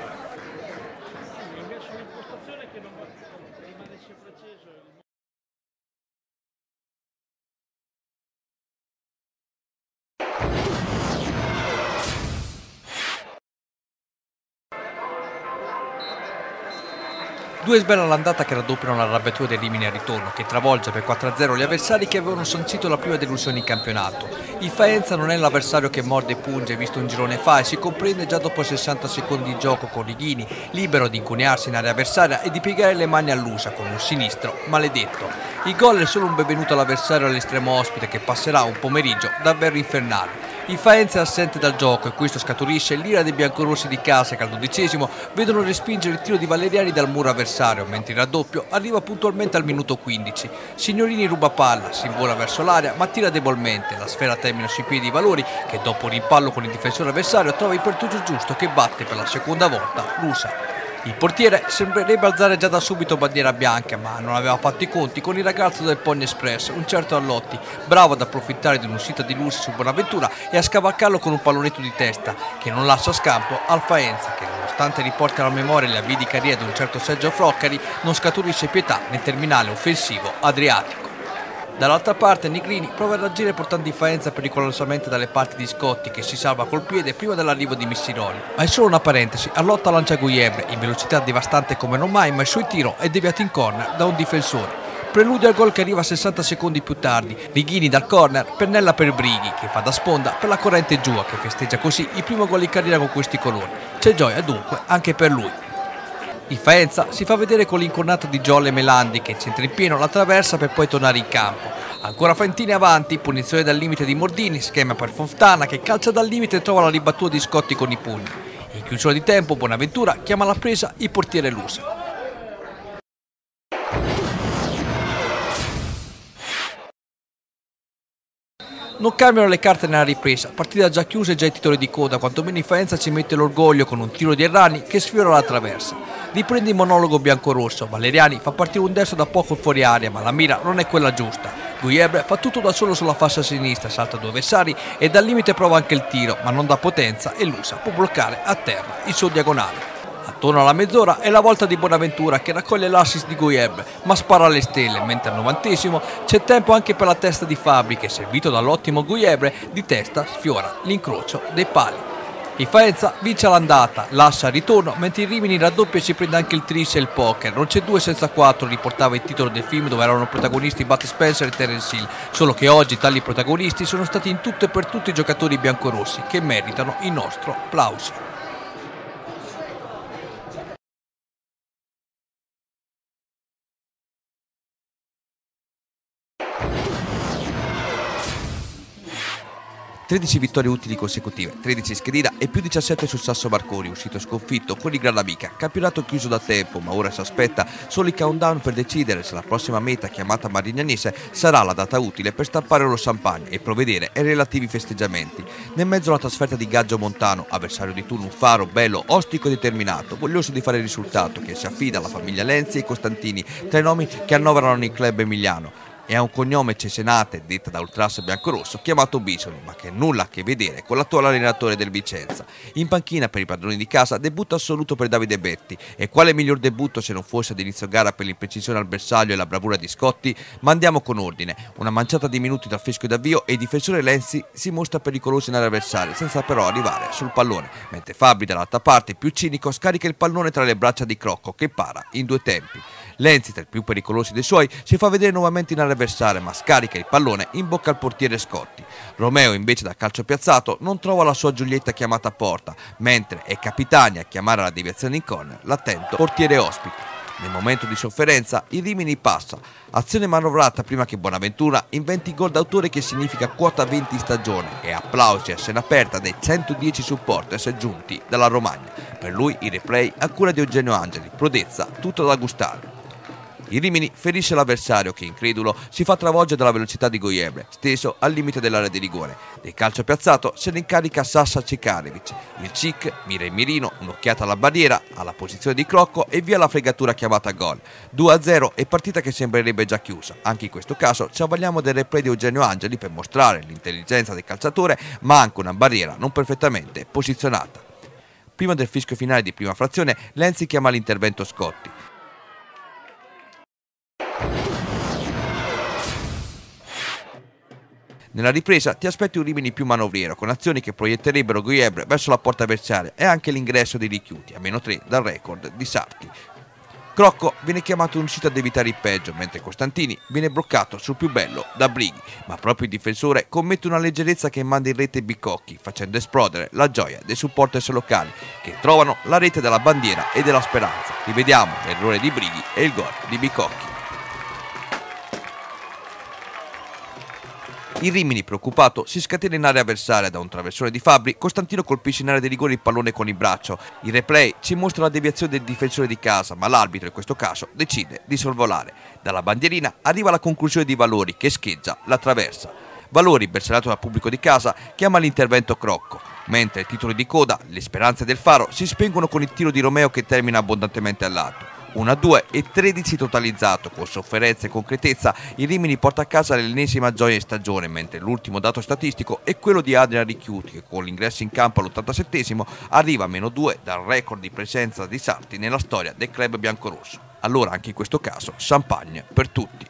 Speaker 1: Due sbelle all'andata che raddoppiano l'arrabbiatura del Rimini al ritorno, che travolge per quattro a zero gli avversari che avevano sancito la prima delusione in campionato. Il Faenza non è l'avversario che morde e punge visto un girone fa, e si comprende già dopo sessanta secondi di gioco con Righini, libero di incunearsi in area avversaria e di piegare le mani all'Usa con un sinistro maledetto. Il gol è solo un benvenuto all'avversario all'estremo ospite che passerà un pomeriggio davvero infernale. Il Faenza è assente dal gioco e questo scaturisce l'ira dei biancorossi di casa che al dodicesimo vedono respingere il tiro di Valeriani dal muro avversario, mentre il raddoppio arriva puntualmente al minuto quindici. Signorini ruba palla, si invola verso l'area ma tira debolmente, la sfera termina sui piedi di Valori che dopo un rimpallo con il difensore avversario trova il pertugio giusto che batte per la seconda volta l'Usa. Il portiere sembrerebbe alzare già da subito bandiera bianca, ma non aveva fatto i conti con il ragazzo del Pogni Express, un certo Allotti, bravo ad approfittare di un'uscita di Lusi su Bonaventura e a scavalcarlo con un pallonetto di testa che non lascia scampo al Faenza, che nonostante riporti alla memoria le avvii di carriera di un certo Sergio Floccari, non scaturisce pietà nel terminale offensivo adriatico. Dall'altra parte Nigrini prova a reagire portando il Faenza pericolosamente dalle parti di Scotti, che si salva col piede prima dell'arrivo di Missiroli. Ma è solo una parentesi, Allotta lancia Guglielmo in velocità devastante come non mai, ma il suo tiro è deviato in corner da un difensore. Preludio al gol che arriva sessanta secondi più tardi, Righini dal corner pennella per Brighi che fa da sponda per la corrente Giua, che festeggia così il primo gol in carriera con questi colori. C'è gioia dunque anche per lui. Il Faenza si fa vedere con l'incornata di Giolle Melandi che centra in pieno la traversa per poi tornare in campo. Ancora Fantini avanti, punizione dal limite di Mordini, schema per Fontana che calcia dal limite e trova la ribattuta di Scotti con i pugni. In chiusura di tempo Bonaventura chiama alla presa il portiere Lusa. Non cambiano le carte nella ripresa, partita già chiusa e già i titoli di coda, quantomeno il Faenza ci mette l'orgoglio con un tiro di Errani che sfiora la traversa. Riprende il monologo biancorosso, Valeriani fa partire un destro da poco fuori aria, ma la mira non è quella giusta. Guglielmo fa tutto da solo sulla fascia sinistra, salta due avversari e dal limite prova anche il tiro, ma non dà potenza e Lusa può bloccare a terra il suo diagonale. Attorno alla mezz'ora è la volta di Bonaventura che raccoglie l'assist di Guglielmo ma spara alle stelle, mentre al novantesimo c'è tempo anche per la testa di Fabri che, servito dall'ottimo Guglielmo, di testa sfiora l'incrocio dei pali. Il Faenza vince all'andata, lascia il ritorno, mentre il Rimini raddoppia e si prende anche il tris e il poker. Non c'è due senza quattro, riportava il titolo del film dove erano protagonisti Bud Spencer e Terence Hill, solo che oggi tali protagonisti sono stati in tutto e per tutto i giocatori biancorossi che meritano il nostro applauso. tredici vittorie utili consecutive, tredici schedina e più diciassette sul Sasso Marconi, uscito sconfitto con il Gran Amica. Campionato chiuso da tempo, ma ora si aspetta solo il countdown per decidere se la prossima meta, chiamata Marignanese, sarà la data utile per stappare lo champagne e provvedere ai relativi festeggiamenti. Nel mezzo alla trasferta di Gaggio Montano, avversario di turno un Faro bello, ostico e determinato, voglioso di fare il risultato, che si affida alla famiglia Lenzi e Costantini, tra i nomi che annoverano il club emiliano. E ha un cognome cesenate, detta da ultras biancorosso, chiamato Bisoli, ma che nulla a che vedere con l'attuale allenatore del Vicenza. In panchina per i padroni di casa, debutto assoluto per Davide Betti. E quale miglior debutto se non fosse ad inizio gara per l'imprecisione al bersaglio e la bravura di Scotti? Ma andiamo con ordine. Una manciata di minuti dal fischio d'avvio e il difensore Lenzi si mostra pericoloso in area avversaria, senza però arrivare sul pallone, mentre Fabbri dall'altra parte, più cinico, scarica il pallone tra le braccia di Crocco, che para in due tempi. Lenzi, tra i più pericolosi dei suoi, si fa vedere nuovamente in area avversaria, ma scarica il pallone in bocca al portiere Scotti. Romeo, invece, da calcio piazzato, non trova la sua Giulietta chiamata a porta, mentre è Capitani a chiamare la deviazione in corner l'attento portiere ospite. Nel momento di sofferenza, il Rimini passa. Azione manovrata prima che Bonaventura inventi gol d'autore, che significa quota venti in stagione, e applausi a scena aperta dai centodieci supporters giunti dalla Romagna. Per lui il replay a cura di Eugenio Angeli, prodezza tutto da gustare. Il Rimini ferisce l'avversario che, incredulo, si fa travolgere dalla velocità di Goiebre, steso al limite dell'area di rigore. Del calcio piazzato se ne incarica Sassa Cekarevic. Il Cic mira il mirino, un'occhiata alla barriera, alla posizione di Crocco e via la fregatura chiamata gol. due a zero e partita che sembrerebbe già chiusa. Anche in questo caso ci avvaliamo del replay di Eugenio Angeli per mostrare l'intelligenza del calciatore, ma anche una barriera non perfettamente posizionata. Prima del fischio finale di prima frazione, Lenzi chiama l'intervento Scotti. Nella ripresa ti aspetti un Rimini più manovriero, con azioni che proietterebbero Goiebre verso la porta avversaria e anche l'ingresso di Richiuti, a meno tre dal record di Sarti. Crocco viene chiamato in uscita ad evitare il peggio, mentre Costantini viene bloccato sul più bello da Brighi, ma proprio il difensore commette una leggerezza che manda in rete Bicocchi, facendo esplodere la gioia dei supporters locali, che trovano la rete della bandiera e della speranza. Rivediamo l'errore di Brighi e il gol di Bicocchi. Il Rimini, preoccupato, si scatena in area avversaria da un traversone di Fabbri. Costantino colpisce in area di rigore il pallone con il braccio. Il replay ci mostra la deviazione del difensore di casa, ma l'arbitro in questo caso decide di sorvolare. Dalla bandierina arriva la conclusione di Valori, che scheggia la traversa. Valori, bersagliato dal pubblico di casa, chiama l'intervento Crocco, mentre ai titoli di coda le speranze del Faro si spengono con il tiro di Romeo, che termina abbondantemente a lato. uno a due e tredici totalizzato. Con sofferenza e concretezza il Rimini porta a casa l'ennesima gioia in stagione, mentre l'ultimo dato statistico è quello di Adrian Richiuti, che con l'ingresso in campo all'ottantasettesimo arriva a meno due dal record di presenza di Sarti nella storia del club biancorosso. Allora anche in questo caso champagne per tutti.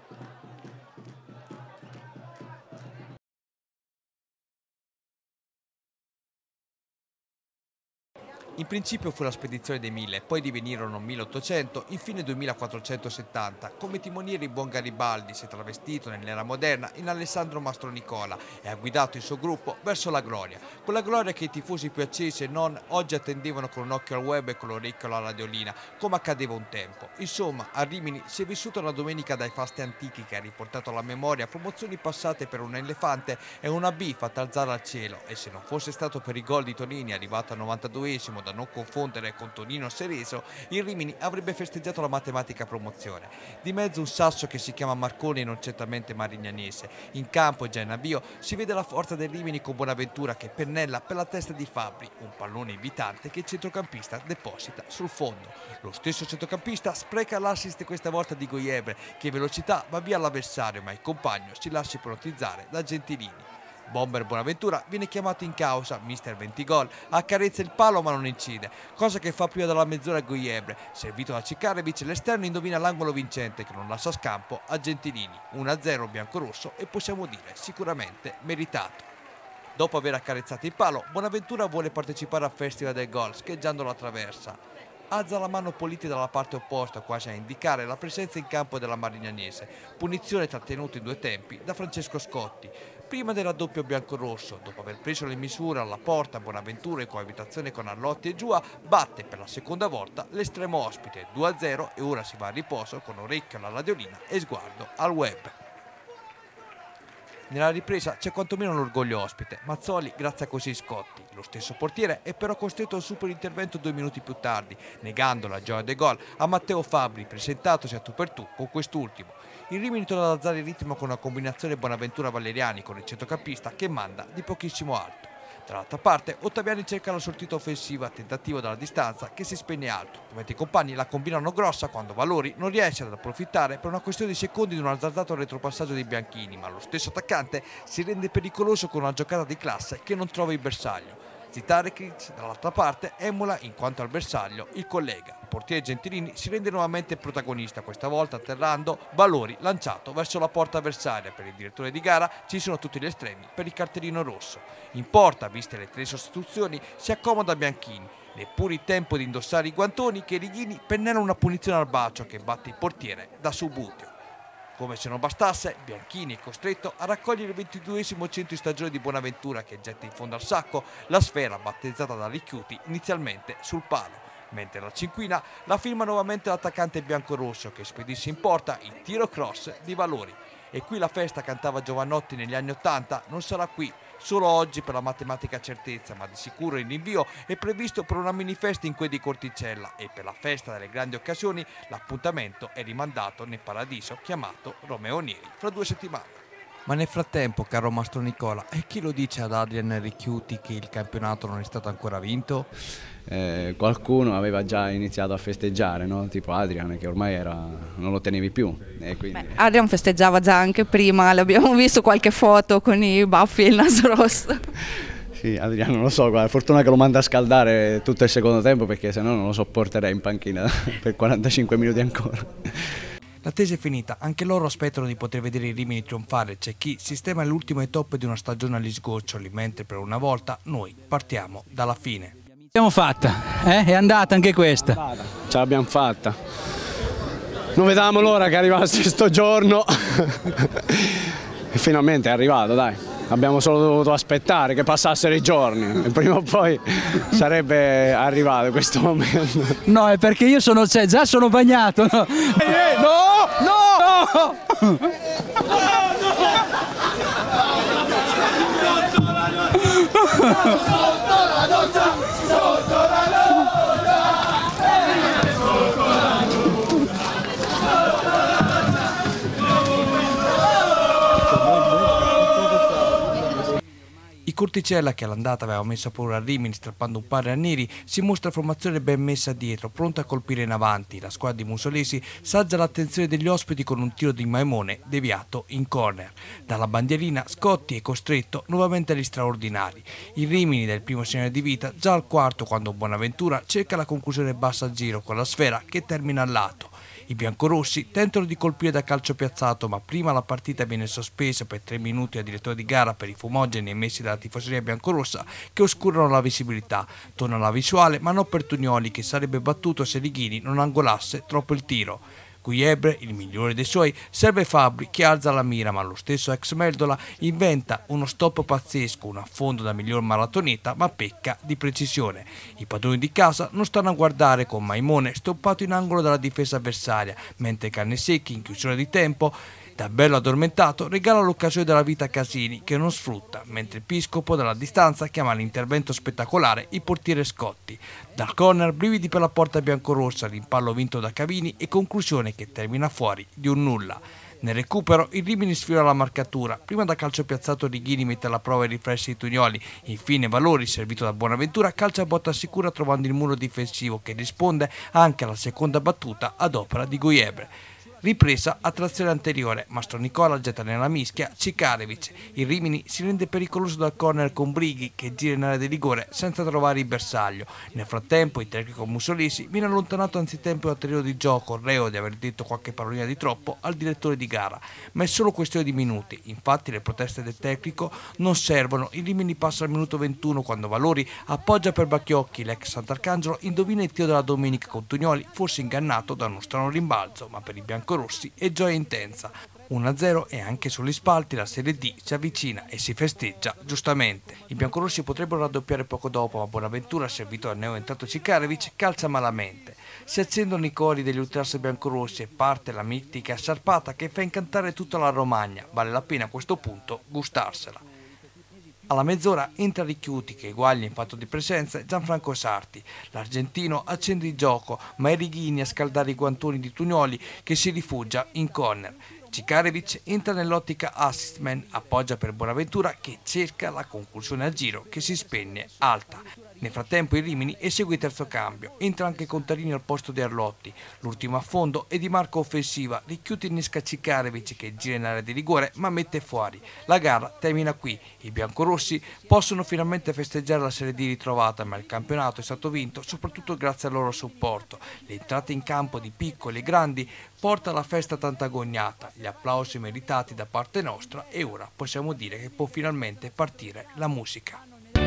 Speaker 1: In principio fu la spedizione dei mille, poi divenirono milleottocento, infine duemilaquattrocentosettanta. Come timoniere il buon Garibaldi si è travestito nell'era moderna in Alessandro Mastronicola e ha guidato il suo gruppo verso la gloria. Quella gloria che i tifosi più accesi e non oggi attendevano con un occhio al web e con l'orecchio alla radiolina, come accadeva un tempo. Insomma, a Rimini si è vissuta una domenica dai fasti antichi che ha riportato alla memoria promozioni passate per un elefante e una B fatta alzare al cielo, e se non fosse stato per il gol di Tonini arrivato al novantaduesimo, da non confondere con Tonino Cereso, il Rimini avrebbe festeggiato la matematica promozione. Di mezzo un sasso che si chiama Marconi e non certamente marignanese. In campo e già in avvio si vede la forza del Rimini con Bonaventura che pennella per la testa di Fabbri, un pallone invitante che il centrocampista deposita sul fondo. Lo stesso centrocampista spreca l'assist questa volta di Goiebre, che velocità va via all'avversario, ma il compagno si lascia ipnotizzare da Gentilini. Bomber Bonaventura viene chiamato in causa, mister venti gol, accarezza il palo ma non incide, cosa che fa prima della mezz'ora a Goiebre. Servito da Cekarevic, l'esterno indovina l'angolo vincente che non lascia scampo a Gentilini. uno a zero biancorosso e possiamo dire sicuramente meritato. Dopo aver accarezzato il palo, Bonaventura vuole partecipare al Festival del Gol, scheggiando la traversa. Alza la mano Politi dalla parte opposta, quasi a indicare la presenza in campo della Marignanese. Punizione trattenuta in due tempi da Francesco Scotti. Prima del raddoppio biancorosso, dopo aver preso le misure alla porta, Bonaventura in coabitazione con Arlotti e Giua batte per la seconda volta l'estremo ospite due a zero e ora si va a riposo con orecchio alla radiolina e sguardo al web. Nella ripresa c'è quantomeno l'orgoglio ospite, Mazzoli grazia così Scotti. Lo stesso portiere è però costretto a un super intervento due minuti più tardi, negando la gioia del gol a Matteo Fabbri, presentatosi a tu per tu con quest'ultimo. Il Rimini torna ad alzare il ritmo con una combinazione Bonaventura-Valeriani con il centrocampista che manda di pochissimo alto. Dall'altra parte Ottaviani cerca la sortita offensiva, tentativo dalla distanza che si spegne alto, mentre i compagni la combinano grossa quando Valori non riesce ad approfittare per una questione di secondi di un azzardato retropassaggio dei bianchini, ma lo stesso attaccante si rende pericoloso con una giocata di classe che non trova il bersaglio. Zitarekic dall'altra parte emula in quanto al bersaglio il collega. Il portiere Gentilini si rende nuovamente protagonista, questa volta atterrando Valori lanciato verso la porta avversaria. Per il direttore di gara ci sono tutti gli estremi per il cartellino rosso. In porta, viste le tre sostituzioni, si accomoda Bianchini. Neppure il tempo di indossare i guantoni che Righini pennella una punizione al bacio che batte il portiere da Subuteo. Come se non bastasse, Bianchini è costretto a raccogliere il ventiduesimo centro di stagione di Bonaventura che getta in fondo al sacco la sfera battezzata da Ricchiuti inizialmente sul palo. Mentre la cinquina la firma nuovamente l'attaccante biancorosso che spedisce in porta il tiro cross di Valori. E qui la festa cantava Giovannotti negli anni Ottanta non sarà qui solo oggi per la matematica certezza, ma di sicuro il rinvio è previsto per una mini festa in quel di Corticella e per la festa delle grandi occasioni l'appuntamento è rimandato nel paradiso chiamato Romeo Neri fra due settimane. Ma nel frattempo, caro Mastro Nicola, e chi lo dice ad Adrian Ricchiuti che il campionato non è stato ancora vinto?
Speaker 2: Eh, qualcuno aveva già iniziato a festeggiare, no? Tipo Adrian, che ormai era, non lo tenevi più. E quindi...
Speaker 16: Beh, Adrian festeggiava già anche prima, l'abbiamo visto qualche foto con i baffi e il naso rosso.
Speaker 2: Sì, Adriano non lo so, guarda, fortuna che lo manda a scaldare tutto il secondo tempo perché sennò non lo sopporterei in panchina per quarantacinque minuti ancora.
Speaker 1: L'attesa è finita, anche loro aspettano di poter vedere i Rimini trionfare, c'è chi sistema l'ultimo e top di una stagione agli sgoccioli, mentre per una volta noi partiamo dalla fine.
Speaker 17: L'abbiamo fatta, eh? È andata anche questa.
Speaker 2: Ce l'abbiamo fatta. Non vedevamo l'ora che arrivasse questo giorno e finalmente è arrivato, dai. Abbiamo solo dovuto aspettare che passassero i giorni e prima o poi sarebbe arrivato questo momento.
Speaker 17: No, è perché io sono, cioè, già sono bagnato. No, eh, no, no, no.
Speaker 11: Sotto la doccia, sotto la
Speaker 1: Il Corticella, che all'andata aveva messo a paura a Rimini strappando un pari a Neri, si mostra formazione ben messa dietro, pronta a colpire in avanti. La squadra di Mussolesi saggia l'attenzione degli ospiti con un tiro di Maimone deviato in corner. Dalla bandierina Scotti è costretto nuovamente agli straordinari. Il Rimini del primo segnale di vita già al quarto quando Bonaventura cerca la conclusione bassa a giro con la sfera che termina al lato. I biancorossi tentano di colpire da calcio piazzato, ma prima la partita viene sospesa per tre minuti al direttore di gara per i fumogeni emessi dalla tifoseria biancorossa che oscurano la visibilità. Torna la visuale, ma non per Tunioli, che sarebbe battuto se Righini non angolasse troppo il tiro. Guiebre, il migliore dei suoi, serve Fabbri che alza la mira, ma lo stesso ex Meldola inventa uno stop pazzesco, un affondo da miglior maratoneta, ma pecca di precisione. I padroni di casa non stanno a guardare con Maimone stoppato in angolo dalla difesa avversaria, mentre Cannesecchi, in chiusura di tempo, da bello addormentato, regala l'occasione della vita a Casini che non sfrutta, mentre Piscopo dalla distanza chiama all'intervento spettacolare il portiere Scotti. Dal corner brividi per la porta biancorossa, rimpallo vinto da Cavini e conclusione che termina fuori di un nulla. Nel recupero il Rimini sfiora la marcatura, prima da calcio piazzato Righini mette alla prova i riflessi di Tunioli, infine Valori, servito da Bonaventura, calcia a botta sicura trovando il muro difensivo che risponde anche alla seconda battuta ad opera di Guiebre. Ripresa a trazione anteriore, Mastro Nicola getta nella mischia Cikarevic. Il Rimini si rende pericoloso dal corner con Brighi che gira in area di rigore senza trovare il bersaglio. Nel frattempo il tecnico Mussolesi viene allontanato anzitempo dal terreno di gioco, reo di aver detto qualche parolina di troppo al direttore di gara, ma è solo questione di minuti. Infatti le proteste del tecnico non servono, il Rimini passa al minuto ventuno quando Valori appoggia per Bacchiocchi, l'ex Sant'Arcangelo indovina il tiro della domenica con Tunioli, forse ingannato da uno strano rimbalzo, ma per i biancorossi è gioia intensa. uno a zero e anche sugli spalti la Serie D si avvicina e si festeggia giustamente. I biancorossi potrebbero raddoppiare poco dopo, ma Bonaventura, servito dal neoentrato Cikarevic, calcia malamente. Si accendono i cori degli ultras biancorossi e parte la mitica sciarpata che fa incantare tutta la Romagna. Vale la pena a questo punto gustarsela. Alla mezz'ora entra Ricchiuti che eguaglia in fatto di presenza Gianfranco Sarti. L'argentino accende il gioco, ma è Righini a scaldare i guantoni di Tugnoli che si rifugia in corner. Cikarevic entra nell'ottica assist man, appoggia per Bonaventura che cerca la conclusione al giro che si spegne alta. Nel frattempo il Rimini esegue il terzo cambio, entra anche Contarini al posto di Arlotti, l'ultimo a fondo è di Marco offensiva, Ricchiuti innesca Cikarevic che gira in area di rigore ma mette fuori. La gara termina qui, i biancorossi possono finalmente festeggiare la Serie D ritrovata, ma il campionato è stato vinto soprattutto grazie al loro supporto. Le entrate in campo di piccoli e grandi porta la festa tanto agognata, gli applausi meritati da parte nostra e ora possiamo dire che può finalmente partire la musica.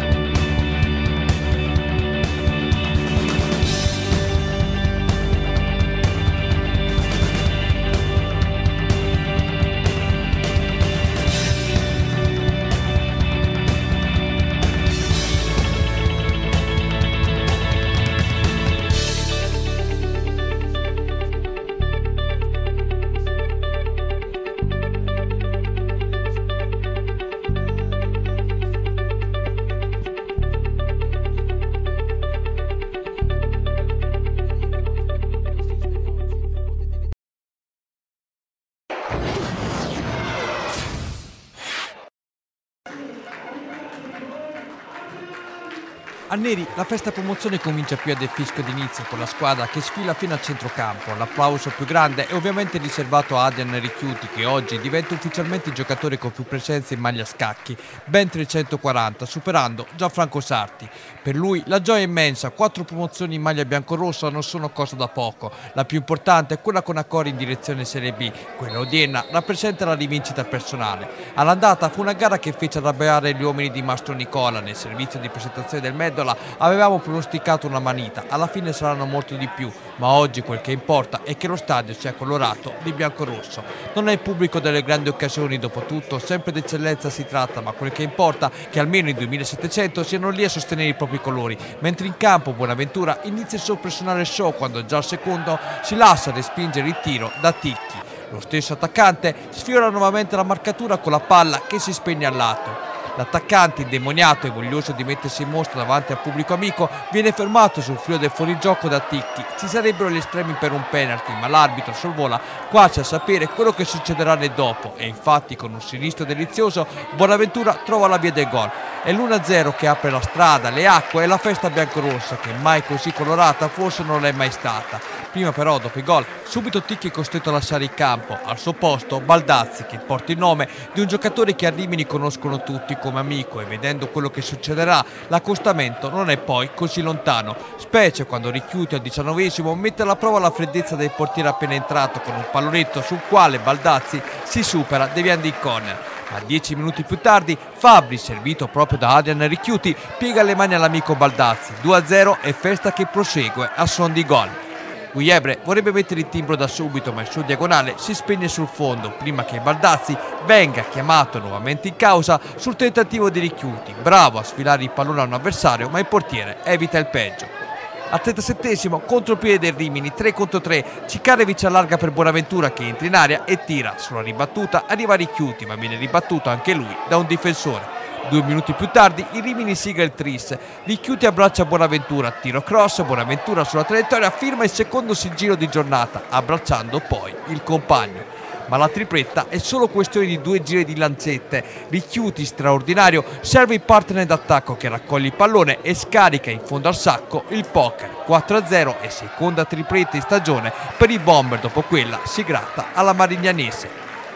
Speaker 1: A Neri la festa promozione comincia più ad fischio d'inizio con la squadra che sfila fino al centrocampo. L'applauso più grande è ovviamente riservato a Adrian Ricchiuti che oggi diventa ufficialmente il giocatore con più presenze in maglia scacchi, ben trecentoquaranta, superando Gianfranco Sarti. Per lui la gioia è immensa, quattro promozioni in maglia biancorossa non sono cosa da poco. La più importante è quella con Accori in direzione Serie B, quella odierna rappresenta la rivincita personale. All'andata fu una gara che fece arrabbiare gli uomini di Mastro Nicola. Nel servizio di presentazione del Meddola avevamo pronosticato una manita, alla fine saranno molto di più, ma oggi quel che importa è che lo stadio sia colorato di biancorosso. Non è il pubblico delle grandi occasioni, dopo tutto sempre d'eccellenza si tratta, ma quel che importa è che almeno i duemilasettecento siano lì a sostenere i propri colori, mentre in campo Bonaventura inizia il suo personale show quando già al secondo si lascia respingere il tiro da Ticchi. Lo stesso attaccante sfiora nuovamente la marcatura con la palla che si spegne al lato. L'attaccante, indemoniato e voglioso di mettersi in mostra davanti al pubblico amico, viene fermato sul filo del fuorigioco da Ticchi. Ci sarebbero gli estremi per un penalty, ma l'arbitro sorvola quasi a sapere quello che succederà nel dopo e infatti con un sinistro delizioso Bonaventura trova la via del gol. È l'uno a zero che apre la strada, le acque e la festa biancorossa che mai così colorata forse non l'è mai stata. Prima però, dopo i gol, subito Ticchi è costretto a lasciare il campo. Al suo posto Baldazzi, che porta il nome di un giocatore che a Rimini conoscono tutti come amico, e vedendo quello che succederà l'accostamento non è poi così lontano, specie quando Ricchiuti al diciannovesimo mette alla prova la freddezza del portiere appena entrato con un pallonetto sul quale Baldazzi si supera deviando il corner. Ma dieci minuti più tardi Fabbri, servito proprio da Adrian Ricchiuti, piega le mani all'amico Baldazzi. due a zero e festa che prosegue a suon di gol. Guiebre vorrebbe mettere il timbro da subito, ma il suo diagonale si spegne sul fondo prima che Baldazzi venga chiamato nuovamente in causa sul tentativo di Ricchiuti, bravo a sfilare il pallone a un avversario, ma il portiere evita il peggio. Al trentasettesimo contropiede del Rimini, tre contro tre, Cikarevic allarga per Bonaventura che entra in area e tira. Sulla ribattuta arriva Ricchiuti, ma viene ribattuto anche lui da un difensore. Due minuti più tardi il Rimini sigla il tris, Ricchiuti abbraccia Bonaventura, tiro cross, Bonaventura sulla traiettoria firma il secondo sigillo di giornata, abbracciando poi il compagno. Ma la tripletta è solo questione di due giri di lancette. Ricchiuti, straordinario, serve il partner d'attacco che raccoglie il pallone e scarica in fondo al sacco il poker. quattro a zero e seconda tripletta in stagione per i Bomber, dopo quella si gratta alla Marignanese.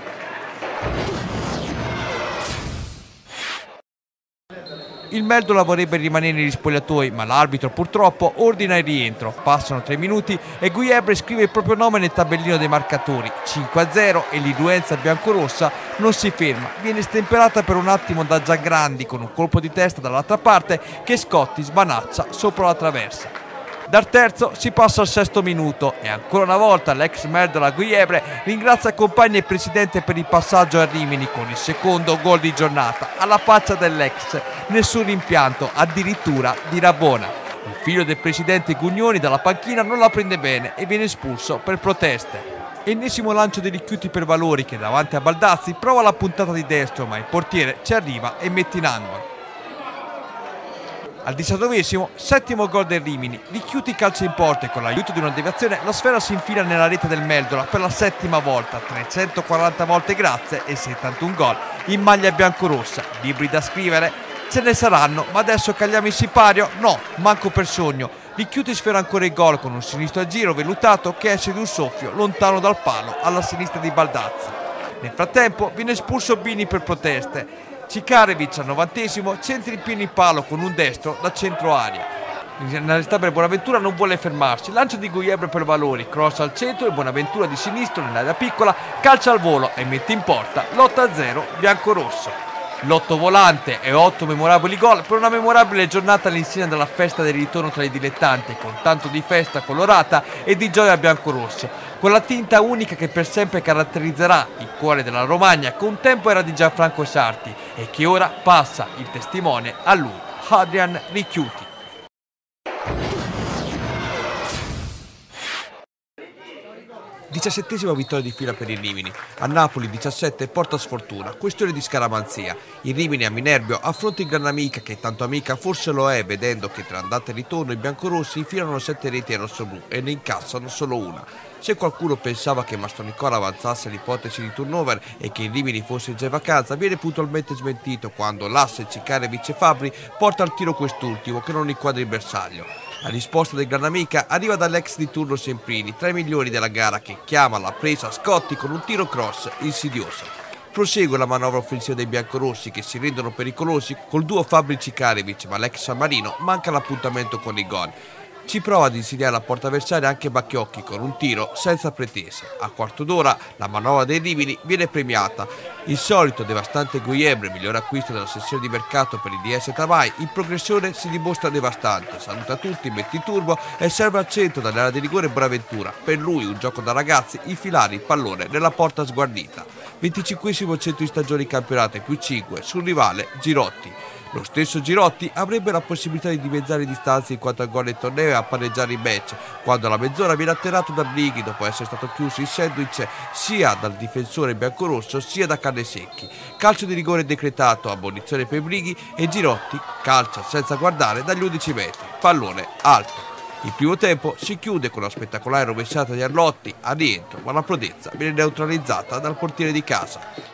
Speaker 1: Il Meldola vorrebbe rimanere negli spogliatoi, ma l'arbitro purtroppo ordina il rientro. Passano tre minuti e Guiebre scrive il proprio nome nel tabellino dei marcatori. cinque a zero e l'irruenza biancorossa non si ferma. Viene stemperata per un attimo da Giangrandi con un colpo di testa dall'altra parte che Scotti sbanaccia sopra la traversa. Dal terzo si passa al sesto minuto e ancora una volta l'ex Meldola Gujebre ringrazia i compagni e il presidente per il passaggio a Rimini con il secondo gol di giornata. Alla faccia dell'ex, nessun rimpianto, addirittura di Rabona. Il figlio del presidente Gugnoni dalla panchina non la prende bene e viene espulso per proteste. Ennesimo lancio di Ricchiuti per Valori che davanti a Baldazzi prova la puntata di destro, ma il portiere ci arriva e mette in angolo. Al diciannovesimo, settimo gol del Rimini, Ricchiuti calcia in porta e con l'aiuto di una deviazione la sfera si infila nella rete del Meldola per la settima volta, trecentoquaranta volte grazie e settantuno gol in maglia biancorossa. Libri da scrivere? Ce ne saranno, ma adesso cagliamo il sipario? No, manco per sogno. Ricchiuti sfera ancora il gol con un sinistro a giro vellutato che esce di un soffio lontano dal palo alla sinistra di Baldazzi. Nel frattempo viene espulso Bini per proteste. Cikarevic al novantesimo centra in pieno il palo con un destro da centro aria. L'inarrestabile Bonaventura non vuole fermarsi, lancio di Gujebre per Valori, cross al centro e Bonaventura di sinistro nell'area piccola calcia al volo e mette in porta l'otto a zero biancorosso. L'otto volante e otto memorabili gol per una memorabile giornata all'insegna della festa del ritorno tra i dilettanti, con tanto di festa colorata e di gioia biancorossa, con la tinta unica che per sempre caratterizzerà il cuore della Romagna, che un tempo era di Gianfranco Sarti e che ora passa il testimone a lui, Adrian Ricchiuti. diciassettesima vittoria di fila per il Rimini. A Napoli diciassette porta sfortuna, questione di scaramanzia. Il Rimini a Minerbio affronta il Granamica, che tanto amica forse lo è, vedendo che tra andata e ritorno i biancorossi infilano sette reti ai rossoblu e ne incassano solo una. Se qualcuno pensava che Mastronicola avanzasse l'ipotesi di turnover e che il Rimini fosse già in vacanza, viene puntualmente smentito quando l'asse Cikarevic e Fabri porta al tiro quest'ultimo che non inquadra il bersaglio. La risposta del Granamica arriva dall'ex di turno Semprini, tra i migliori della gara, che chiama la presa a Scotti con un tiro cross insidioso. Prosegue la manovra offensiva dei biancorossi che si rendono pericolosi col duo Fabri-Cikarevic, ma l'ex San Marino manca l'appuntamento con il gol. Ci prova ad insidiare la porta avversaria anche Bacchiocchi con un tiro senza pretese. A quarto d'ora la manovra dei Rimini viene premiata. Il solito devastante Gujebre, miglior acquisto della sessione di mercato per il D S Tamai, in progressione si dimostra devastante. Saluta tutti, mette in turbo e serve al centro dall'area di rigore Bonaventura. Per lui un gioco da ragazzi, infilare il pallone nella porta sguardita. venticinquesimo centro di stagione in campionato e più cinque sul rivale Girotti. Lo stesso Girotti avrebbe la possibilità di dimezzare le distanze in quanto al gol del torneo e a pareggiare il match, quando alla mezz'ora viene atterrato da Brighi dopo essere stato chiuso in sandwich sia dal difensore biancorosso sia da Cannesecchi. Calcio di rigore decretato, ammonizione per Brighi e Girotti calcia senza guardare dagli undici metri, pallone alto. Il primo tempo si chiude con la spettacolare rovesciata di Arlotti a rientro, ma la prodezza viene neutralizzata dal portiere di casa.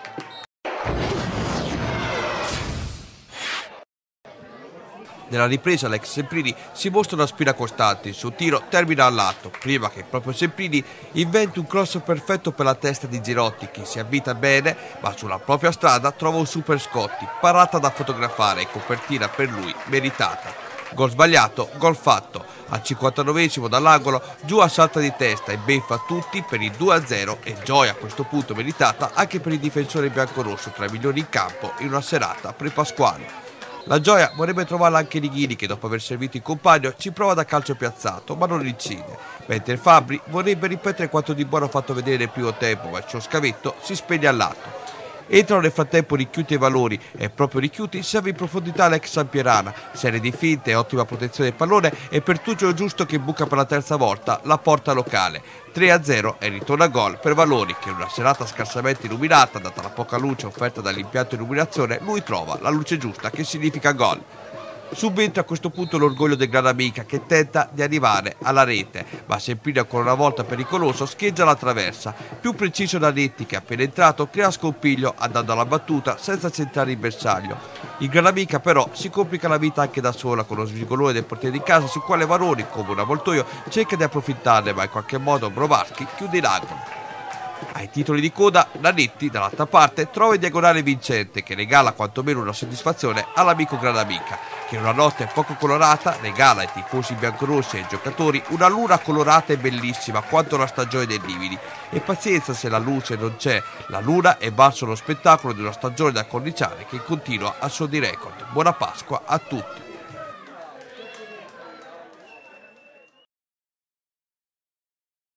Speaker 1: Nella ripresa l'ex Semprini si mostra una spina costante, il suo tiro termina al lato, prima che proprio Semprini inventi un cross perfetto per la testa di Girotti che si avvita bene, ma sulla propria strada trova un super Scotti, parata da fotografare e copertina per lui meritata. Gol sbagliato, gol fatto. Al cinquantanovesimo dall'angolo Giua salta di testa e beffa tutti per il due a zero e gioia a questo punto meritata anche per il difensore biancorosso tra i migliori in campo in una serata pre-pasquale. La gioia vorrebbe trovarla anche Righini che dopo aver servito il compagno ci prova da calcio piazzato ma non incide, mentre Fabri vorrebbe ripetere quanto di buono ha fatto vedere nel primo tempo ma il suo scavetto si spegne al lato. Entrano nel frattempo Ricchiuti e Valori e proprio Ricchiuti serve in profondità l'ex Sampierana, serie di finte e ottima protezione del pallone e Pertugio Giusto che buca per la terza volta la porta locale. tre a zero e ritorna a gol per Valori che in una serata scarsamente illuminata, data la poca luce offerta dall'impianto illuminazione, lui trova la luce giusta che significa gol. Subentra a questo punto l'orgoglio del Granamica che tenta di arrivare alla rete, ma Semprini ancora una volta pericoloso scheggia la traversa. Più preciso da Netti che appena entrato crea scompiglio andando alla battuta senza centrare il bersaglio. Il Granamica però si complica la vita anche da sola con lo svigolone del portiere di casa sul quale Varoni, come un avvoltoio, cerca di approfittarne ma in qualche modo Brovarski chiude in angolo. Ai titoli di coda, Nanetti dall'altra parte trova il diagonale vincente che regala quantomeno una soddisfazione all'amico Granamica, che in una notte poco colorata regala ai tifosi biancorossi e ai giocatori una luna colorata e bellissima quanto la stagione dei Rimini. E pazienza se la luce non c'è, la luna è valso lo spettacolo di una stagione da corniciare che continua a suo di record. Buona Pasqua a tutti!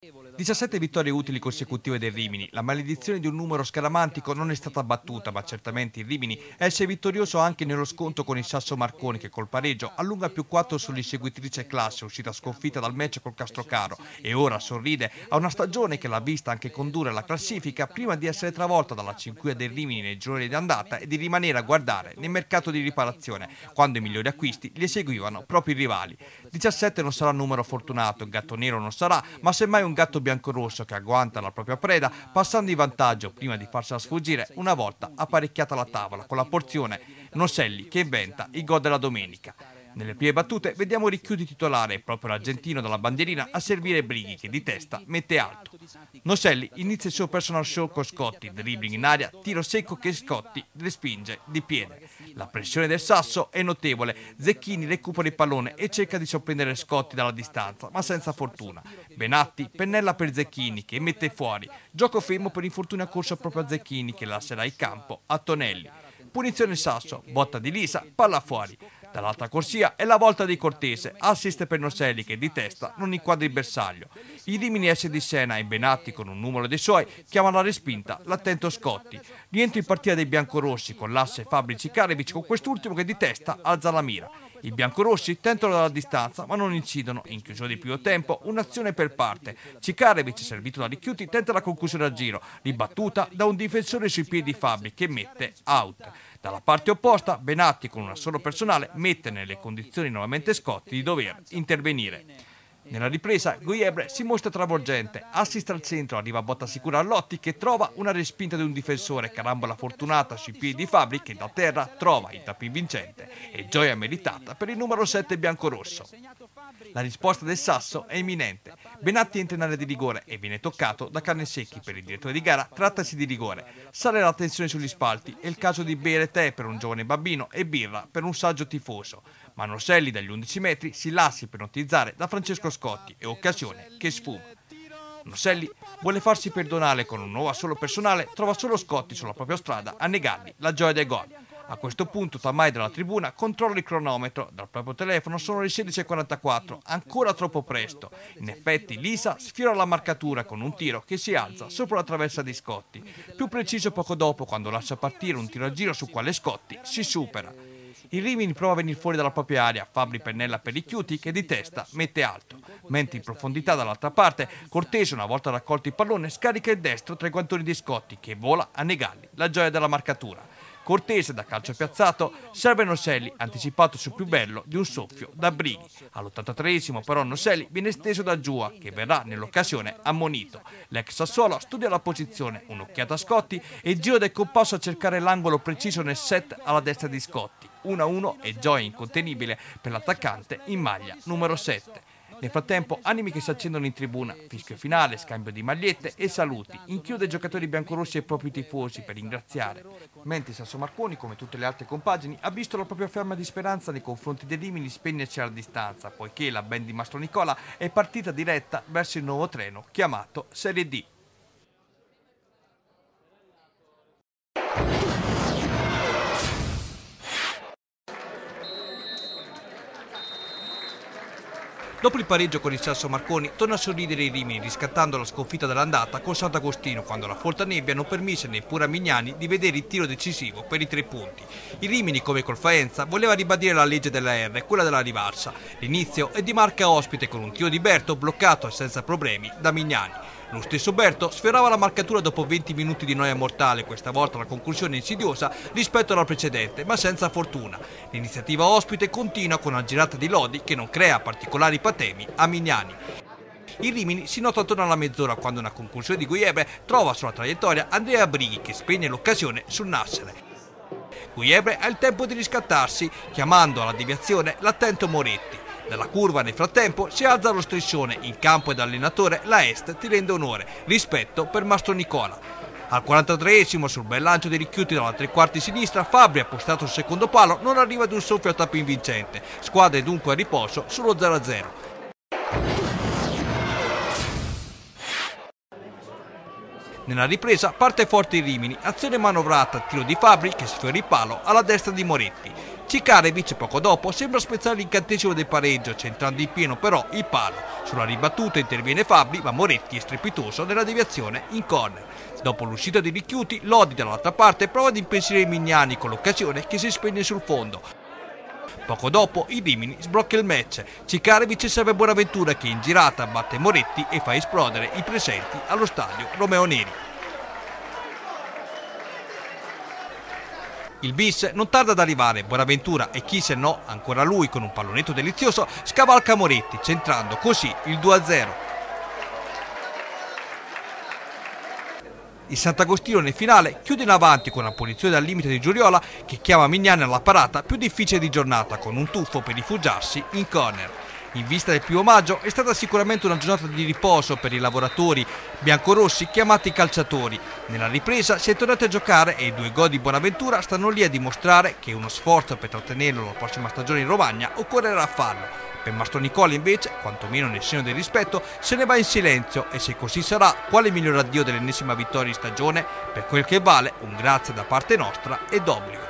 Speaker 1: diciassette vittorie utili consecutive del Rimini. La maledizione di un numero scaramantico non è stata battuta, ma certamente il Rimini esce vittorioso anche nello scontro con il Sasso Marconi, che col pareggio allunga più quattro sull'inseguitrice classe, uscita sconfitta dal match col Castrocaro, e ora sorride a una stagione che l'ha vista anche condurre la classifica prima di essere travolta dalla cinquia del Rimini nei gironi di andata e di rimanere a guardare nel mercato di riparazione, quando i migliori acquisti li eseguivano proprio i rivali. diciassette non sarà un numero fortunato, il gatto nero non sarà, ma semmai un gatto biancorosso che agguanta la propria preda passando in vantaggio prima di farsela sfuggire una volta apparecchiata la tavola con la porzione Noselli che inventa il gol della domenica. Nelle prime battute vediamo Ricchiuti titolare e proprio l'argentino dalla bandierina a servire Brighi che di testa mette alto. Noselli inizia il suo personal show con Scotti, dribbling in aria, tiro secco che Scotti respinge di piede. La pressione del Sasso è notevole, Zecchini recupera il pallone e cerca di sorprendere Scotti dalla distanza, ma senza fortuna. Benatti pennella per Zecchini che mette fuori, gioco fermo per infortunio a corso proprio a Zecchini che lascerà il campo a Tonelli. Punizione Sasso, botta di Lisa, palla fuori. Dall'altra corsia è la volta di Cortese, assist per Noselli che di testa non inquadra il bersaglio. Il Rimini esce di scena e Benatti con un numero dei suoi chiama alla respinta l'attento Scotti. Rientro in partita dei biancorossi con l'asse Fabrici-Carevic con quest'ultimo che di testa alza la mira. I biancorossi tentano dalla distanza ma non incidono. In chiusura di primo tempo un'azione per parte. Cicarevic, servito da Ricchiuti, tenta la conclusione a giro, ribattuta da un difensore sui piedi di Fabri che mette out. Dalla parte opposta Benatti con una solo personale mette nelle condizioni nuovamente Scotti di dover intervenire. Nella ripresa Guiebre si mostra travolgente, assist al centro, arriva a botta sicura a Lotti che trova una respinta di un difensore, carambola fortunata sui piedi di Fabri che da terra trova il tapin vincente e gioia meritata per il numero sette biancorosso. La risposta del Sasso è imminente. Benatti entra in area di rigore e viene toccato da Cannesecchi. Per il direttore di gara trattasi di rigore. Sale la tensione sugli spalti, è il caso di bere tè per un giovane bambino e birra per un saggio tifoso. Ma Noselli dagli undici metri si lascia ipnotizzare da Francesco Scotti e occasione che sfuma. Noselli vuole farsi perdonare con un nuovo assolo personale, trova solo Scotti sulla propria strada a negargli la gioia del gol. A questo punto Tamai dalla tribuna controlla il cronometro, dal proprio telefono sono le sedici e quarantaquattro, ancora troppo presto. In effetti Lisa sfiora la marcatura con un tiro che si alza sopra la traversa di Scotti. Più preciso poco dopo quando lascia partire un tiro a giro su quale Scotti si supera. Il Rimini prova a venire fuori dalla propria area, Fabri pennella per Ricchiuti che di testa mette alto, mentre in profondità dall'altra parte Cortese una volta raccolto il pallone scarica il destro tra i guantoni di Scotti che vola a negargli la gioia della marcatura. Cortese da calcio piazzato serve Noselli anticipato sul più bello di un soffio da Brighi. All'ottantatreesimo però Noselli viene steso da Giua che verrà nell'occasione ammonito. L'ex Sassuolo studia la posizione, un'occhiata a Scotti e giro del compasso a cercare l'angolo preciso nel set alla destra di Scotti. uno a uno e gioia incontenibile per l'attaccante in maglia numero sette. Nel frattempo animi che si accendono in tribuna, fischio finale, scambio di magliette e saluti, inchiude i giocatori biancorossi e i propri tifosi per ringraziare, mentre Sasso Marconi, come tutte le altre compagini, ha visto la propria fiamma di speranza nei confronti dei Rimini spegnersi alla distanza, poiché la band di Mastro Nicola è partita diretta verso il nuovo treno chiamato Serie D. Dopo il pareggio con il Sasso Marconi torna a sorridere i Rimini riscattando la sconfitta dell'andata con Sant'Agostino quando la folta nebbia non permise neppure a Mignani di vedere il tiro decisivo per i tre punti. Il Rimini, come col Faenza, voleva ribadire la legge della R, quella della rivalsa. L'inizio è di marca ospite con un tiro di Berto bloccato e senza problemi da Mignani. Lo stesso Berto sfiorava la marcatura dopo venti minuti di noia mortale, questa volta la conclusione insidiosa rispetto alla precedente, ma senza fortuna. L'iniziativa ospite continua con una girata di Lodi che non crea particolari patemi a Mignani. Il Rimini si nota attorno alla mezz'ora quando una conclusione di Guiebre trova sulla traiettoria Andrea Brighi che spegne l'occasione sul Nassere. Guiebre ha il tempo di riscattarsi chiamando alla deviazione l'attento Moretti. Dalla curva nel frattempo si alza lo striscione, in campo ed allenatore la Est ti rende onore, rispetto per Mastro Nicola. Al quarantatreesimo sul bel lancio di Ricchiuti dalla tre quarti sinistra, Fabri appostato sul secondo palo non arriva ad un soffio a tapin vincente, squadra è dunque a riposo sullo zero a zero. Nella ripresa parte forte il Rimini, azione manovrata, tiro di Fabri che sfiora il palo alla destra di Moretti. Cikarevic poco dopo sembra spezzare l'incantesimo del pareggio, centrando in pieno però il palo. Sulla ribattuta interviene Fabbri, ma Moretti è strepitoso nella deviazione in corner. Dopo l'uscita di Ricchiuti, Lodi dall'altra parte prova ad impensierire Mignani con l'occasione che si spegne sul fondo. Poco dopo il Rimini sblocca il match. Cikarevic serve Bonaventura che in girata batte Moretti e fa esplodere i presenti allo stadio Romeo Neri. Il bis non tarda ad arrivare, Bonaventura e chi se no, ancora lui con un pallonetto delizioso, scavalca Moretti, centrando così il due a zero. Il Sant'Agostino nel finale chiude in avanti con una punizione dal limite di Giuriola che chiama Mignani alla parata più difficile di giornata con un tuffo per rifugiarsi in corner. In vista del primo maggio è stata sicuramente una giornata di riposo per i lavoratori biancorossi chiamati calciatori. Nella ripresa si è tornati a giocare e i due gol di Bonaventura stanno lì a dimostrare che uno sforzo per trattenerlo la prossima stagione in Romagna occorrerà farlo. Per Mastronicola invece, quantomeno nel segno del rispetto, se ne va in silenzio e se così sarà, quale miglior addio dell'ennesima vittoria in stagione? Per quel che vale, un grazie da parte nostra è d'obbligo.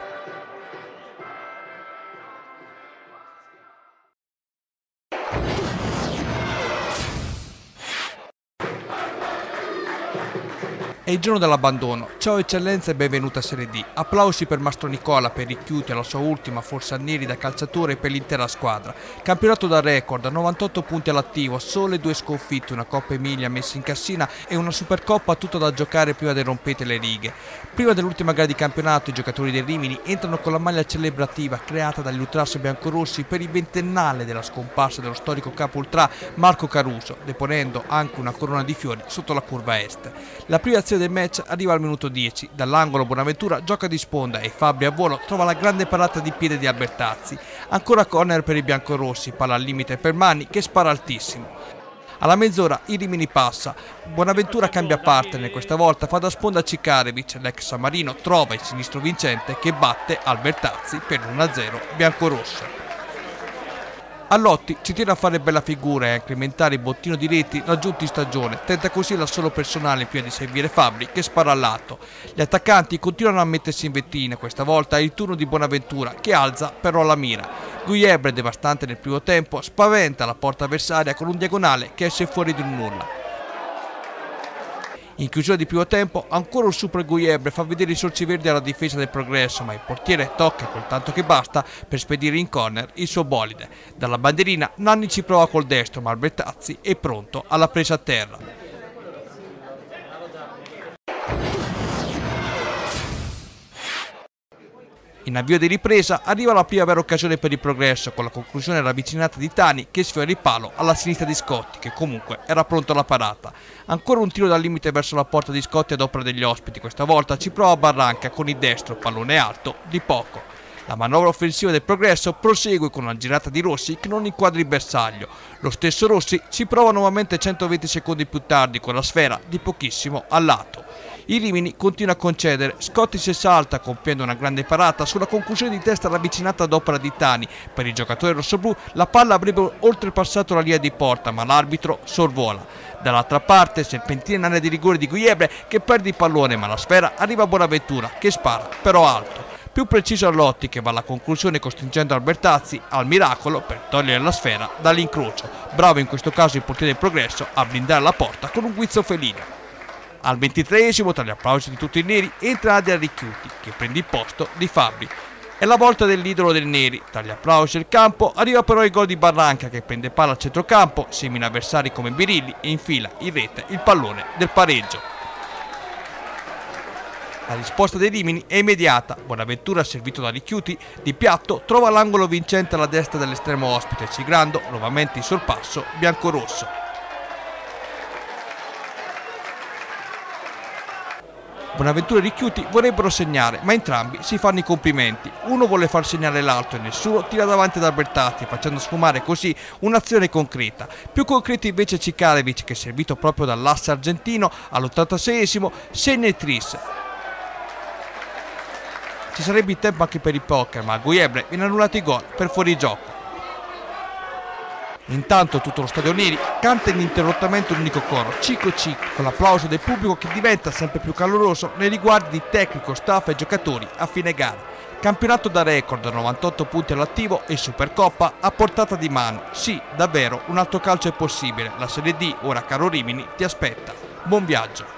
Speaker 1: È il giorno dell'abbandono. Ciao eccellenza e benvenuta a Serie D. Applausi per Mastronicola per Ricchiuti alla sua ultima forza neri da calciatore e per l'intera squadra. Campionato da record, novantotto punti all'attivo, sole due sconfitte, una Coppa Emilia messa in cassina e una Supercoppa tutta da giocare prima del rompete le righe. Prima dell'ultima gara di campionato i giocatori del Rimini entrano con la maglia celebrativa creata dagli ultras biancorossi per il ventennale della scomparsa dello storico capo ultra Marco Caruso, deponendo anche una corona di fiori sotto la curva est. La prima azione del match arriva al minuto dieci, dall'angolo Bonaventura gioca di sponda e Fabbri a volo trova la grande parata di piede di Albertazzi. Ancora corner per i biancorossi, palla al limite per Manni che spara altissimo. Alla mezz'ora il Rimini passa, Bonaventura cambia partner, questa volta fa da sponda a Cikarevic, l'ex Samarino trova il sinistro vincente che batte Albertazzi per uno a zero biancorosso. Allotti ci tiene a fare bella figura e a incrementare il bottino di reti raggiunti in stagione, tenta così l'assolo personale prima di servire Fabbri che spara al lato. Gli attaccanti continuano a mettersi in vettina, questa volta è il turno di Bonaventura che alza però la mira. Gujebre, devastante nel primo tempo, spaventa la porta avversaria con un diagonale che esce fuori di un nulla. In chiusura di primo tempo ancora un super Gujebre fa vedere i sorci verdi alla difesa del Progresso, ma il portiere tocca col tanto che basta per spedire in corner il suo bolide. Dalla bandierina Nanni ci prova col destro, ma Albertazzi è pronto alla presa a terra. In avvio di ripresa arriva la prima vera occasione per il Progresso con la conclusione ravvicinata di Tani che sfiora il palo alla sinistra di Scotti che comunque era pronto alla parata. Ancora un tiro dal limite verso la porta di Scotti ad opera degli ospiti, questa volta ci prova Barranca con il destro, pallone alto di poco. La manovra offensiva del Progresso prosegue con una girata di Rossi che non inquadra il bersaglio. Lo stesso Rossi ci prova nuovamente centoventi secondi più tardi con la sfera di pochissimo al lato. Il Rimini continua a concedere, Scotti si salta compiendo una grande parata sulla conclusione di testa ravvicinata ad opera di Tani. Per il giocatore rossoblù la palla avrebbe oltrepassato la linea di porta ma l'arbitro sorvola. Dall'altra parte serpentina in area di rigore di Gujebre che perde il pallone ma la sfera arriva a Bonaventura che spara però alto. Più preciso Allotti che va alla conclusione costringendo Albertazzi al miracolo per togliere la sfera dall'incrocio. Bravo in questo caso il portiere del Progresso a blindare la porta con un guizzo felino. Al ventitreesimo, tra gli applausi di tutti i neri, entra Nadia Ricchiuti che prende il posto di Fabbri. È la volta dell'idolo dei neri, tra gli applausi del campo arriva però il gol di Barranca che prende palla al centrocampo, semina avversari come Birilli e infila in rete il pallone del pareggio. La risposta dei Rimini è immediata, Bonaventura servito da Ricchiuti di piatto trova l'angolo vincente alla destra dell'estremo ospite, siglando nuovamente il sorpasso biancorosso. Bonaventura e Ricchiuti vorrebbero segnare, ma entrambi si fanno i complimenti. Uno vuole far segnare l'altro e nessuno tira davanti ad Albertazzi, facendo sfumare così un'azione concreta. Più concreto invece Cikarevic, che servito proprio dall'asse argentino all'ottantaseiesimo, segna il tris. Ci sarebbe il tempo anche per il poker, ma a Gujebre viene annullato il gol per fuorigioco. Intanto tutto lo stadio neri canta ininterrottamente un unico coro, Cico Cico, con l'applauso del pubblico che diventa sempre più caloroso nei riguardi di tecnico, staff e giocatori a fine gara. Campionato da record, novantotto punti all'attivo e Supercoppa a portata di mano. Sì, davvero, un altro calcio è possibile. La Serie D, ora caro Rimini, ti aspetta. Buon viaggio!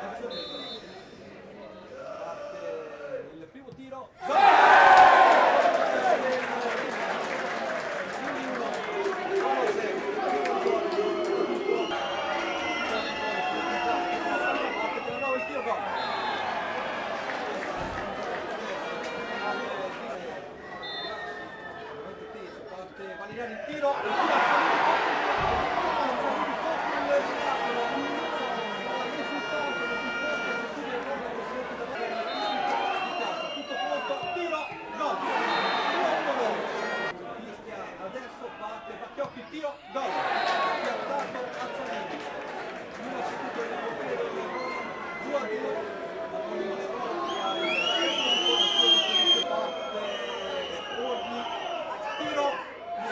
Speaker 1: Il primo tiro. Il tiro. Adesso parte Bacchiocchi, tiro, gol! Piazzato Azzanini. Una seduta del portiere due a due. Orni, tiro.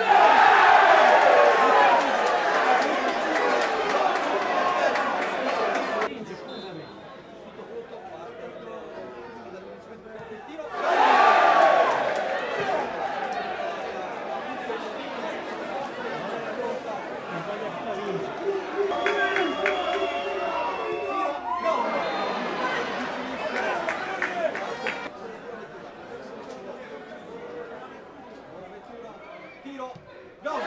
Speaker 1: Tiro, gol!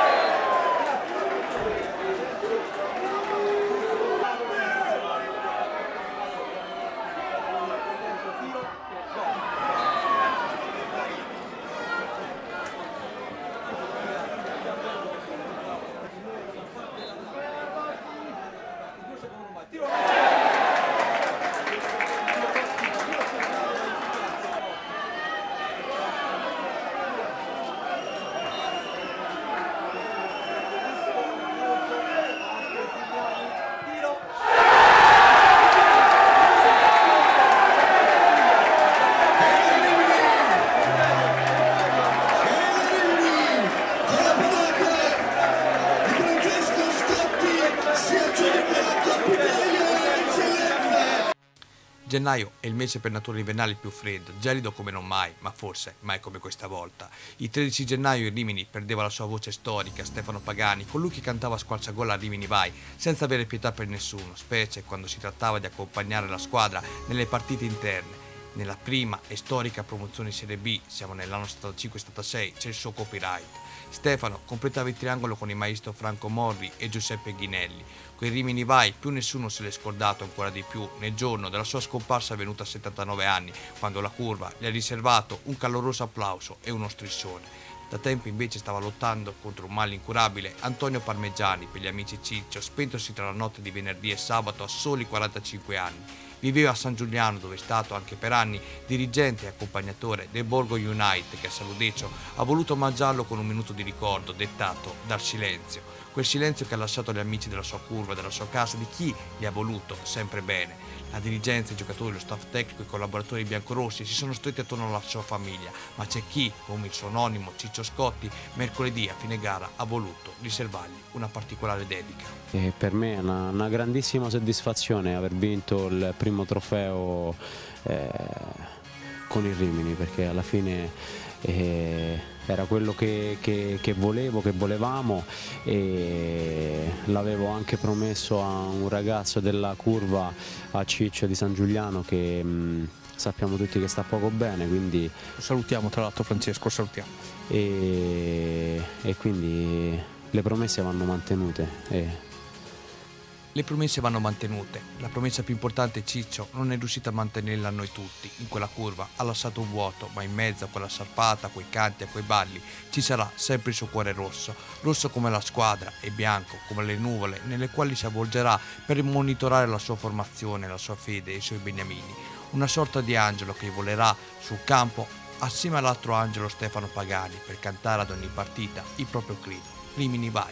Speaker 1: Gennaio è il mese per natura invernale più freddo, gelido come non mai, ma forse mai come questa volta. Il tredici gennaio il Rimini perdeva la sua voce storica, Stefano Pagani, colui che cantava a squarciagola a Rimini vai, senza avere pietà per nessuno, specie quando si trattava di accompagnare la squadra nelle partite interne. Nella prima e storica promozione in Serie B, siamo nell'anno settantacinque settantasei, c'è il suo copyright. Stefano completava il triangolo con il maestro Franco Morri e Giuseppe Ghinelli. Quei Rimini vai, più nessuno se l'è scordato ancora di più nel giorno della sua scomparsa avvenuta a settantanove anni, quando la curva gli ha riservato un caloroso applauso e uno striscione. Da tempo invece stava lottando contro un male incurabile Antonio Parmeggiani, per gli amici Ciccio, spentosi tra la notte di venerdì e sabato a soli quarantacinque anni. Viveva a San Giuliano, dove è stato anche per anni dirigente e accompagnatore del Borgo United, che a Saludeccio ha voluto omaggiarlo con un minuto di ricordo dettato dal silenzio. Quel silenzio che ha lasciato gli amici della sua curva, della sua casa, di chi gli ha voluto sempre bene. La dirigenza, i giocatori, lo staff tecnico e i collaboratori biancorossi si sono stretti attorno alla sua famiglia, ma c'è chi, come il suo anonimo Ciccio Scotti, mercoledì a fine gara ha voluto riservargli una particolare dedica.
Speaker 3: E per me è una, una grandissima soddisfazione aver vinto il primo trofeo eh, con il Rimini, perché alla fine eh, era quello che, che, che volevo, che volevamo, e l'avevo anche promesso a un ragazzo della curva, a Ciccio di San Giuliano, che mh, sappiamo tutti che sta poco bene, quindi
Speaker 1: lo salutiamo, tra l'altro Francesco, lo salutiamo.
Speaker 3: E, e quindi le promesse vanno mantenute. E,
Speaker 1: Le promesse vanno mantenute. La promessa più importante, Ciccio non è riuscito a mantenerla a noi tutti. In quella curva ha lasciato un vuoto, ma in mezzo a quella sarpata, a quei canti, a quei balli, ci sarà sempre il suo cuore rosso. Rosso come la squadra e bianco come le nuvole nelle quali si avvolgerà per monitorare la sua formazione, la sua fede e i suoi beniamini. Una sorta di angelo che volerà sul campo assieme all'altro angelo Stefano Pagani per cantare ad ogni partita il proprio grido. Rimini vai!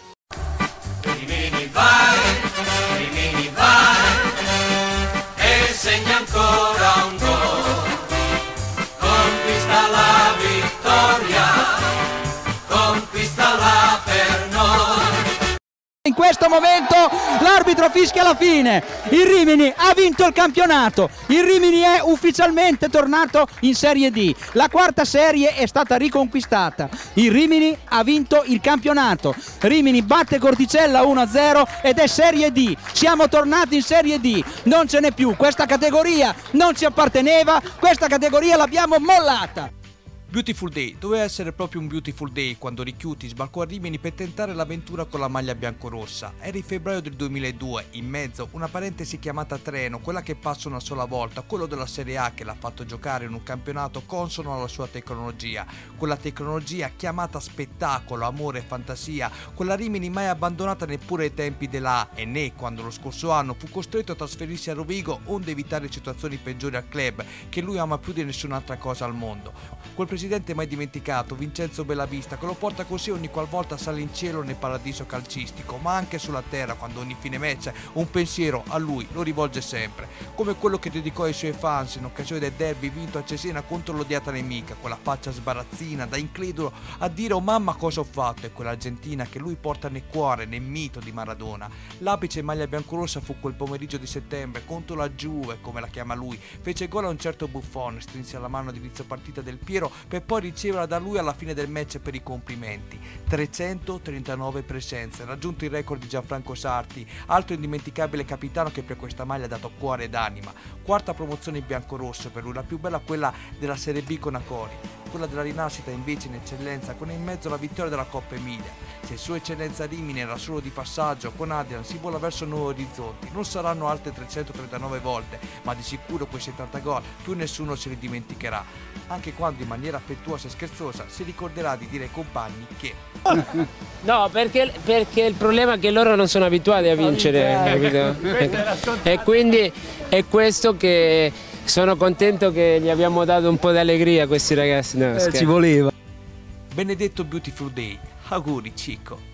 Speaker 11: Rimini vai, Rimini vai, e segna ancora un gol, conquista la vittoria, conquistala per noi.
Speaker 17: questo momento l'arbitro fischia la fine, il Rimini ha vinto il campionato, il Rimini è ufficialmente tornato in Serie D, la quarta serie è stata riconquistata, il Rimini ha vinto il campionato, Rimini batte Corticella uno a zero ed è Serie D, siamo tornati in Serie D, non ce n'è più, questa categoria non ci apparteneva, questa categoria l'abbiamo mollata.
Speaker 1: Beautiful Day, doveva essere proprio un beautiful day quando Ricchiuti sbarcò a Rimini per tentare l'avventura con la maglia biancorossa. Era il febbraio del duemiladue, in mezzo una parentesi chiamata treno, quella che passa una sola volta, quello della Serie A che l'ha fatto giocare in un campionato consono alla sua tecnologia, quella tecnologia chiamata spettacolo, amore e fantasia, quella Rimini mai abbandonata neppure ai tempi della A e né quando lo scorso anno fu costretto a trasferirsi a Rovigo onde evitare situazioni peggiori al club che lui ama più di nessun'altra cosa al mondo. Quel presidente mai dimenticato, Vincenzo Bellavista, che lo porta così ogni qualvolta sale in cielo nel paradiso calcistico, ma anche sulla terra quando ogni fine match un pensiero a lui lo rivolge sempre, come quello che dedicò ai suoi fans in occasione del derby vinto a Cesena contro l'odiata nemica, quella faccia sbarazzina da incredulo a dire oh mamma cosa ho fatto, e quell'Argentina che lui porta nel cuore, nel mito di Maradona. L'apice in maglia biancorossa fu quel pomeriggio di settembre contro la Juve, come la chiama lui, fece gol a un certo Buffon, strinse la mano ad inizio partita del Piero per poi riceverla da lui alla fine del match per i complimenti. trecentotrentanove presenze, raggiunto il record di Gianfranco Sarti, altro indimenticabile capitano che per questa maglia ha dato cuore ed anima. Quarta promozione in biancorosso per lui, la più bella quella della Serie B con Acori, quella della rinascita invece in eccellenza con in mezzo la vittoria della Coppa Emilia. Se sua eccellenza Rimini era solo di passaggio, con Adrian si vola verso nuovi orizzonti, non saranno altre trecentotrentanove volte, ma di sicuro quei settanta gol più nessuno se li dimenticherà, anche quando in maniera affettuosa e scherzosa si ricorderà di dire ai compagni che
Speaker 18: no, perché, perché il problema è che loro non sono abituati a vincere, capito? E quindi è questo che sono contento che gli abbiamo dato un po' di allegria a questi ragazzi. No,
Speaker 17: eh, ci voleva.
Speaker 1: Benedetto Beautiful Day, auguri Cicco.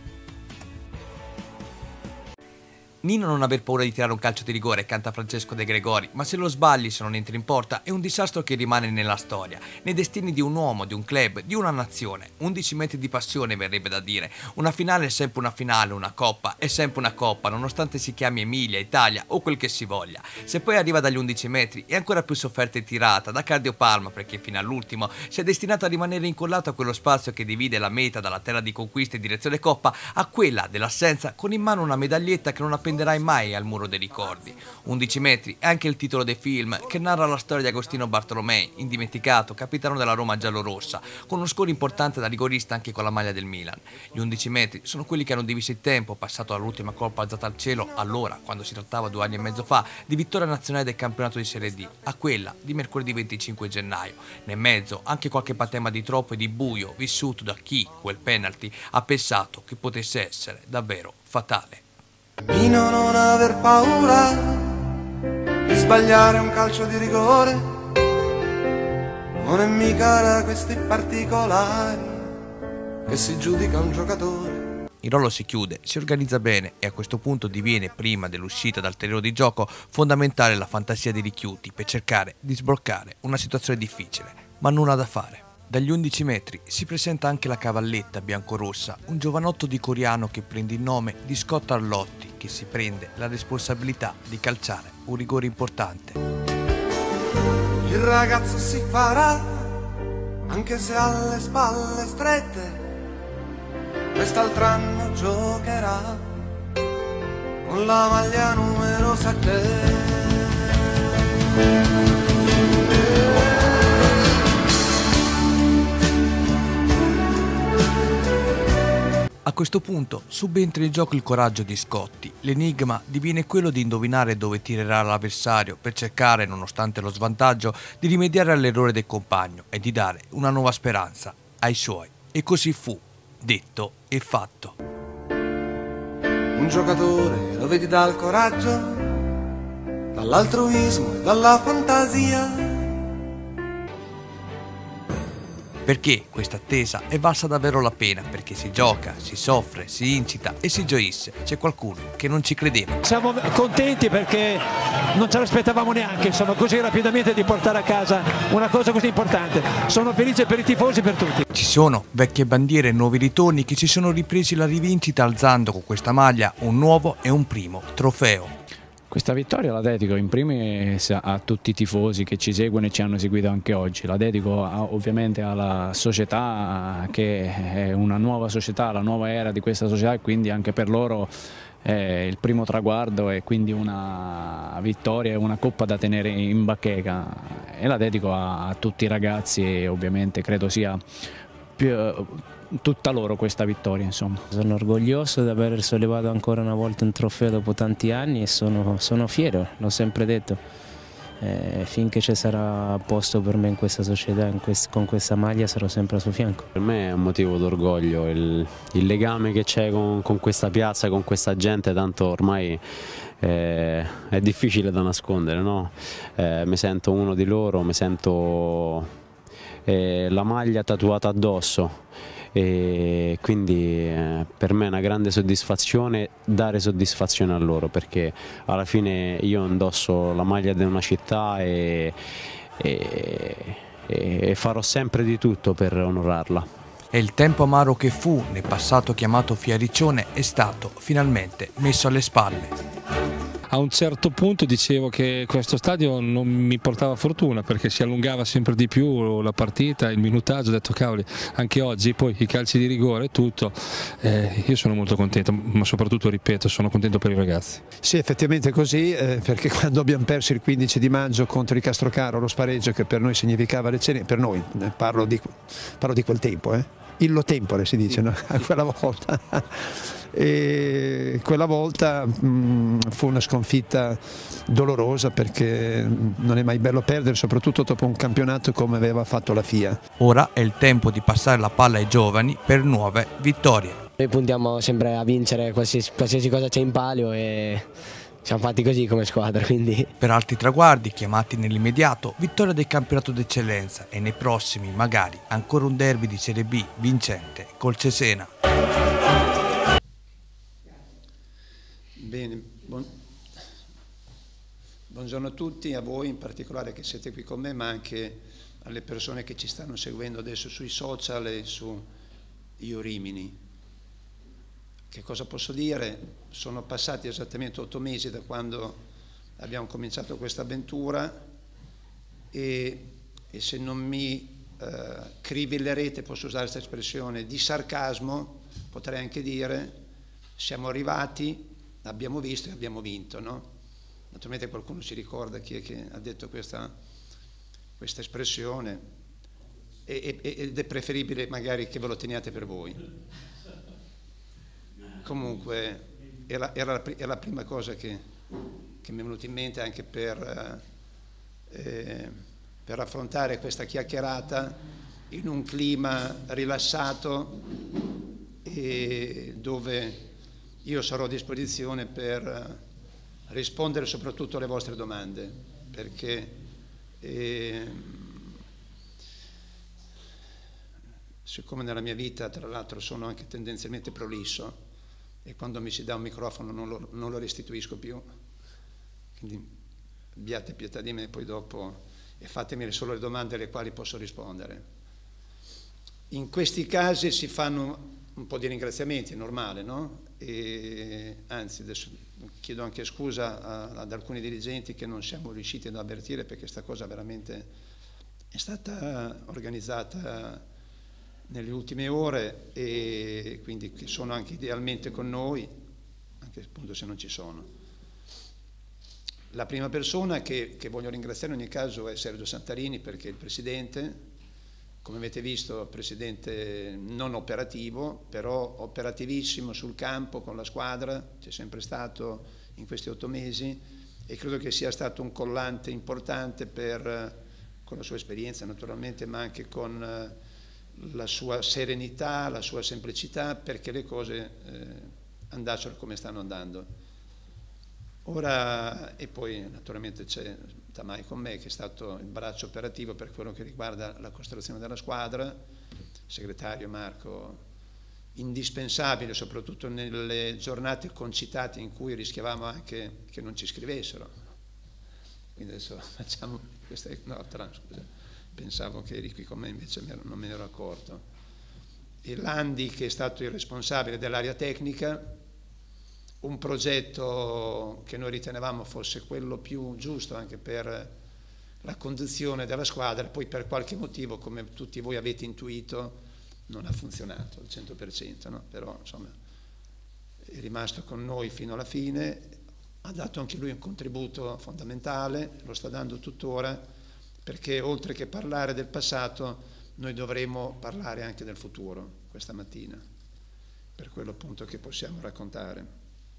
Speaker 1: Nino non aver paura di tirare un calcio di rigore, canta Francesco De Gregori, ma se lo sbagli, se non entri in porta, è un disastro che rimane nella storia, nei destini di un uomo, di un club, di una nazione. undici metri di passione verrebbe da dire, una finale è sempre una finale, una coppa è sempre una coppa, nonostante si chiami Emilia, Italia o quel che si voglia. Se poi arriva dagli undici metri è ancora più sofferta e tirata, da cardiopalma, perché fino all'ultimo si è destinato a rimanere incollato a quello spazio che divide la meta dalla terra di conquista in direzione coppa a quella dell'assenza, con in mano una medaglietta che non appenderai mai al muro dei ricordi. undici metri è anche il titolo del film che narra la storia di Agostino Bartolomei, indimenticato capitano della Roma giallorossa, con uno score importante da rigorista anche con la maglia del Milan. Gli undici metri sono quelli che hanno diviso il tempo passato dall'ultima colpa alzata al cielo, allora, quando si trattava due anni e mezzo fa, di vittoria nazionale del campionato di Serie D, a quella di mercoledì venticinque gennaio. Nel mezzo anche qualche patema di troppo e di buio vissuto da chi quel penalty ha pensato che potesse essere davvero fatale.
Speaker 19: Nino, non aver paura di sbagliare un calcio di rigore, non è mica da questi particolari che si giudica un giocatore.
Speaker 1: Il ruolo si chiude, si organizza bene e a questo punto diviene, prima dell'uscita dal terreno di gioco, fondamentale la fantasia di Ricchiuti per cercare di sbloccare una situazione difficile, ma nulla da fare. Dagli undici metri si presenta anche la cavalletta biancorossa, un giovanotto di Coriano che prende il nome di Scott Arlotti, che si prende la responsabilità di calciare un rigore importante.
Speaker 19: Il ragazzo si farà, anche se ha le spalle strette, quest'altro anno giocherà con la maglia numero sette.
Speaker 1: A questo punto subentra in gioco il coraggio di Scotti. L'enigma diviene quello di indovinare dove tirerà l'avversario per cercare, nonostante lo svantaggio, di rimediare all'errore del compagno e di dare una nuova speranza ai suoi. E così fu, detto e fatto.
Speaker 19: Un giocatore lo vedi dal coraggio, dall'altruismo e dalla fantasia.
Speaker 1: Perché questa attesa è valsa davvero la pena, perché si gioca, si soffre, si incita e si gioisce. C'è qualcuno che non ci credeva.
Speaker 20: Siamo contenti perché non ce l'aspettavamo neanche, insomma, così rapidamente di portare a casa una cosa così importante. Sono felice per i tifosi e per tutti.
Speaker 1: Ci sono vecchie bandiere e nuovi ritorni che ci sono ripresi la rivincita alzando con questa maglia un nuovo e un primo trofeo.
Speaker 3: Questa vittoria la dedico in primis a tutti i tifosi che ci seguono e ci hanno seguito anche oggi, la dedico a, ovviamente alla società che è una nuova società, la nuova era di questa società e quindi anche per loro è il primo traguardo e quindi una vittoria e una coppa da tenere in bacheca e la dedico a, a tutti i ragazzi e ovviamente credo sia più, tutta loro questa vittoria, insomma.
Speaker 18: Sono orgoglioso di aver sollevato ancora una volta un trofeo dopo tanti anni e sono, sono fiero, l'ho sempre detto. Eh, finché ci sarà posto per me in questa società, in quest con questa maglia sarò sempre al suo fianco.
Speaker 3: Per me è un motivo d'orgoglio, il, il legame che c'è con, con questa piazza, con questa gente, tanto ormai eh, è difficile da nascondere, no? Eh, mi sento uno di loro, mi sento eh, la maglia tatuata addosso. E quindi eh, per me è una grande soddisfazione dare soddisfazione a loro perché alla fine io indosso la maglia di una città e, e, e farò sempre di tutto per onorarla.
Speaker 1: E il tempo amaro che fu, nel passato chiamato Fiariccione, è stato finalmente messo alle spalle.
Speaker 21: A un certo punto dicevo che questo stadio non mi portava fortuna perché si allungava sempre di più la partita, il minutaggio, ho detto cavoli, anche oggi poi i calci di rigore e tutto, eh, io sono molto contento, ma soprattutto ripeto, sono contento per i ragazzi.
Speaker 20: Sì, effettivamente è così, eh, perché quando abbiamo perso il quindici di maggio contro il Castrocaro, lo spareggio che per noi significava le cene, per noi, eh, parlo, di, parlo di quel tempo, eh. illo tempore si dice, no? A quella volta. E quella volta mh, fu una sconfitta dolorosa perché non è mai bello perdere, soprattutto dopo un campionato come aveva fatto la F I A.
Speaker 1: Ora è il tempo di passare la palla ai giovani per nuove vittorie.
Speaker 15: Noi puntiamo sempre a vincere qualsiasi, qualsiasi cosa c'è in palio e siamo fatti così come squadra, quindi.
Speaker 1: Per altri traguardi chiamati nell'immediato, vittoria del campionato d'eccellenza e nei prossimi magari ancora un derby di Serie B vincente col Cesena.
Speaker 20: Bene, buon... buongiorno a tutti, a voi in particolare che siete qui con me, ma anche alle persone che ci stanno seguendo adesso sui social e su Io Rimini. Che cosa posso dire? Sono passati esattamente otto mesi da quando abbiamo cominciato questa avventura e, e se non mi eh, crivillerete, posso usare questa espressione, di sarcasmo, potrei anche dire, siamo arrivati, abbiamo visto e abbiamo vinto, no? Naturalmente qualcuno si ricorda chi è che ha detto questa, questa espressione e, e, ed è preferibile magari che ve lo teniate per voi. Comunque era, era, la, era la prima cosa che, che mi è venuta in mente anche per, eh, per affrontare questa chiacchierata in un clima rilassato e dove io sarò a disposizione per rispondere soprattutto alle vostre domande, perché eh, siccome nella mia vita tra l'altro sono anche tendenzialmente prolisso e quando mi si dà un microfono non lo, non lo restituisco più, quindi abbiate pietà di me poi dopo e fatemi solo le domande alle quali posso rispondere. In questi casi si fanno un po' di ringraziamenti, è normale, no? E, anzi, adesso chiedo anche scusa a, ad alcuni dirigenti che non siamo riusciti ad avvertire perché questa cosa veramente è stata organizzata nelle ultime ore e quindi che sono anche idealmente con noi, anche appunto se non ci sono. La prima persona che, che voglio ringraziare in ogni caso è Sergio Santarini perché è il presidente. Come avete visto, presidente non operativo, però operativissimo sul campo con la squadra, c'è sempre stato in questi otto mesi e credo che sia stato un collante importante per, con la sua esperienza naturalmente, ma anche con la sua serenità, la sua semplicità, perché le cose eh, andassero come stanno andando. Ora, e poi naturalmente c'è Tamai con me che è stato il braccio operativo per quello che riguarda la costruzione della squadra, il segretario Marco indispensabile soprattutto nelle giornate concitate in cui rischiavamo anche che non ci scrivessero. Quindi adesso facciamo questa no, tra, scusa, pensavo che eri qui con me, invece non me ne ero accorto. E Landi che è stato il responsabile dell'area tecnica, un progetto che noi ritenevamo fosse quello più giusto anche per la conduzione della squadra, poi per qualche motivo, come tutti voi avete intuito, non ha funzionato al cento per cento, no? Però insomma è rimasto con noi fino alla fine, ha dato anche lui un contributo fondamentale, lo sta dando tuttora, perché oltre che parlare del passato noi dovremo parlare anche del futuro questa mattina, per quello appunto che possiamo raccontare.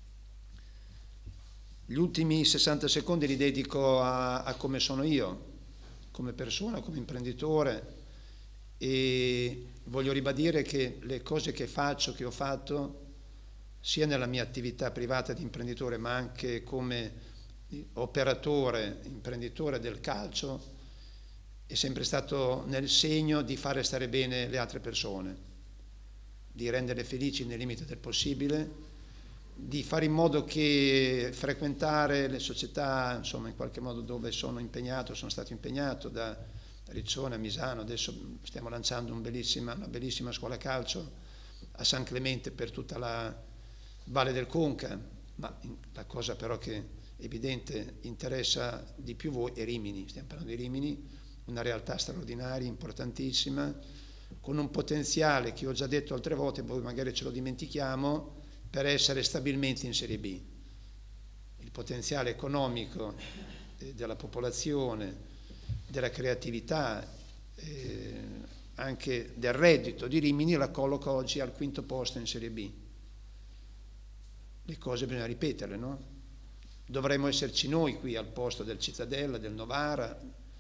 Speaker 20: Gli ultimi sessanta secondi li dedico a, a come sono io, come persona, come imprenditore, e voglio ribadire che le cose che faccio, che ho fatto, sia nella mia attività privata di imprenditore, ma anche come operatore, imprenditore del calcio, è sempre stato nel segno di fare stare bene le altre persone, di renderle felici nei limiti del possibile, di fare in modo che frequentare le società, insomma, in qualche modo dove sono impegnato, sono stato impegnato, da Riccione a Misano, adesso stiamo lanciando un bellissima, una bellissima scuola calcio a San Clemente per tutta la Valle del Conca, ma la cosa però che è evidente interessa di più voi è Rimini, stiamo parlando di Rimini, una realtà straordinaria, importantissima, con un potenziale che ho già detto altre volte, poi magari ce lo dimentichiamo, per essere stabilmente in Serie B. Il potenziale economico della popolazione, della creatività, eh, anche del reddito di Rimini la colloca oggi al quinto posto in Serie B. Le cose bisogna ripeterle, no? Dovremmo esserci noi qui al posto del Cittadella, del Novara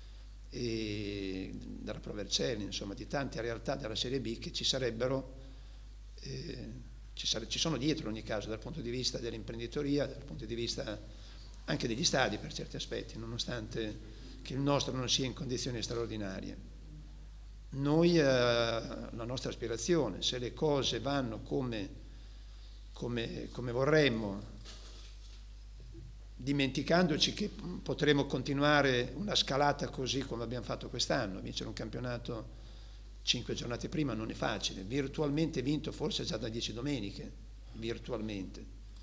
Speaker 20: e della Provercelli, insomma di tante realtà della Serie B che ci sarebbero, eh, ci, sare- ci sono dietro in ogni caso dal punto di vista dell'imprenditoria, dal punto di vista anche degli stadi per certi aspetti, nonostante che il nostro non sia in condizioni straordinarie. Noi, eh, la nostra aspirazione, se le cose vanno come, come, come vorremmo, dimenticandoci che potremo continuare una scalata così come abbiamo fatto quest'anno, vincere un campionato cinque giornate prima non è facile, virtualmente vinto forse già da dieci domeniche, virtualmente.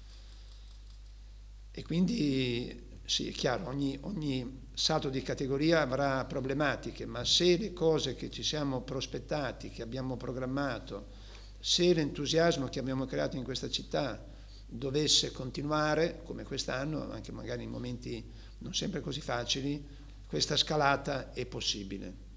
Speaker 20: E quindi sì, è chiaro, ogni, ogni salto di categoria avrà problematiche, ma se le cose che ci siamo prospettati, che abbiamo programmato, se l'entusiasmo che abbiamo creato in questa città dovesse continuare, come quest'anno, anche magari in momenti non sempre così facili, questa scalata è possibile.